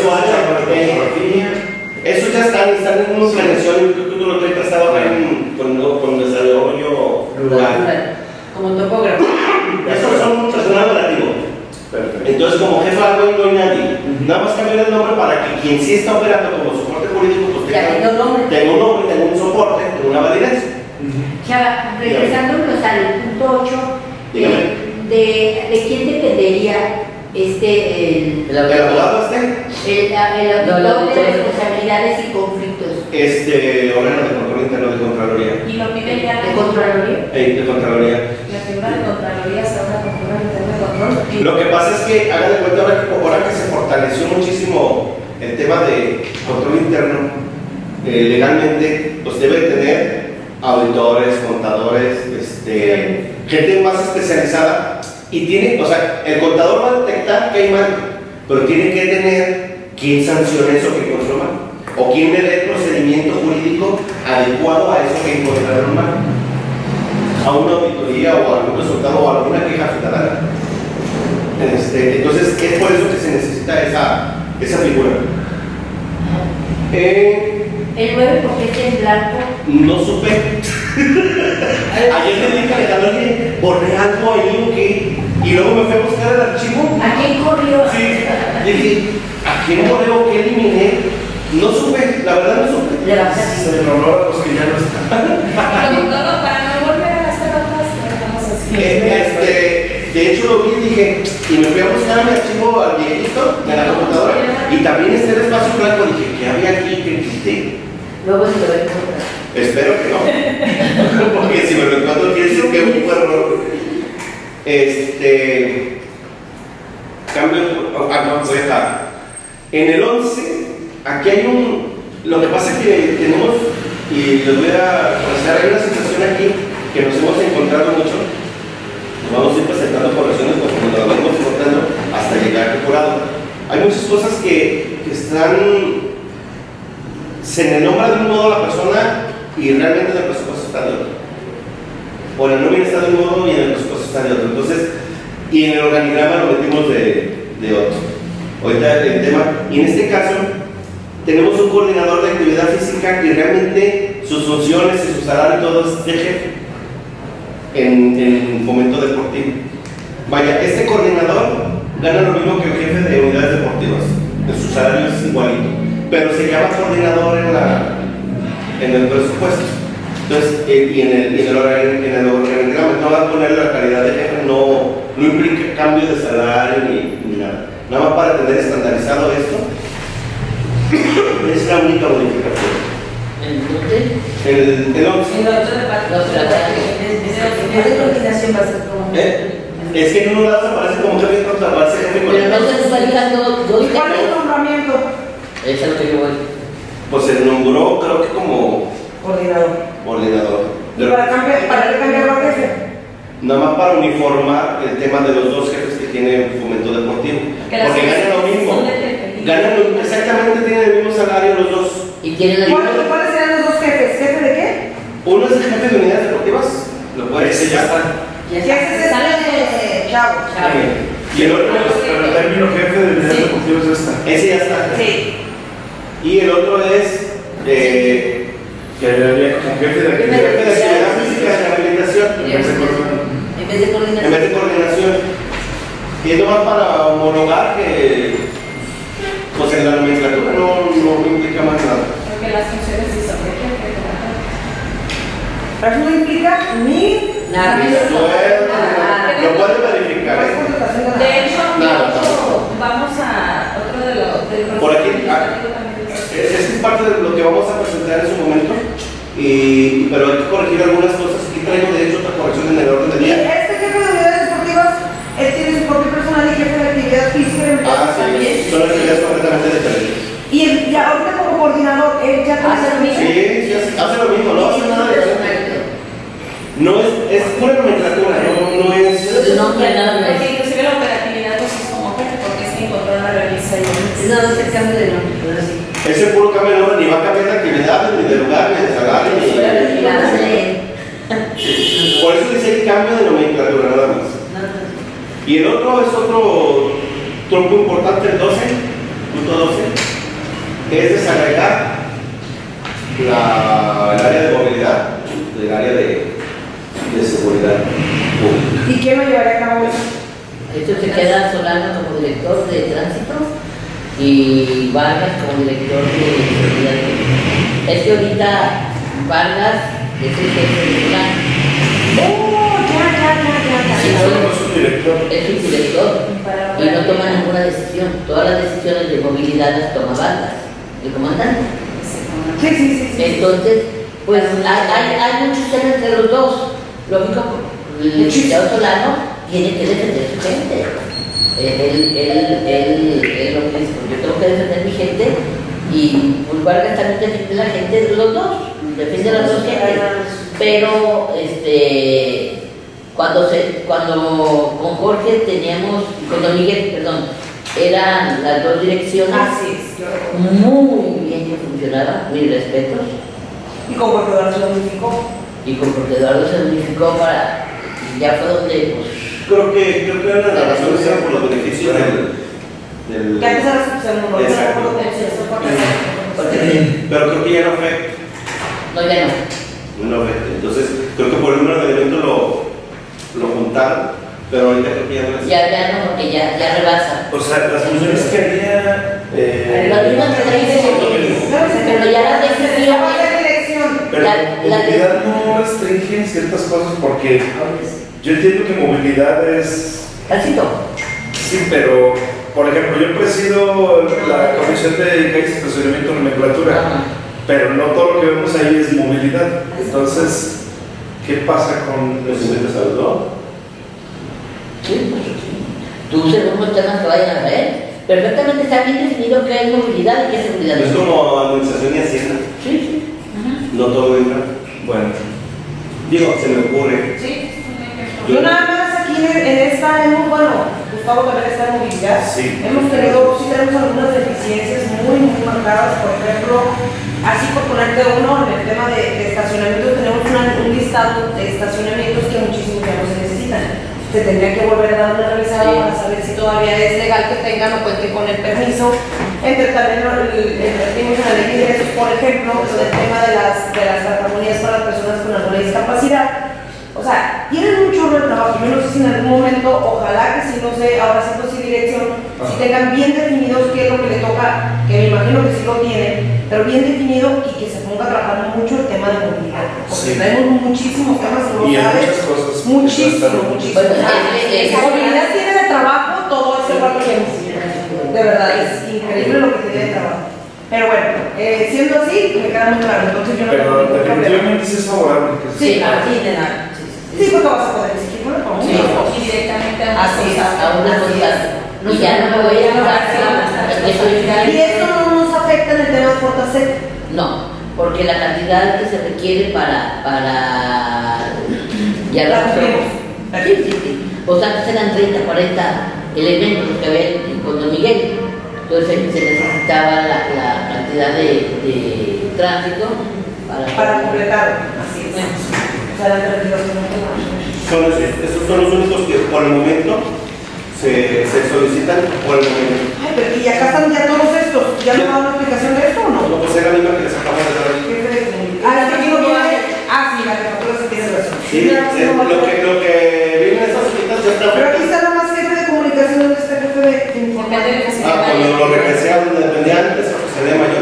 eso ya están en una planeación, tú lo traes prestado con desarrollo rural. Como topógrafo. Esos son personal operativo. Perfecto. Entonces, como jefe algo no hay nadie. Nada más cambiar el nombre para que quien sí está operando como soporte jurídico, pues tenga un nombre, tenga un soporte, tenga una validez. Chava, regresándonos al punto 8, ¿de quién dependería El abogado el auditor de responsabilidades y conflictos? Órgano de control interno de Contraloría. Y lo pide ya ¿De Contraloría? De Contraloría. La figura de Contraloría se habla con figura interna de control. Lo que pasa es que, hagan de cuenta, ahora que se fortaleció muchísimo el tema de control interno, legalmente, pues debe tener auditores, contadores, gente más especializada, y tiene, o sea, el contador va a detectar que hay mal, pero tiene que tener quien sancione eso que encontró mal, o quien le dé el procedimiento jurídico adecuado a eso que encontraron mal, a una auditoría o a algún resultado o a alguna queja ciudadana. Entonces es por eso que se necesita esa figura. El 9, porque es en blanco. No supe. Ayer le dije a Alejandro que borré algo ahí o qué, y luego me fui a buscar el archivo. ¿A quién corrió? Sí, dije, ¿a quién borré o qué eliminé? No supe, la verdad no supe. Le vas a decir. Se honor a los que ya no están. Como todo, para no volver a hacer otras, dejamos así. De hecho lo vi y dije, y me fui a buscar mi archivo al viejito de la computadora, y también el espacio blanco, dije, ¿qué había aquí que quité? Luego se lo voy a encontrar. Espero que no, porque si me lo encuentro quiere decir que hubo un error. Cambio, voy a dejar. En el 11, aquí hay lo que pasa es que tenemos, y les voy a contar, hay una situación aquí que nos hemos encontrado mucho. Nos vamos a ir presentando correcciones conforme nos vamos encontrando hasta llegar al jurado. Hay muchas cosas que se le nombra de un modo a la persona y realmente el presupuesto está de otro. o en la nómina está de un modo y en el presupuesto está de otro. Entonces, y en el organigrama lo metimos de otro. Ahorita el tema, y en este caso, tenemos un coordinador de actividad física que realmente sus funciones y su salario y todo es de jefe en fomento deportivo. Vaya, este coordinador gana lo mismo que el jefe de unidades deportivas, en su salario es igualito, pero se llama coordinador en el presupuesto. Entonces, y en el organigrama no va a poner la calidad de jefe, no implica cambio de salario ni nada. Nada más para tener estandarizado esto, es la única modificación. ¿El 11. El otro de coordinación va a ser como. Es que en unos lados aparece como jefe y en otros aparece jefe con Pero no se está ligando dos ¿Cuál es el nombramiento? Eso es lo que yo voy. Pues se nombró, creo que como Coordinador. ¿Y Pero, para qué cambiarlo a jefe? nada más para uniformar el tema de los dos jefes que tiene Fomento Deportivo. Que las Porque ganan lo mismo. son de jefe. Exactamente, tienen el mismo salario los dos. Y tienen la ¿Cuáles serán los dos jefes? ¿Jefe de qué? Uno es el jefe de unidades deportivas, lo puede Ese ya está. ¿Qué es ese chavo? Y el otro, Pero el término jefe de unidades deportivas ya está. ese ya está. Sí. Y el otro es Que había como jefe de jefe actividad. de actividad física de rehabilitación. En vez de coordinación. En vez de coordinación. Y es nomás para homologar que, pues en la nomenclatura no implica más nada. Porque las funciones sí son de jefe. Eso no implica ni Nada. Lo puede verificar. De hecho, vamos a otro de los. Por aquí, es parte de lo que vamos a presentar en su momento, pero hay que corregir algunas cosas. Aquí traigo de hecho otra corrección en el orden del Y día. este jefe de unidades deportivas, él tiene su propio personal y jefe de actividad física y Ah, también. sí, son actividades completamente diferentes. Y ahorita como coordinador, él ya Hace lo mismo. Sí, hace lo mismo, no hace nada diferente. No es pura nomenclatura, no es. No, nada más. Porque inclusive la operatividad pues es como jefe, porque es quien controla, realiza y. No, es el cambio de nombre, pero sí. Ese puro cambio de nombre ni va a cambiar de actividad, ni de lugar, ni de salario, ni. Por eso dice el cambio de nomenclatura, nada más. Y el otro es otro trompo importante, el 12, punto 12, que es desagregar el área de movilidad del área de seguridad pública. ¿Y quién lo llevaría a cabo eso? Esto se queda Solano como director de tránsito y Vargas como director de seguridad pública. Es que ahorita Vargas es el jefe de Solano. Sí, solo es un director. Es su director y no toma ninguna decisión. Todas las decisiones de movilidad las toma Vargas, el comandante. Sí. Entonces, pues hay muchos temas entre los dos. Lógico, el licenciado Solano tiene que defender su gente. Él lo que dice, yo tengo que defender mi gente y pues Vargas también defiende la gente de los dos, defiende las dos gentes. Pero cuando con Jorge teníamos, con Don Miguel, perdón, eran las dos direcciones. Así es, muy bien que funcionaba, mis respetos. y con Jorge Eduardo se lo unificó. Y con Jorge Eduardo se unificó para. Ya fue donde, pues. Creo que una de las razones era por los beneficios del. Que antes era subsegundo, Exacto. Pero creo que ya no afecta. No, ya no. No afecta. Entonces, creo que por el número de elementos lo juntaron, pero ahorita creo que ya no es. Ya no, porque ya rebasa. O sea, las funciones que haría. Las mismas que pero ya la decisión. Pero movilidad no restringe ciertas cosas porque yo entiendo que movilidad es. Tránsito. Sí, pero por ejemplo, yo presido la Comisión de Calles, Estacionamiento y Nomenclatura, pero no todo lo que vemos ahí es movilidad. Entonces, ¿qué pasa con los inventos de salud? Sí, pues sí. Tú según los temas que vayan a ver, perfectamente está bien definido qué es movilidad y qué es seguridad. Es como administración y hacienda. Sí. No todo entra. bueno? Digo, se me ocurre. Sí, Yo nada más aquí en esta Gustavo también está en movilidad. Sí. Hemos tenido, sí tenemos algunas deficiencias muy marcadas, por ejemplo, Así por ponerte uno, en el tema de estacionamientos, tenemos un listado de estacionamientos que muchísimos ya no se necesitan. Se tendría que volver a dar una revisada para saber si todavía es legal que tengan o cuenten con el permiso. Entre también invertimos en la ley de ingresos, por ejemplo, el tema de las calcamonías para las personas con alguna discapacidad. O sea, tienen un chorro de trabajo. Yo no sé si en algún momento, ojalá que si no sé, ahora sí pues dirección, si tengan bien definidos qué es lo que le toca, que me imagino que sí lo tienen, pero bien definido y que se ponga a trabajar mucho el tema de movilidad. Porque tenemos muchísimos temas y en muchas cosas. muchísimo. Bueno, Movilidad tiene de trabajo todo ese cuarto que de verdad es increíble lo que tiene de trabajo. Pero bueno, siendo así, me queda muy claro. Entonces yo no tengo Pero ningún problema. definitivamente sí es favorable. Sí, así de nada. Sí, porque vas a poder exigir una como Sí. Y directamente a Así es. a una cosa. Y ya no me voy a llevar. Y esto no nos afecta en el tema de Fortasec. No, porque la cantidad que se requiere para ya La lo cumplimos. Sí. O sea, antes eran 30, 40 elementos que había en Don Miguel. Entonces se necesitaba la cantidad de tránsito Para completarlo. Así es. O sea, la 32 Esos son los únicos que por el momento se solicitan por el momento. Ay, pero y acá están ya todos estos. ¿Ya nos dan una explicación de esto o no? No, pues es la misma que les acabo de dar. Es que aquí no viene. Sí, la jefatura sí tiene razón. Sí, lo que viene en estas hojitas ya está. Pero aquí está nada más jefe de comunicación, ¿dónde está el jefe de información? Cuando lo regresé a donde dependía antes, a José de Mayor.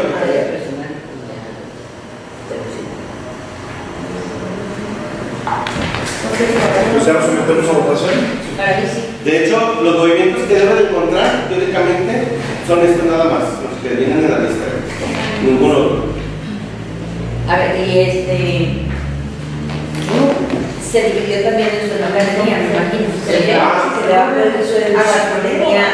O sea, nos sometemos a votación. De hecho, los movimientos que deben encontrar teóricamente son estos nada más, los que vienen en la lista. Ninguno otro. A ver, y se dividió también en su localia, me imagino. Se le va a poner su localia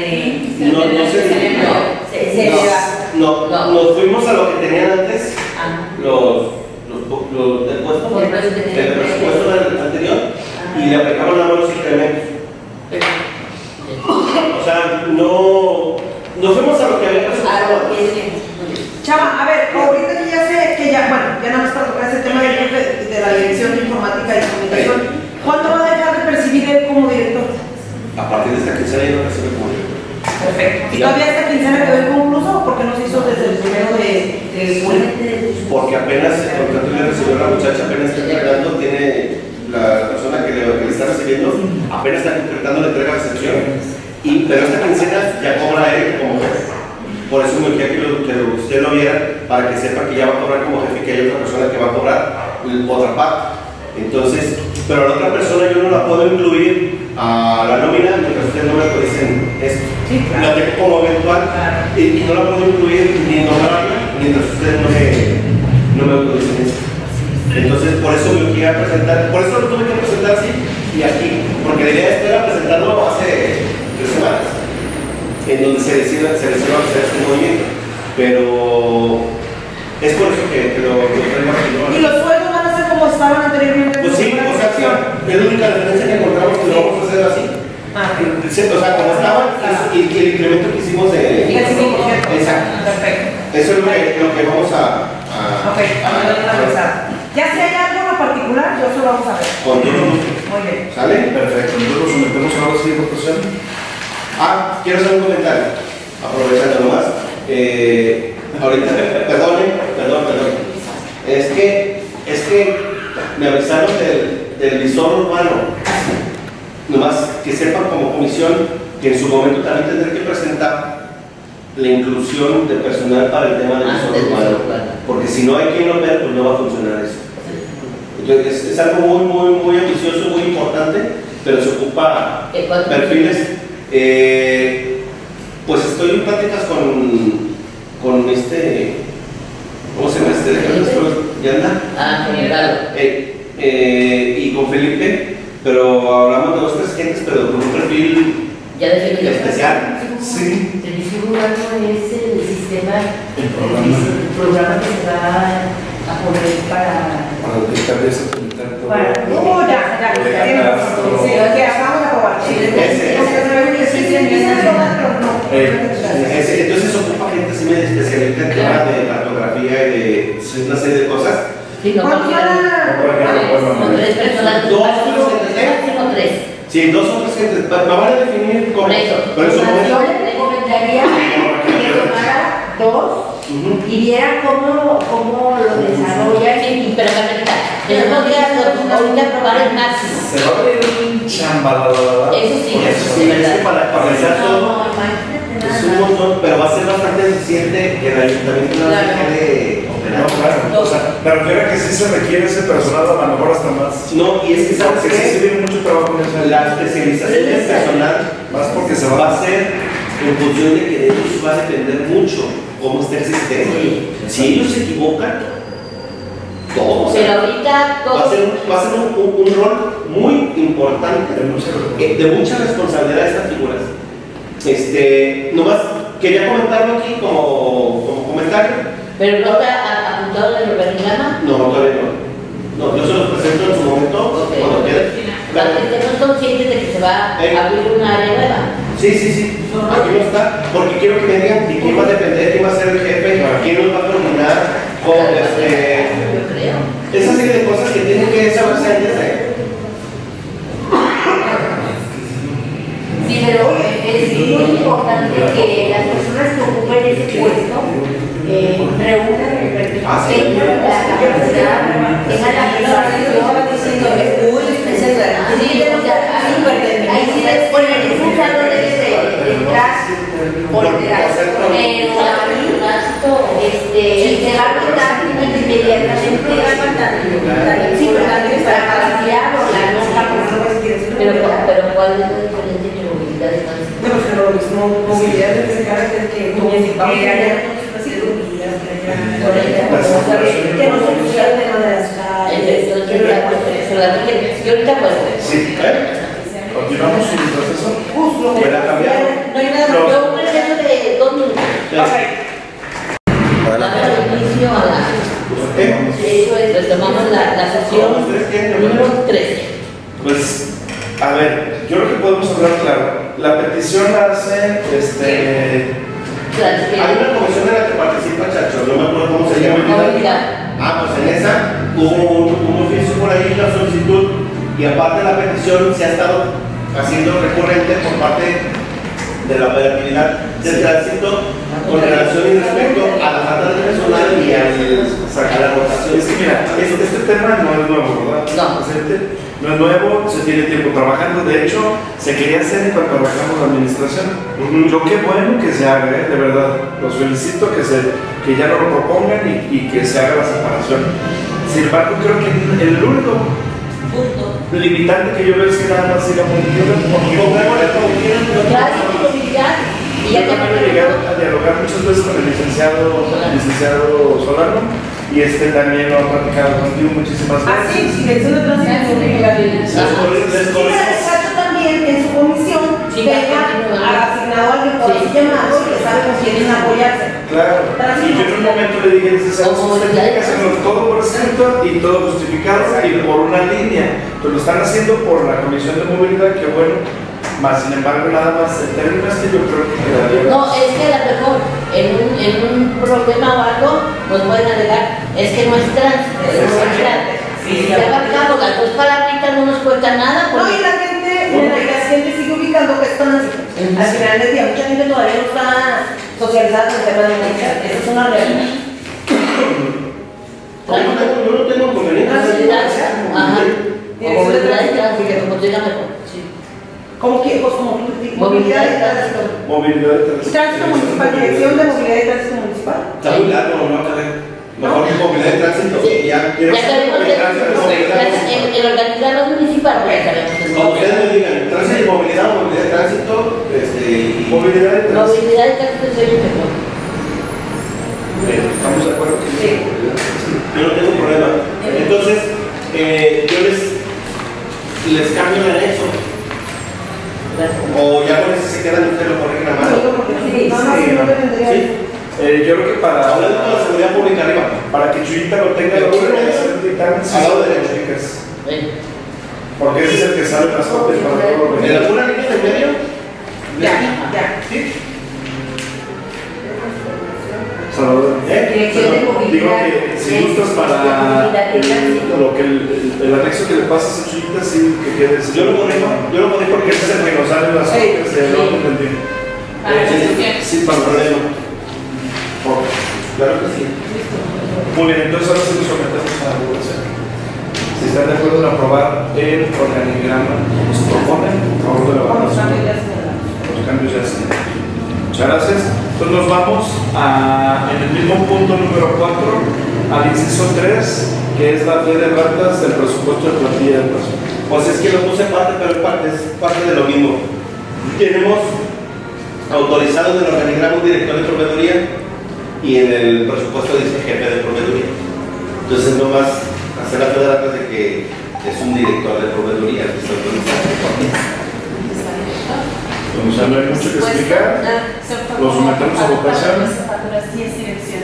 No, nos fuimos a lo que tenían antes los del puesto, del presupuesto del anterior, y le aplicamos nada más los incrementos. O sea, no fuimos a lo que había presupuestado. Chava, a ver, ahorita que ya sé que ya, bueno, ya nada más para tocar ese tema del jefe de la Dirección de Informática y Comunicación, ¿cuánto va a dejar de percibir él como director? A partir de esta quincena ya no recibe como director. Perfecto. ¿Y todavía esta quincena quedó inconcluso o por qué no se hizo desde el primero de julio? Porque apenas el contrato le recibió la muchacha, apenas está entregando, tiene la persona que le está recibiendo, apenas está concretando la entrega de recepción. Pero esta quincena ya cobra él como jefe. Por eso me gustaría que usted lo viera, para que sepa que ya va a cobrar como jefe y que hay otra persona que va a cobrar otra parte. Entonces, pero a la otra persona yo no la puedo incluir a la nómina mientras usted no me autoricen esto. Sí, claro. La tengo como eventual y no la puedo incluir ni nombrarla mientras usted no me autoricen esto. Entonces, por eso me quería presentar, por eso lo tuve que presentar así y aquí, porque la idea era presentarlo hace 3 semanas, en donde se decidió hacer este movimiento, pero es por eso que lo traigo aquí. ¿Y los sueldos van a ser como estaban anteriormente? Pues sí, o sea, es la única diferencia que encontramos que lo vamos a hacer así. O sea, como estaban, y el incremento que hicimos de... Exacto. Perfecto. Eso es lo que vamos a revisar. Ya si hay algo en lo particular, yo se lo vamos a ver. con todo gusto. Muy bien. ¿Sale? Perfecto. Entonces nos sometemos ahora sí a votación. Quiero hacer un comentario, aprovechando nomás. Ahorita, perdón. Es que me avisaron del visor urbano. Nomás que sepan como comisión que en su momento también tendré que presentar la inclusión de personal para el tema del visor urbano. Porque si no hay quien lo vea, pues no va a funcionar eso. Entonces es algo muy ambicioso, muy importante, pero se ocupa perfiles. Pues estoy en pláticas con ¿cómo se llama ¿Ya anda? Con Ricardo. Y con Felipe, pero hablamos de 2 o 3 gentes, pero con un perfil Ya definido. especial. Sí. El visor urbano es el sistema, El programa que se va a poner para detectar y satelitar todo. Ya. Tiene razón. Sí, que acabamos de aprobar. Entonces ocupa gente así medio especialista en temas de cartografía vía y de una serie de cosas. Sí, no cualquiera. Con 3 personas. 2 máximo 3. Sí, 2 o 3 gentes. Me van a definir como. Por eso. Yo le recomendaría que tomara 2 y viera cómo lo desarrollan. Sí, pero Carmelita, tenemos que ahorita probar el máximo. Se va a abrir un chambalada. Eso sí, Sí, de es verdad. que para realizar todo es un montón, pero va a ser bastante eficiente que el ayuntamiento no se quede No, operando. claro. O sea, me refiero a que sí se requiere ese personal, a lo mejor hasta más. No, y es que sabes Porque sí se que viene mucho trabajo en eso. la especialización del personal Más porque se va va a ser en función de que de ellos va a depender mucho cómo está el sistema. Sí. Si ellos se equivocan, todo. Pero ahorita Va a todo. ser un rol muy importante, de mucha responsabilidad de estas figuras. Nomás quería comentarlo aquí como comentario. Pero no está apuntado en el organigrama. No, todavía no. No, yo se los presento en su momento, Ok. cuando quede. Para que estemos conscientes de que se va a abrir una área nueva. Sí. Aquí no está, porque quiero que me digan de quién va a depender, quién va a ser el jefe, quién nos va a coordinar, cómo, Yo creo. esa serie de cosas que tienen que saberse antes de. Sí, pero es muy importante que las personas que ocupen ese puesto reúnan el perfil, tengan la capacidad, tengan la preparación. Sí, o sea, ahí sí les ponen el no debe de entrar por detrás, pero ahí se va a notar inmediatamente la capacidad o la no capacidad. Pero ¿cuál es la diferencia entre movilidad y tránsito? No, pero lo mismo, movilidad es ese carácter que que no se pusieron el tema de las calles. Yo ahorita puedo. Sí. ¿Continuamos con el proceso? Justo. ¿Me la cambiaron? No hay nada. Yo un proceso de 2 minutos. Damos inicio a la. Eso es, retomamos la sesión número 13. Pues, a ver, yo creo que podemos hablar claro. La petición la hace, Hay una comisión en la que participa Chacho, no me acuerdo cómo se llama. Pues en esa hubo un oficio por ahí, una solicitud, y aparte de la petición se ha estado haciendo recurrente por parte de la operatividad del tránsito con relación y respecto a la falta de personal y a la rotación. Es que mira, este tema no es nuevo, ¿verdad? No. No es nuevo, se tiene tiempo trabajando. De hecho, se quería hacer cuando trabajamos la administración. Yo qué bueno que se haga, de verdad. Los felicito que ya no lo propongan y que se haga la separación. Sin embargo, creo que el único limitante que yo veo es que nada más siga Y ya yo también he llegado a dialogar muchas veces con el licenciado Solano y también lo ha platicado contigo muchísimas veces. Sí, dirección de tránsito. También en su comisión venga asignado a alguien por su llamado que sabe con quién apoyarse. Claro, y yo en un momento le dije, usted tiene que hacerlo todo por escrito y todo justificado y por una línea. Pues lo están haciendo por la Comisión de Movilidad, que bueno, más sin embargo nada más en términos que yo creo que quedaría. No, es que a lo mejor en un problema o algo nos pueden alegar, es que no es tránsito, es movilidad. Si se ha marcado las 2 palabritas no nos cuesta nada. No, y la gente sigue ubicando que es tránsito. Al final del día, mucha gente todavía no está socializada con el tema de movilidad. Eso es una realidad. Yo no tengo inconveniente. Movilidad y tránsito, como se llama mejor. ¿Cómo que? Pues como tú, movilidad y tránsito. Movilidad y tránsito. Tránsito municipal, dirección de movilidad y tránsito municipal. Está muy largo, no va a caber. Mejor que movilidad de tránsito. Ya sabemos el organigrama municipal, ya sabemos. Como ustedes me digan, tránsito y movilidad de tránsito, Movilidad y tránsito. Movilidad y tránsito se oye mejor. ¿Estamos de acuerdo? Sí. yo no tengo problema. Entonces, yo les cambio el anexo. O ya con ese se quedan ustedes lo corrigen a mano. Yo creo que Hablando de la seguridad pública arriba. para que Chuyita lo tenga, lo voy a hacer un dictamen Al lado derecho. chicas. Porque ese es el que sale en las copias para todo lo ¿En la pura línea del medio? Ya. ¿Sí? Salvador. Dirección de Digo movilidad. que si gustas para lo que el anexo que le pasas a Chuyita, sí, que quedes. Yo lo pondré porque ese es el que nos sale las copias de lo que entendí. Sí, para el problema. Claro que sí. Muy bien, entonces ahora sí nos sometemos a la votación. Si están de acuerdo en aprobar el organigrama que nos proponen, por favor de la votación. Los cambios ya están. Muchas gracias. Entonces nos vamos en el mismo punto número 4, al inciso 3, que es la fe de ratas del presupuesto de plantilla del personal. Pues es que lo puse parte, pero es parte de lo mismo. Tenemos autorizado en el organigrama un director de proveeduría y en el presupuesto dice jefe de proveeduría. Entonces no más hacer la fe de ratas de que es un director de proveeduría que está autorizado. Como ya no hay mucho que explicar, lo sometemos a votación. Sí, es dirección.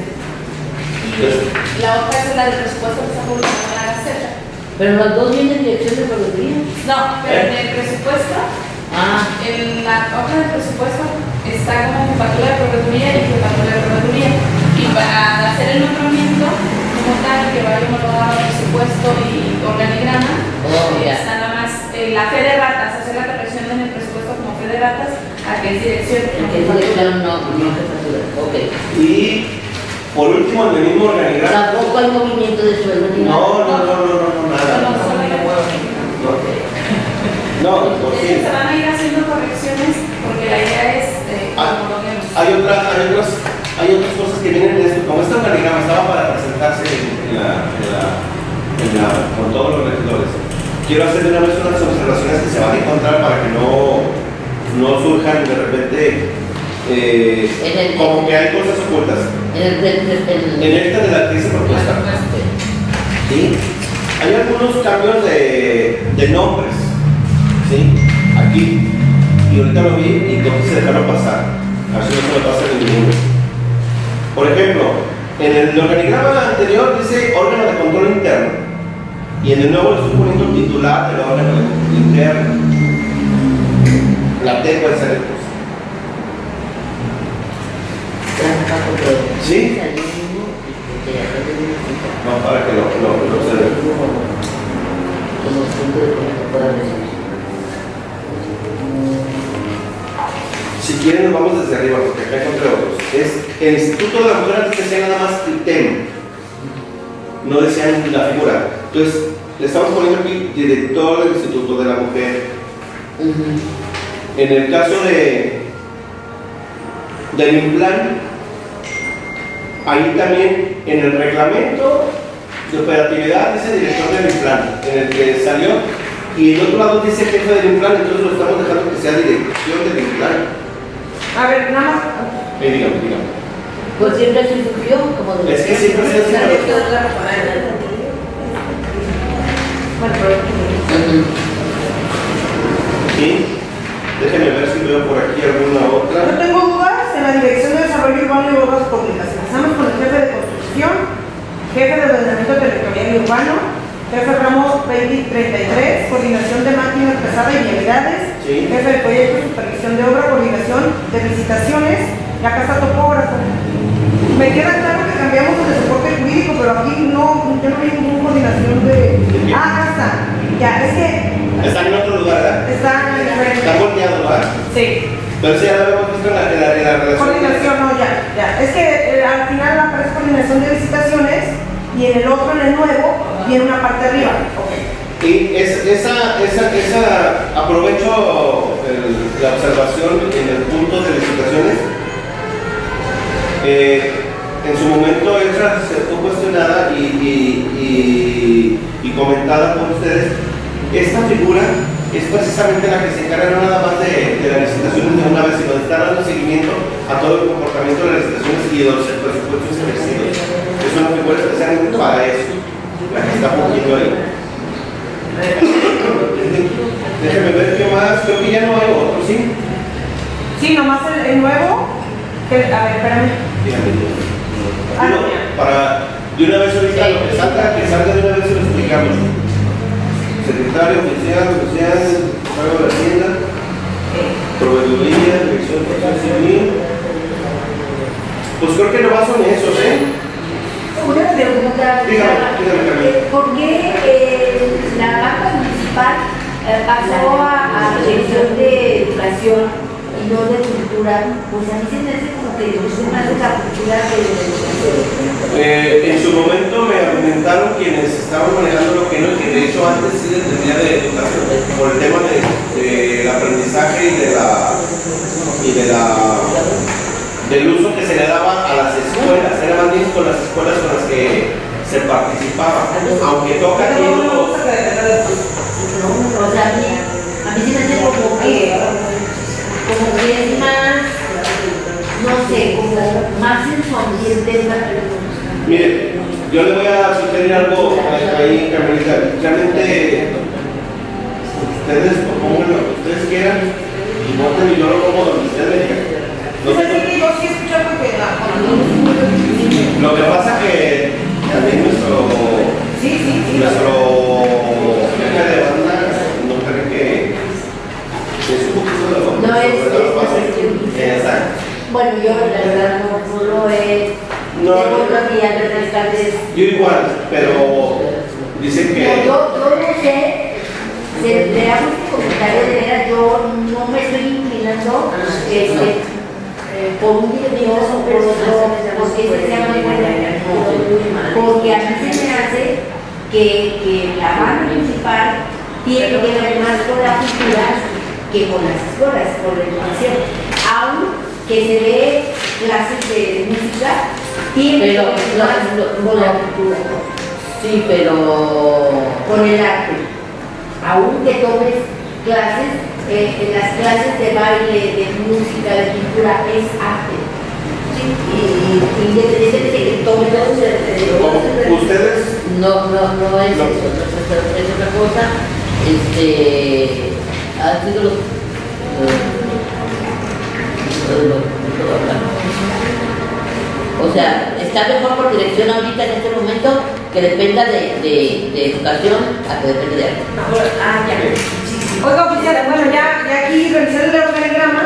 Y la otra es la del presupuesto que está publicando en la Gaceta. Pero los dos vienen en dirección de proveeduría. No, pero en el presupuesto, en la hoja del presupuesto está como jefatura de proveeduría y jefatura de proveeduría. Y para hacer el nombramiento, como tal, que vaya homologado el presupuesto y organigrama, está nada más la fe de ratas, hacer la corrección en el presupuesto como fe de ratas, a que es dirección. Que es dirección, no jefatura. Ok. Y por último, en el mismo organigrama. Tampoco hay movimiento de sueldo ni nada. Nada. No, Se van a ir haciendo correcciones porque la idea es homologuemos. Hay otras cosas que vienen en esto. Como este organigrama estaba para presentarse con todos los regidores, quiero hacer de una vez unas observaciones que se van a encontrar para que no surjan de repente como que hay cosas ocultas. En esta de la crisis propuesta. ¿Sí? Hay algunos cambios de nombres. ¿Sí? Aquí. Y ahorita lo vi y tengo que dejarlo pasar. A ver si no se me pasa ninguno. Por ejemplo, en el organigrama anterior dice órgano de control interno. Y en el nuevo le estoy poniendo el titular del órgano de control interno. La T puede ser el cosa. ¿Sí? No, para que lo observen. Si quieren nos vamos desde arriba, porque acá encontré otros. Es el Instituto de la Mujer, antes decía nada más ITEM. No decían la figura. Entonces, le estamos poniendo aquí director del Instituto de la Mujer. En el caso del INPLAN, ahí también en el reglamento de operatividad dice director del INPLAN, en el que salió, y el otro lado dice jefe del INPLAN, entonces lo estamos dejando que sea dirección del INPLAN. A ver, nada más. Dígame. Pues siempre se surgió como de. Es que siempre se hace. Sí. Déjenme ver si veo por aquí alguna otra. Yo tengo dudas en la Dirección de Desarrollo Urbano y Obras Públicas. Empezamos con el jefe de construcción, jefe de ordenamiento territorial y urbano, jefe ramo 2033, coordinación de máquinas pesadas y vialidades, Sí. jefe de proyecto, supervisión de obra, coordinación de licitaciones, y acá está topógrafo. Me queda claro que cambiamos el de soporte jurídico, pero aquí no, yo no vi ninguna coordinación de. Acá está. Ya, es que Está en otro lugar, ¿verdad? Está volteado, ¿verdad? Sí. Pero sí, ya lo habíamos visto en la relación. Coordinación, no, ya. Es que al final aparece coordinación de licitaciones y en el otro, en el nuevo, viene una parte arriba. Ok. Y aprovecho la observación en el punto de licitaciones. En su momento esa se fue cuestionada y comentada por ustedes. Esta figura es precisamente la que se encarga no nada más de las licitaciones de una vez, sino de estar dando seguimiento a todo el comportamiento de las licitaciones y de los presupuestos ejercidos. Es una figura especialmente para eso, la que está poniendo ahí. Déjenme ver qué más, creo que ya no hay otro, ¿sí? Sí, nomás el nuevo. A ver, espérame. Para de una vez ahorita lo que salga de una vez se lo explicamos. Secretario oficial, cargo de Hacienda, proveeduría, dirección de Protección Civil, Pues creo que nomás son esos, ¿eh? Una pregunta. Dígame. ¿Por qué la banca municipal pasó a dirección de educación y no de cultura? Pues a mí se me hace como que es más de la cultura que de la educación. En su momento me argumentaron quienes estaban manejando lo que no, que de hecho antes sí dependía de educación, por el tema del aprendizaje y del uso que se le daba a las escuelas. Era más bien con las escuelas con las que se participaba, aunque toca aquí los... O sea, a mí se me hace como que es más, no sé, como más en su ambiente. Mire, yo le voy a sugerir algo ahí, Carmelita. Realmente, ustedes propongan lo que ustedes quieran y voten y yo lo pongo donde ustedes me digan. Pues así que yo sí escuché porque Lo que pasa que también nuestro jefe de banda no cree que es un poquito de lo No es exacto. Bueno, yo la verdad no lo he... Yo igual, pero dicen que... Yo no sé, le hago este comentario de veras, yo no me estoy inclinando por un director o por otro, porque se sea muy buena, porque a mí se me hace que la banda municipal tiene que ver más con la cultura que con las escuelas, con la educación. Aún que se dé clases de música, tiene que ver más con la cultura. Sí, pero... Con el arte. Aún que tomes clases, en las clases de baile, de música, de pintura, es arte. ¿Sí? Y independientemente de que tomes ¿Ustedes? No es eso, es otra cosa. Ha sido o sea, está mejor por dirección ahorita en este momento que dependa de educación a que depende de arte. Oiga, oficial, bueno, ya aquí revisé el organigrama.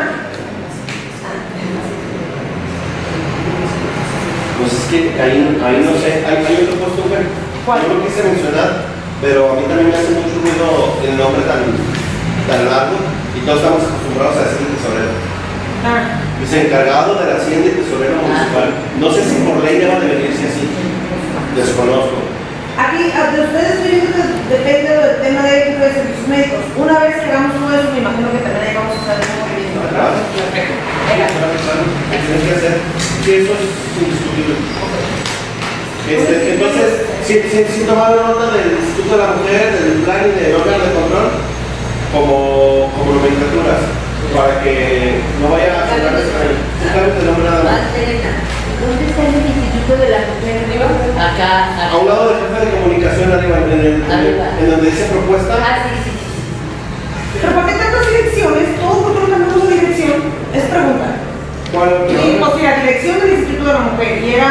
Pues es que ahí no sé, hay otro puesto, ¿cuál? Yo lo quise mencionar, pero a mí también me hace mucho ruido el nombre tan largo y todos estamos acostumbrados a decir el tesorero. Dice encargado de la hacienda y tesorero municipal. No sé si por ley deba de venirse así, desconozco. Aquí, de ustedes estoy viendo que depende del tema de ética de servicios médicos. Una vez que hagamos todo eso, me imagino que también ahí vamos a estar moviendo. Claro. Tienes que hacer, que eso es indiscutible. Entonces, si tomaron nota del Instituto de la Mujer, del plan y del órgano de control, como nomenclaturas, para que no vaya a sonar extraño. Simplemente el nombre nada más. ¿Dónde está el Instituto de la Mujer? Acá. A un lado del jefe de comunicación arriba, en donde dice propuesta. Sí. Pero ¿para qué tantas direcciones? Todo por todo cambiamos de dirección. Es pregunta. ¿Cuál? Sí, o sea, dirección del Instituto de la Mujer. Y era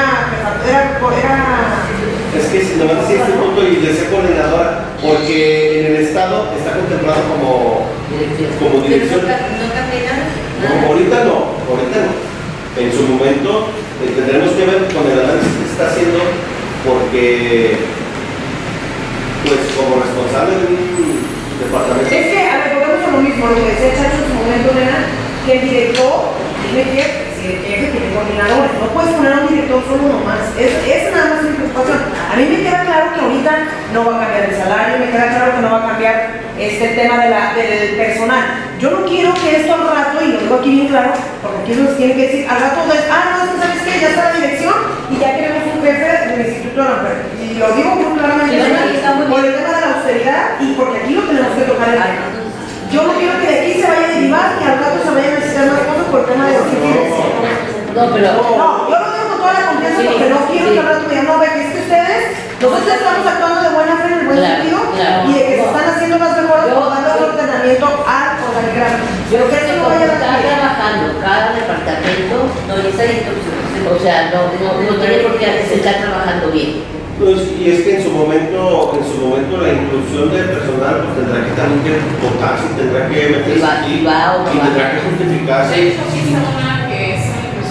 es que si nomás decía instituto y de ser coordinadora, porque en el Estado está contemplado como dirección. ¿No cambia nada? No, ahorita no. En su momento tendremos que ver con el análisis que se está haciendo, porque pues como responsable de un departamento. Es que, a ver, volvemos a lo mismo, lo que decía Chacho en su momento, Elena, que el director tiene que tiene coordinadores, no puedes poner a un director solo nomás, es nada más mi preocupación. A mí me queda claro que ahorita no va a cambiar el salario, me queda claro que no va a cambiar el tema del personal. Yo no quiero que esto al rato, y lo digo aquí bien claro, porque aquí nos tiene que decir, al rato no, es que sabes que ya está la dirección y ya queremos un jefe del Instituto de la Mujer. Y lo digo muy claramente, por el tema de la austeridad y porque aquí lo tenemos que tocar el tema. Yo no quiero que de aquí se vaya a derivar y al rato se vaya a necesitar más cosas por el tema de los dirección. No, pero... No, yo lo digo con toda la confianza porque no quiero que al rato me digan, no, ve que es que nosotros estamos actuando de buena fe en el buen sentido y de que se están haciendo las mejoras por darle otro ordenamiento al organigrama. Yo creo que como está trabajando cada departamento, no está instrucción. O sea, no tiene por qué se está trabajando bien. Pues, y es que en su momento la inclusión del personal pues tendrá que también votarse, tendrá que meterse aquí y tendrá que justificarse. Sí, está una que es una inclusión que se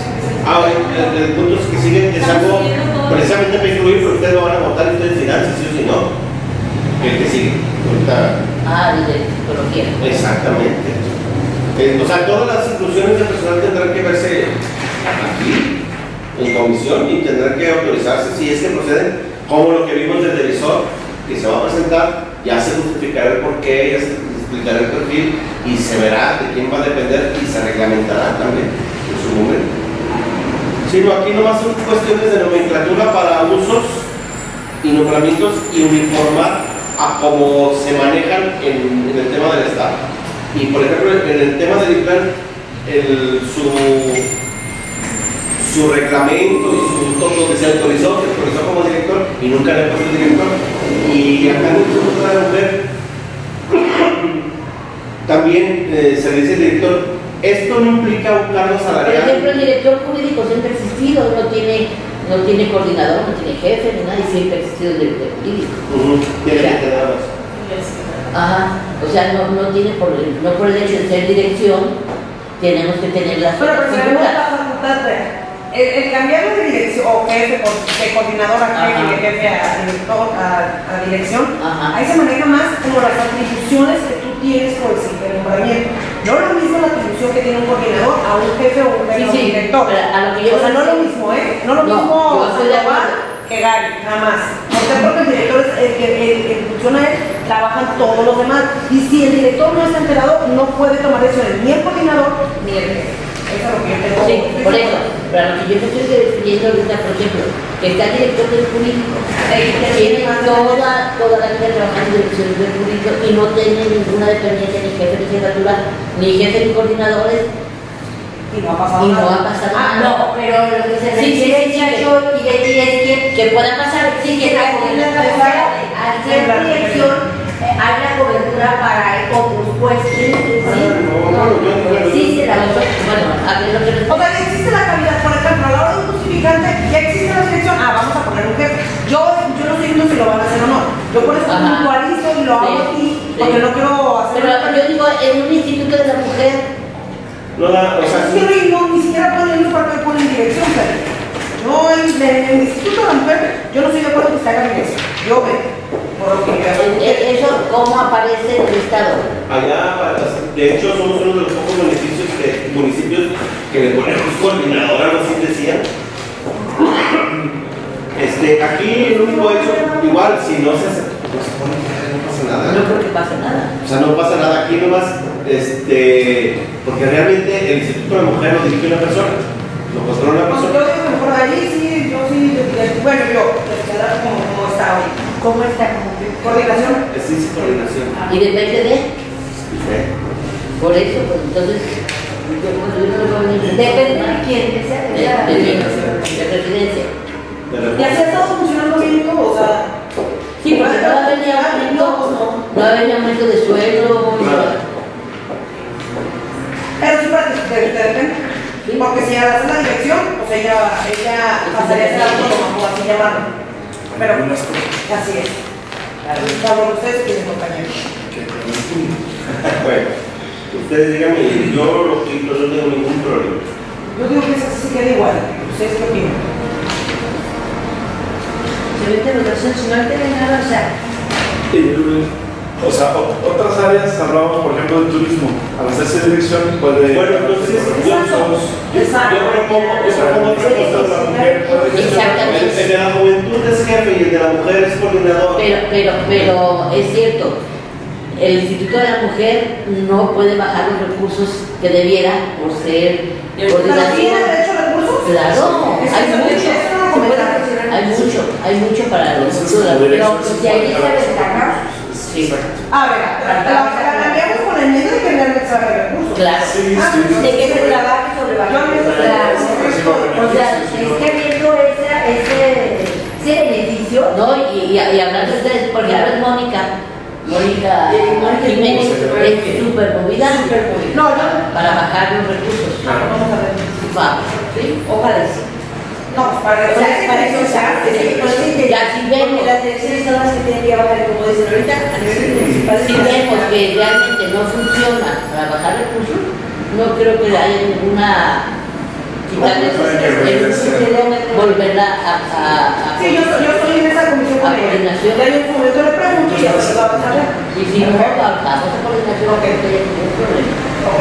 El punto es que sigue, es algo precisamente para incluir, pero ustedes lo van a votar y ustedes dirán si sí o si no. El que sigue. Ahorita. El de psicología. Exactamente. O sea, todas las inclusiones de personal tendrán que verse aquí, en comisión, y tendrán que autorizarse si es que proceden, como lo que vimos del revisor, que se va a presentar, ya se justificará el porqué, ya se explicará el perfil, y se verá de quién va a depender y se reglamentará también en su momento. Sí, no, aquí nomás son cuestiones de nomenclatura para usos y nombramientos y uniformar a cómo se manejan en el tema del Estado. Y por ejemplo, en el tema del IPLAN, su reglamento y todo lo que se autorizó como director y nunca le puso director. Y acá en el Instituto de la Mujer también se le dice director. Esto no implica un cargo salarial. Por ejemplo, el director jurídico siempre ha existido, no tiene coordinador, no tiene jefe, ni nada, y siempre ha existido el director jurídico. Ajá, o sea, no tiene por el hecho de ser dirección, tenemos que tener la figura. El cambiarlo de dirección o jefe, de coordinador a jefe y de jefe a director a dirección, ahí se maneja más como las atribuciones que tú tienes por el nombramiento. No es lo mismo la atribución que tiene un coordinador a un jefe o un jefe o un director. A lo que yo o sea, no es lo mismo, ¿eh? No es lo mismo Sandoval que Gary, nada más. Porque el director es el que funciona él, trabajan todos los demás. Y si el director no está enterado, no puede tomar decisiones ni el coordinador ni el jefe. Eso es lo que yo tengo. Sí, por eso. Pero a lo que yo me estoy refiriendo ahorita, por ejemplo, que está el director del jurídico, que tiene toda la vida trabajando en direcciones del jurídico y no tiene ninguna dependencia, ni jefe de jefatura, ni jefe de coordinadores. Y no ha pasado nada. No, pero lo que se refiere Chacho y Betty es que pueda pasar, sí, que la cobertura al ser dirección hay la cobertura para otros puestos. Existe la cobertura. O sea, existe la cavidad, por ejemplo, a la hora de un justificante, ya existe la dirección, vamos a poner un jefe. Yo no sé si lo van a hacer o no. Yo por eso puntualizo y lo hago aquí, porque no quiero hacer. Pero yo digo, en un instituto de la mujer. No, o sea, ni siquiera ponen para que ponen dirección, pero no, en el Instituto de la Mujer, yo no estoy de acuerdo que se haga dirección. Yo veo, por lo que ¿Eso cómo aparece en el Estado? Allá, de hecho, somos uno de los pocos municipios que le ponemos coordinador, algo así decían. Aquí el único hecho, igual, si no se hace, pues se pone que no pasa nada. No creo que pase nada. O sea, no pasa nada aquí nomás, porque realmente el Instituto de la Mujer lo dirige una persona, lo controla una persona. Yo digo mejor allí, sí, yo sí, bueno, yo, como está hoy. ¿Cómo está? Coordinación. Sí, coordinación. ¿Y depende de? Sí. Por eso, pues entonces, Depende de quién, que sea de presidencia. ¿Y así ha estado funcionando bien todo? O sea, sí, porque no va a venir aumento de sueldo. Pero sí, para que depende. Porque si ella hace la dirección, pues ella pasaría a ser autónoma, o así llamarlo. Pero así es. Salvo que ustedes quieren, compañeros. Bueno, ustedes díganme, yo lo quito, no tengo ningún problema. Yo digo que eso se queda igual. ¿Ustedes qué opinan? Si no tiene nada, o sea, otras áreas hablamos, por ejemplo, del turismo. Al hacerse dirección puede. Bueno, entonces yo propongo otra cosa. La mujer puede. Exactamente. El de la juventud es jefe y el de la mujer es coordinador. Pero es cierto, el Instituto de la Mujer no puede bajar los recursos que debiera por ser coordinación. ¿Tiene derecho a recursos? Claro, hay mucho para los recursos de la mujer. pero si ahí se destaca. Sí. A ver, la cambiamos con el miedo de que realmente salga de recursos. Claro. De que se trabaje sobre O sea, es que viendo ese beneficio. No, y hablando de ustedes, por ejemplo, Mónica Jiménez es súper movida para bajar los recursos. Vamos a ver. ¿Sí? Ojalá sí. No, pues para eso ya si vemos, las direcciones son las que tienen que bajar, como dicen ahorita, a nivel municipal. si vemos que realmente no funciona para bajar recursos, no creo que haya ninguna quitarle volverla a Sí, yo estoy en esa comisión con ella. coordinación. Ya yo en un momento le pregunto y ya se va a pasar. Y si no, vamos a coordinación, no hay ningún problema. Ok.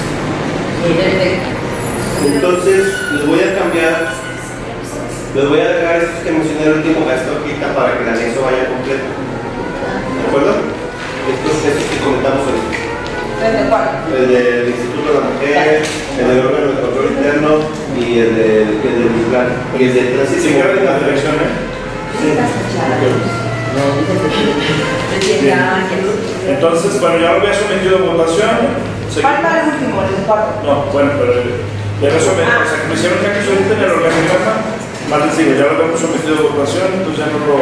Entonces, les voy a cambiar, les voy a dejar estos que mencioné el último gasto ahorita para que el anexo vaya completo. ¿De acuerdo? Estos que comentamos ahorita. ¿Desde cuál? El del Instituto de la Mujer, el del órgano de control interno y el del plan. Y el del Sí, tránsito. cabe en la dirección, ¿eh? Sí. No, Entonces, bueno, ya lo había sometido a votación. Falta el último, el 4. No, bueno, pero ya lo sometí, o sea, que me hicieron cambios ahorita en el organigrama, más les digo, ya lo habíamos sometido a votación, entonces ya no lo...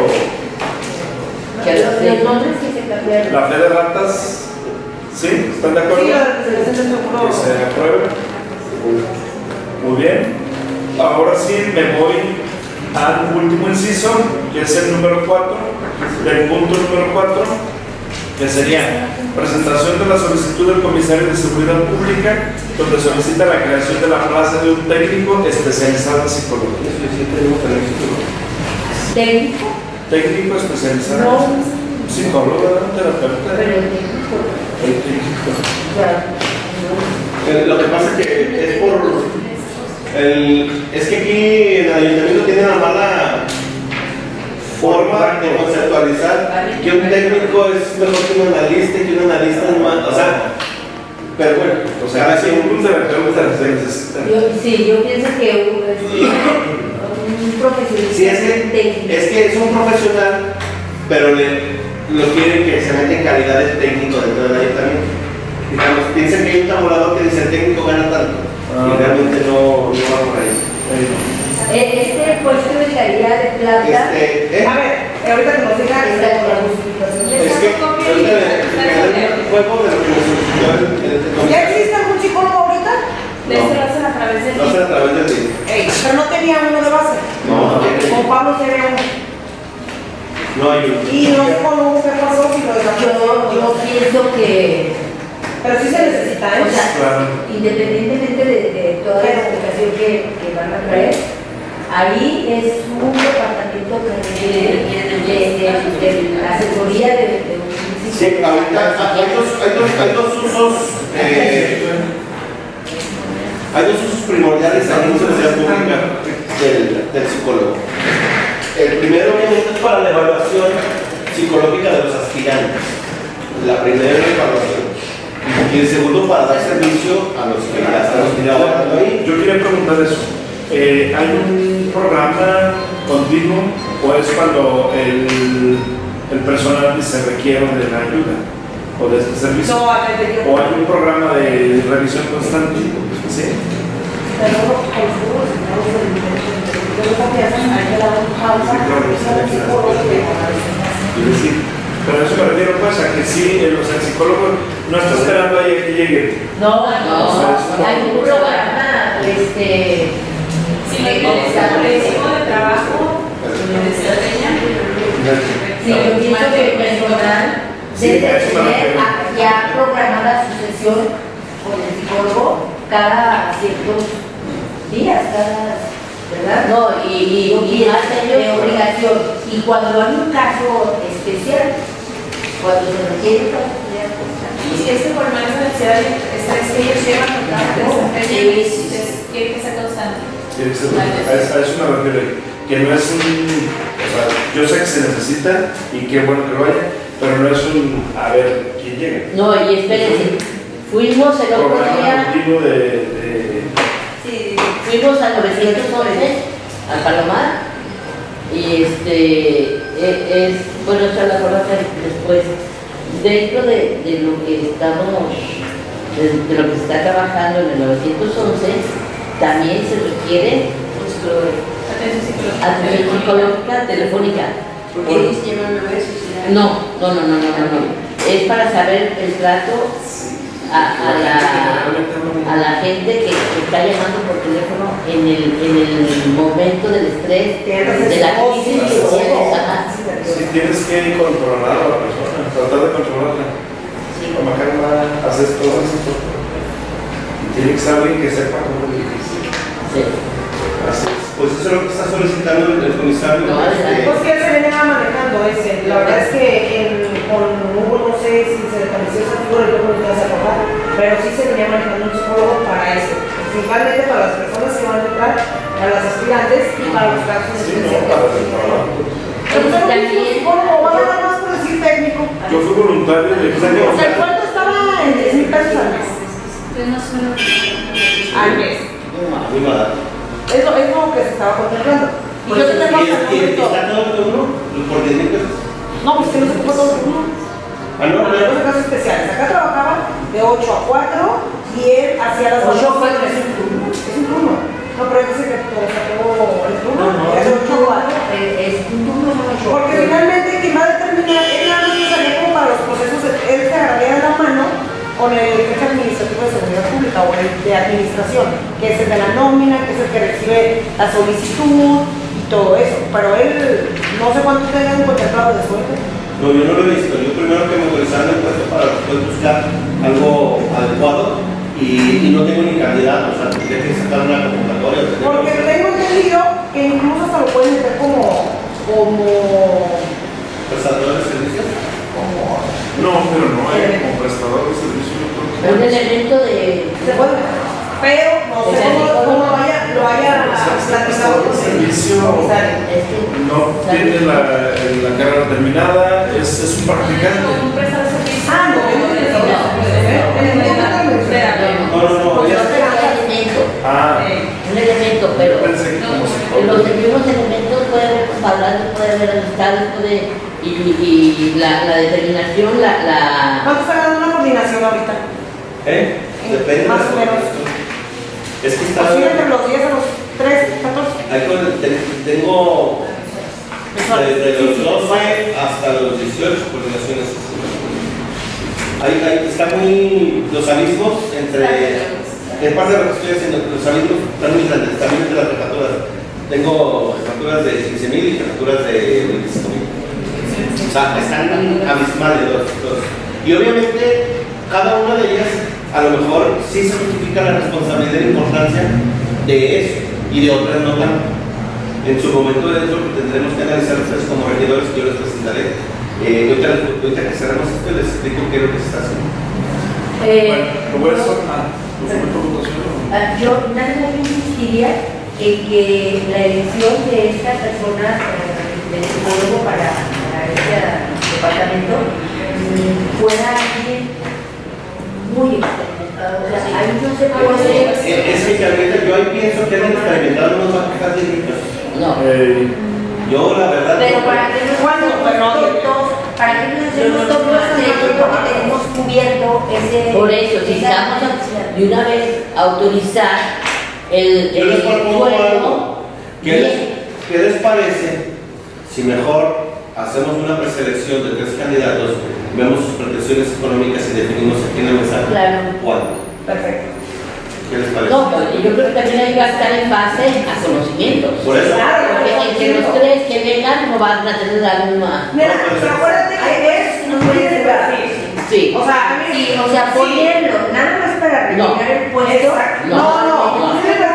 Los nombres que se cambiaron. La fe de ratas, ¿sí? ¿Están de acuerdo? Sí, la representación del seguro. Que se apruebe. Muy bien. Ahora sí me voy al último inciso, que es el número 4, del punto número 4, que sería presentación de la solicitud del comisario de seguridad pública, donde solicita la creación de la plaza de un técnico especializado en psicología. ¿Técnico? Técnico especializado. No. Psicólogo, ¿no? Terapeuta. Pero el técnico. El técnico. Claro. Lo que pasa es que es por es que aquí en el ayuntamiento tiene la mala forma de conceptualizar que un técnico es mejor que un analista y que un analista es más, o sea, pero bueno, O sea, si un terapeuta se necesita. Sí, yo pienso que un profesionista sí, es técnico. que es un profesional, pero lo quieren que se meta en calidad de técnico dentro del ayuntamiento. Digamos, piensan que hay un tabulador que dice el técnico gana tanto. Y realmente no va por ahí. Este puesto de calidad de plata. A ver, ahorita que nos diga la justificación. Es que ahorita el juego de lo que nos solicitó ¿Ya existe algún psicólogo ahorita? De esto lo hacen a través del no sé a través del día. Ey, pero no tenía uno de base. No tiene. Con Pablo se ve uno. No hay uno. Y no sé cómo qué pasó si lo dejaron. Yo pienso que, Pero sí se necesita, ¿eh? o sea, Claro. independientemente de toda la explicación que van a traer, ahí es un departamento de asesoría de un Sí, ahorita hay dos usos primordiales en la seguridad pública del psicólogo. El primero es para la evaluación psicológica de los aspirantes. La primera evaluación. Y el segundo para dar servicio a los que ya están trabajando ahí. Yo quería preguntar eso. ¿Hay un programa continuo o es cuando el personal se requiere de la ayuda o de este servicio? No, a ver, ¿O hay un programa de revisión constante? Sí. Es decir, pero a eso me refiero pues a que sí, el psicólogo no está esperando ahí a que llegue. No, hay un programa, Si lo tienes colectivo de trabajo, de estrategia, sí, yo pienso que el personal debe tener ya programada su sesión con el psicólogo cada ciertos días, ¿verdad? No, y más de obligación. Y cuando hay un caso especial, cuando se requiere y si es que por más necesidad de estrés que ellos llevan con cada desempeño, quiere que sea constante. A eso me refiero, que no es o sea, yo sé que se necesita y qué bueno que lo haya, pero no es a ver quién llega. no, y espérense, fuimos el otro Programa día, continuo sí, fuimos al 911, al Palomar, y bueno, esta la coloca después, dentro de lo que estamos, de lo que se está trabajando en el 911, también se requiere atención psicológica telefónica. ¿Por qué ellos llevan a eso? No. Es para saber el trato a la gente que está llamando por teléfono en el momento del estrés, de la crisis. Si tienes que controlar a la persona, tratar de controlarla. Sí. Como calma, haces cosas y tiene que ser alguien que sepa cómo dirigirse. Sí. Así es. Pues eso es lo que está solicitando el comisario. No, adelante. Pues que él se venía manejando ese. La verdad es que con Hugo no sé si se desvaneció esa figura, yo creo que no se acordar, pero sí se venía manejando un psicólogo para eso, principalmente para las personas que van a entrar, para las aspirantes y para los casos Sí, especiales. no, para el trabajo. Entonces, ¿cómo va a dar más por decir técnico? Yo fui voluntario de O sea, el sueldo estaba en 10,000 pesos al mes. Al mes. Muy barato. Es lo que se estaba contemplando. Y yo te tengo hasta el ¿Y momento. está todo el turno? ¿Por 10,000 pesos? No, pues que no se ocupa todo el turno. Ah, no, Los no. casos especiales. Acá trabajaba de 8 a 4 y él hacía las 8 a 4. Es un turno. No, pero él dice que todo sacó el turno. Es 8 a 4. Es un turno, no 8. Porque finalmente quien va a determinar, él nada más salía como para los procesos, él se agarraría de la mano con el jefe administrativo de seguridad pública o el de administración, que es el de la nómina, que es el que recibe la solicitud y todo eso. Pero él no sé cuánto tengan contemplado de sueldo. No, yo no lo he visto. Yo primero que me autorizaron el puesto para después buscar algo adecuado y no tengo ni candidato, o sea, tendría que sacar una convocatoria. Porque tengo entendido que incluso hasta lo pueden meter como ¿Prestador de servicios? No, pero no hay como prestador de servicio. Un elemento de. se puede meter. Pero no sé cómo lo haya platicado con el servicio comisario. Es que no tiene la carrera terminada, es un practicante. Un prestador de servicio. Ah, no, No, ya está. Ah, Un elemento, pero pensé que como los mismos elementos puede haber balances, puede haber amistades, y la determinación, ¿Cuánto está ganando una coordinación ahorita? Depende. Más o menos. Es que está. Así entre los 10 a los 13, 14. Tengo desde los 12 hasta los 18 coordinaciones. Ahí está muy. Los abismos entre. En parte de lo que estoy haciendo, los abismos están muy grandes, también entre las jefaturas. Tengo jefaturas de 15,000 y jefaturas de 25,000. O sea, están abismales los dos. Y obviamente, cada una de ellas, a lo mejor sí se justifica la responsabilidad y importancia de eso, y de otras no tanto. En su momento de eso tendremos que analizar ustedes como regidores que yo les presentaré. Ahorita que cerremos esto, les explico qué es lo que se está haciendo. bueno, lo voy a hacer. Yo nada más insistiría en que la elección de esta persona del psicólogo para este departamento fuera alguien muy experimentado. O sea, ahí no se puede. Es mi carreta, yo ahí pienso que han experimentado unos más que están directos. no. Yo, la verdad. Pero para que no estemos tontos, para que no estemos tontos, porque tenemos cubierto ese. Por eso, si vamos de una vez autorizar Yo les propongo sueldo, algo. ¿Qué les parece si mejor hacemos una preselección de 3 candidatos, vemos sus pretensiones económicas y definimos aquí en la mesa Claro. cuál? Perfecto. ¿Qué les parece? no, pues, yo creo que también hay que estar en base a conocimientos. Por eso. Porque entre los 3 que vengan no van a tener la misma. Mira, pero acuérdate que es no puede ser así. Sí. O sea, a mí Sí, o sea, ponerlo, nada más para rellenar el puesto. No,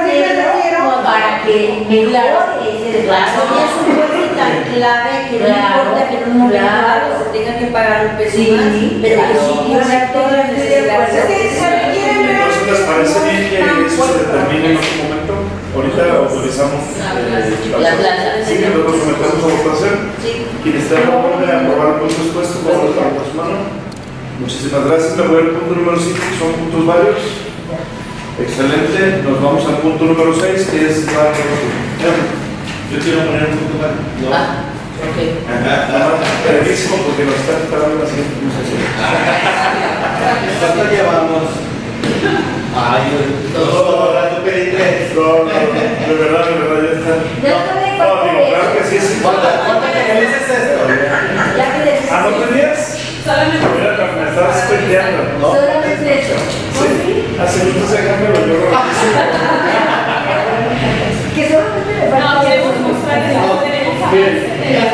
Para que mejore ese Claro. Y es un puesto tan clave que no importa que en un momento dado se tenga que pagar un peso Sí, más, pero que claro. sí cubra todas las necesidades. Entonces, ¿les parece bien que eso se determine en otro momento? Ahorita autorizamos La plaza. Sí, que nosotros sometemos a votación. Sí. Quien esté a favor de aprobar el punto expuesto, por favor, levanta su mano. Muchísimas gracias. Me voy al punto número 5, son puntos varios. Excelente. Nos vamos al punto número 6, que es la Yo quiero poner un punto más. No. Ok. brevísimo porque nos están esperando la siguiente conversación. ¿Cuánto llevamos? Ay, todo rato pedí 3. No, de verdad, ya está. No, digo, claro que sí es importante. ¿Cuánto que es esto? ¿Ah, no tenías? Solamente. Mira, me estabas peleando, ¿no? Solamente eso. Sí, hace muchos ejemplos, yo creo Que solamente le No, falta. queremos mostrarles cómo tenemos avance de las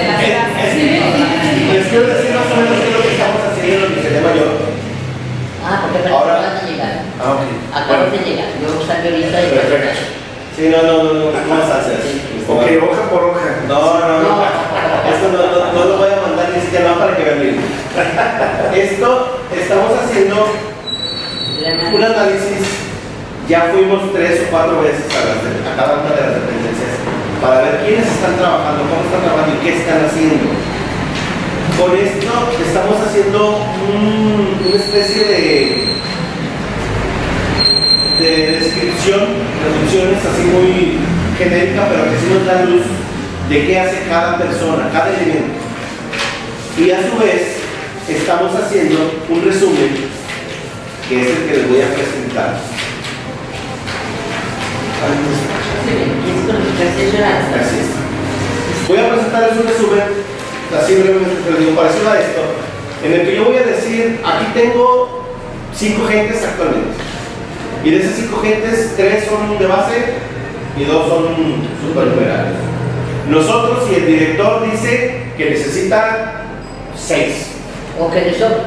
Les quiero decir más o menos qué es lo que estamos haciendo en el Ministerio Mayor. Ah, porque Ahora- van a llegar. Ah, ok. Acabas de llegar. Yo salí ahorita y Perfecto. Sí, no es ansias. Ok, hoja por hoja. No. Esto no lo voy a mandar ni siquiera para que vean bien. Esto, estamos haciendo un análisis. Ya fuimos 3 o 4 veces a cada una de las dependencias para ver quiénes están trabajando, cómo están trabajando y qué están haciendo. Con esto estamos haciendo una especie de descripción, traducciones así muy genérica, pero que sí nos da luz de qué hace cada persona, cada elemento. Y a su vez estamos haciendo un resumen, que es el que les voy a presentar. Gracias. Voy a presentarles un resumen, así brevemente, pero digo, parecido a esto, en el que yo voy a decir, aquí tengo 5 gentes actualmente. Y de esas 5 gentes, 3 son de base y 2 son supernumerarios. Nosotros y el director dice que necesita 6. O que le sobra.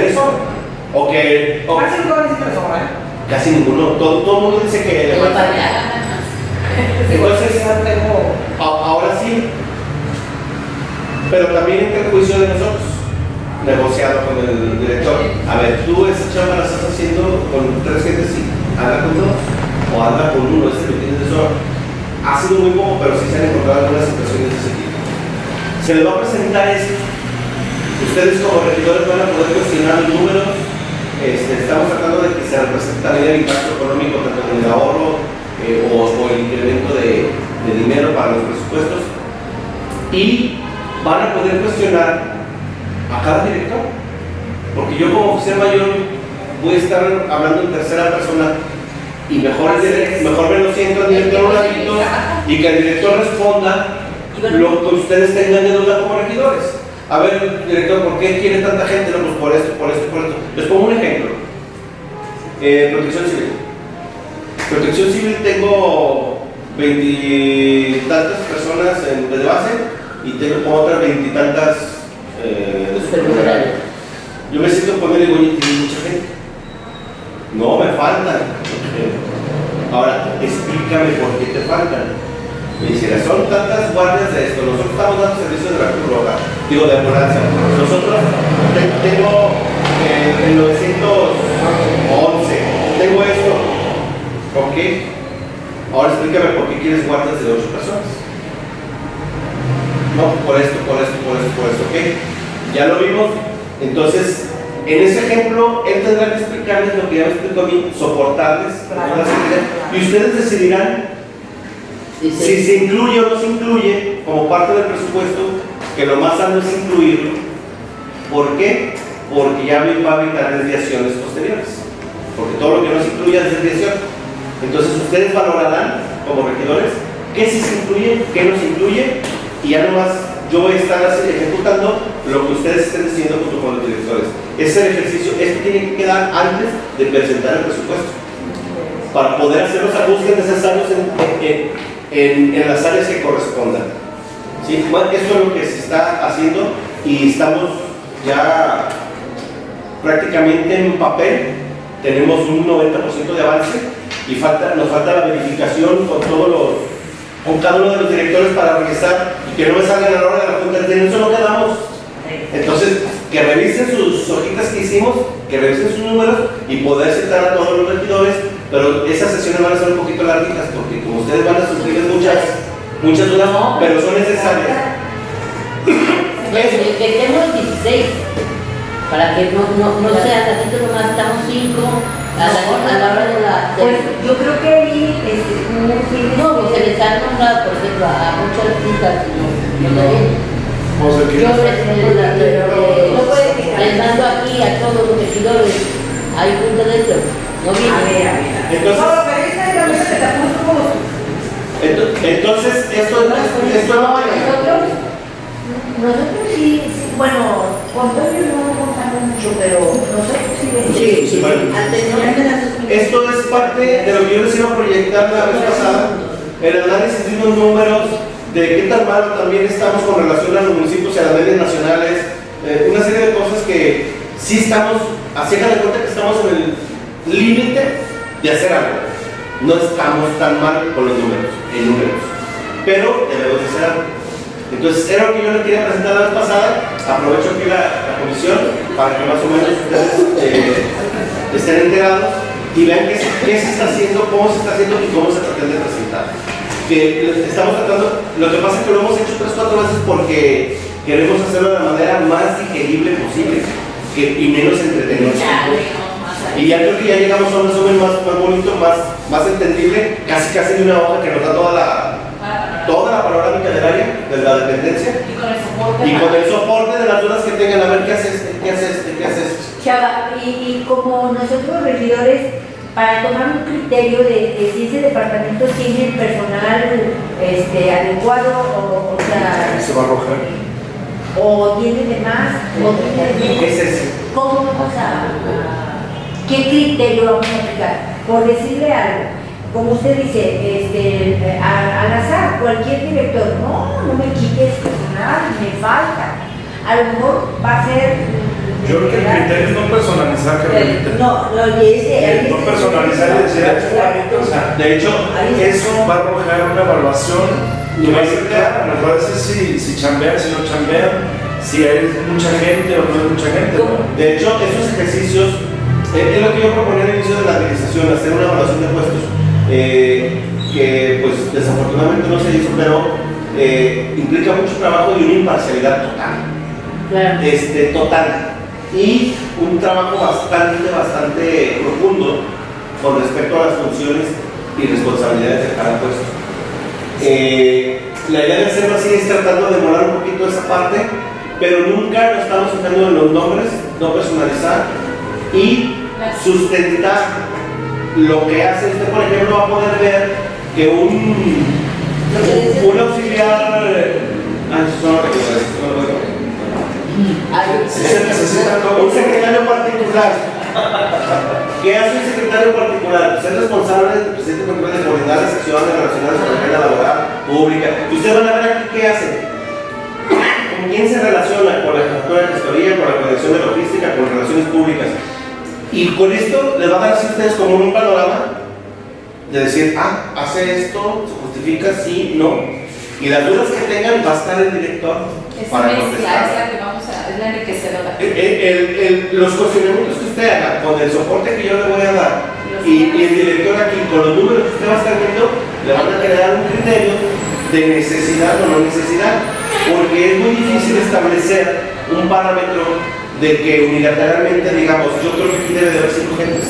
Casi no necesita sobra, Casi ninguno. Todo el mundo dice que le falta. Entonces, ahora sí. Pero también entra el juicio de nosotros, negociado con el director. A ver, tú esa chamba la estás haciendo con 3 gentes, sí. Anda con 2 o anda con 1, este lo tienes de sobra. Ha sido muy poco, pero sí se han encontrado algunas situaciones de ese tipo. Se les va a presentar esto. Ustedes como regidores van a poder cuestionar los números. Estamos tratando de que se represente también el impacto económico tanto en el ahorro o el incremento de dinero para los presupuestos. Y van a poder cuestionar a cada director. Porque yo como oficial mayor voy a estar hablando en tercera persona y mejor me lo siento al director un ladito y que el director responda lo que ustedes tengan de duda como regidores. A ver, director, ¿por qué quiere tanta gente? No, pues por esto. Les pongo un ejemplo. Protección civil. Protección civil tengo 20 y tantas personas de base y tengo como otras 20 y tantas de supernumerarios. Yo me siento con él y digo, oye, tienes mucha gente. No, me faltan. Ahora, explícame por qué te faltan. Me dice, son tantas guardias de esto, nosotros estamos dando servicios de la Cruz Roja, digo de ambulancia. Nosotros tengo en 911, tengo esto. ¿Ok? Ahora explícame por qué quieres guardias de 8 personas. No, por esto, ¿ok? Ya lo vimos. Entonces, en ese ejemplo, él tendrá que explicarles lo que ya me explicó a mí, soportarles, y ustedes decidirán si se incluye o no se incluye como parte del presupuesto, que lo más sano es incluirlo. ¿Por qué? Porque ya va a evitar desviaciones posteriores. Porque todo lo que no se incluya es desviación. Entonces ustedes valorarán como regidores qué sí se incluye, qué no se incluye, y ya nomás yo voy a estar ejecutando lo que ustedes estén diciendo junto con los directores. Ese es el ejercicio, esto tiene que quedar antes de presentar el presupuesto, para poder hacer los ajustes necesarios en las áreas que correspondan. ¿Sí? Bueno, esto es lo que se está haciendo y estamos ya prácticamente en papel. Tenemos un 90% de avance y nos falta la verificación con cada uno de los directores para revisar y que no me salgan a la hora de la junta. En eso no quedamos. Entonces, que revisen sus hojitas que hicimos, que revisen sus números y poder citar a todos los regidores. Pero esas sesiones van a ser un poquito larguitas porque como ustedes van a sufrir muchas dudas, pero son necesarias. Que tenemos 16, para que no sea ratito nomás, estamos 5 a la hora de la... Pues yo creo que ahí no, pues se les ha nombrado, por ejemplo, a muchas artistas y no bien. Yo les mando aquí a todos los regidores, hay punto de esto. No viene. Entonces, nosotros sí, bueno, con todo no contamos mucho, pero nosotros sí. Bueno, esto es parte de lo que yo les iba a proyectar la vez pasada, el análisis de unos números, de qué tan malo también estamos con relación a los municipios y a las medias nacionales, una serie de cosas que sí estamos, haciendo de cuenta que estamos en el límite de hacer algo. no estamos tan mal con los números, en números, pero debemos de hacer algo. Entonces, era lo que yo les quería presentar la vez pasada. Aprovecho aquí la comisión para que más o menos ustedes estén enterados y vean qué se está haciendo, cómo se está haciendo y cómo se pretende presentar. Que estamos tratando, lo que pasa es que lo hemos hecho 3 o 4 veces porque queremos hacerlo de la manera más digerible posible y menos entretenida. Y ya creo que ya llegamos a un resumen más bonito, más entendible, casi de una hoja que nos da toda la panorámica del área, de la dependencia. Y con el soporte de las dudas que tengan, a ver qué hace este, qué hace este, qué hace este. Chava, y como nosotros regidores, para tomar un criterio de si ese departamento tiene el personal adecuado, o sea, Se va a arrojar. o tiene de más, o tiene de menos, ¿Qué es ese? ¿cómo vamos qué criterio vamos a aplicar? Por decirle algo, como usted dice, al azar, cualquier director, no me quites personal, me falta. A lo mejor va a ser. Yo creo que el criterio es no personalizar, Carmelita. No personalizar y decir, o sea, de hecho, eso va a arrojar una evaluación y va a ser clara, nos va a decir si chambean, si no chambean, si hay mucha gente o no hay mucha gente. ¿No? De hecho, esos ejercicios es lo que yo proponía al inicio de la administración, hacer una evaluación de puestos, que pues desafortunadamente no se hizo, pero implica mucho trabajo y una imparcialidad total. Claro. Total. Y un trabajo bastante profundo con respecto a las funciones y responsabilidades de cada puesto. La idea de hacerlo así es tratando de demorar un poquito esa parte, pero nunca nos estamos fijando en los nombres, no personalizar y sustentar lo que hace. Usted, por ejemplo, va a poder ver que un auxiliar. Un secretario particular. ¿Qué hace un secretario particular? Pues es responsable del presidente de coordinar las acciones relacionadas con la agenda laboral pública. Ustedes van a ver aquí qué hace. ¿Con quién se relaciona? Con la jefatura de gestoría, con la coordinación de logística, con relaciones públicas. Y con esto les va a dar a ustedes como un panorama de decir, hace esto, se justifica, sí, no. Y las dudas que tengan va a estar el director para contestar. Es la enriquecedora. Los cuestionamientos que usted haga con el soporte que yo le voy a dar y el director aquí con los números que usted va a estar viendo, le van a crear un criterio de necesidad o no necesidad, porque es muy difícil establecer un parámetro de que unilateralmente digamos, yo creo que aquí debe de haber 5 gentes.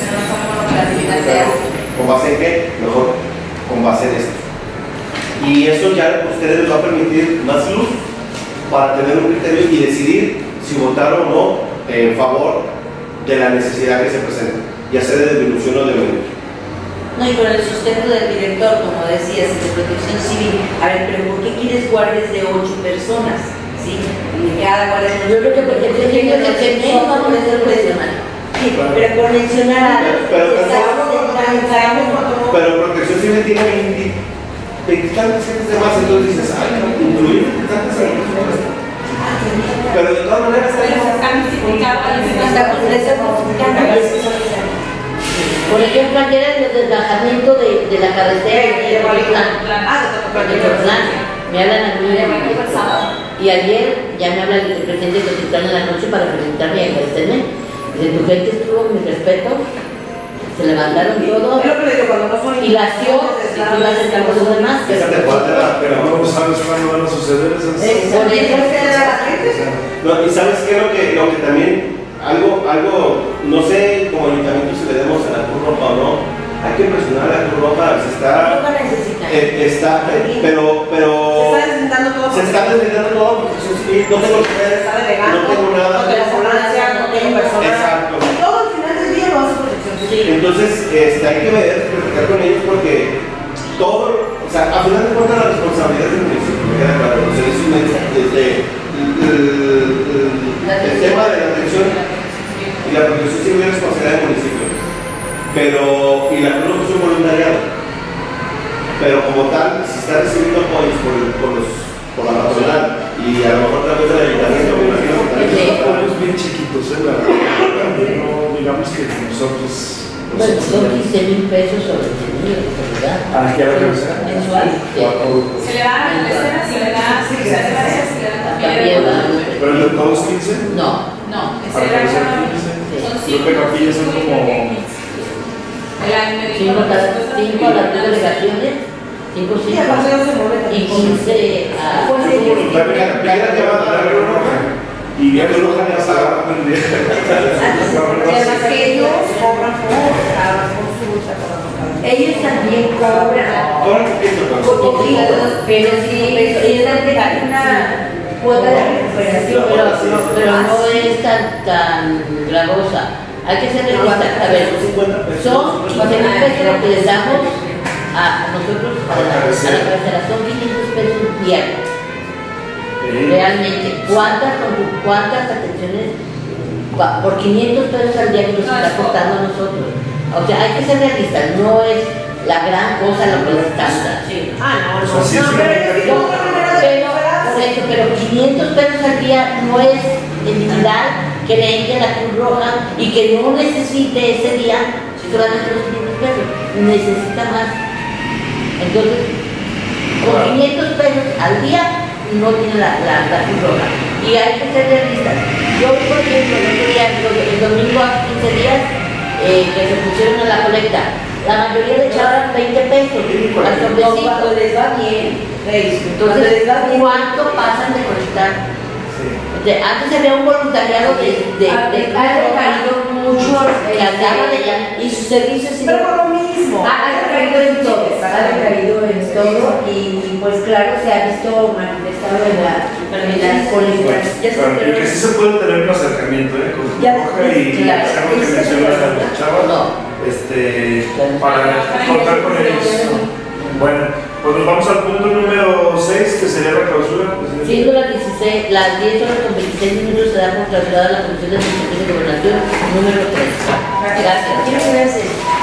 ¿Con base en qué? Mejor con base en esto. Y eso ya a ustedes les va a permitir más luz para tener un criterio y decidir si votar o no en favor de la necesidad que se presenta, ya sea de disminución o de aumento. No, y con el sustento del director, como decías, de protección civil. A ver, pero ¿por qué quieres guardias de 8 personas? ¿Sí? Y cada guardia. Yo creo que porque el que tener va a poder ser profesional. Sí, pero por mencionar pero protección civil tiene 20 tantas gentes de más, entonces dices, incluir tantas gentes. Pero de todas maneras por ejemplo, ayer en el desgajamiento de la carretera me hablan a mí y ayer ya me habla el presidente de Cotitlán en la noche para felicitarme y agradecerme. Dice, tu gente estuvo con mi respeto, se levantaron todo y la acción y tú vas a estar con los demás, pero no sabes cuándo van a suceder esas cosas. No, y sabes qué es lo que también algo no sé como ayuntamiento si le demos a la Cruz Roja o no, hay que presionar a la Cruz Roja, pero se está deslindando todo porque no tengo no tengo nada, no tengo ambulancia, no tengo personal. Exacto. Todo al final del día lo hace protección civil. Entonces hay que platicar con ellos porque todo, o sea, a final de cuentas la responsabilidad del municipio, me queda claro, o sea, desde el tema de la atención y la protección civil es responsabilidad del municipio, y la Cruz Roja es un voluntariado, pero como tal, si está recibiendo apoyos por la patronal y a lo mejor a través del ayuntamiento, me imagino que también Somos bien chiquitos, la verdad. No digamos que nosotros Bueno, son 15,000 pesos sobre 100,000, ¿verdad? ¿A qué hora regresa? Mensual. Se le da a la escena, se le da a se le da También va. ¿Pero entre todos 15? No, No, Al ese era parecer cada 15. son Creo que capillas son como... 5 a las delegaciones, 5 Y aparte no se mueve y 15 a... Yo como voluntario en capilla te va a dar la roja. Y ya tu roja ya está aprendida. Y además que ellos cobran por cada consulta, Ellos también cobran. Ahora que pienso, Poquito, pero sí, ellos dan una cuota de recuperación. Pero no es tan gravosa. Hay que ser realistas. A ver, son 15,000 pesos lo que les damos a nosotros a la cabecera. Son 500 pesos diarios. Realmente, ¿cuántas atenciones por 500 pesos al día que nos está costando a nosotros? O sea, hay que ser realistas, no es la gran cosa lo que les están dando. Pero 500 pesos al día no es entidad que le entre la Cruz Roja y que no necesite ese día solamente los 500 pesos, necesita más. Entonces, con 500 pesos al día no tiene la Cruz Roja. Y hay que ser realistas. Yo, por ejemplo, el domingo hace 15 días que se pusieron a la colecta, la mayoría le echaban 20 pesos al sobrecito. Cuando les va bien, Entonces, ¿cuánto pasan de colectar? Antes había un voluntariado de Ha decaído mucho que andaba de allá. y sus servicios pero por lo mismo. Ha decaído en todo, y pues claro, se ha visto manifestado en las colectas. Y que sí se puede tener un acercamiento con tu Ya, roja y claro, hacer lo que mencionó la chava, para contar con ellos. Bueno, pues nos vamos al punto número 6, que sería la clausura. Siendo las 10 horas con 26 minutos, se da por clausurada la Comisión de Administración y Gobernación número 3. Gracias. Gracias.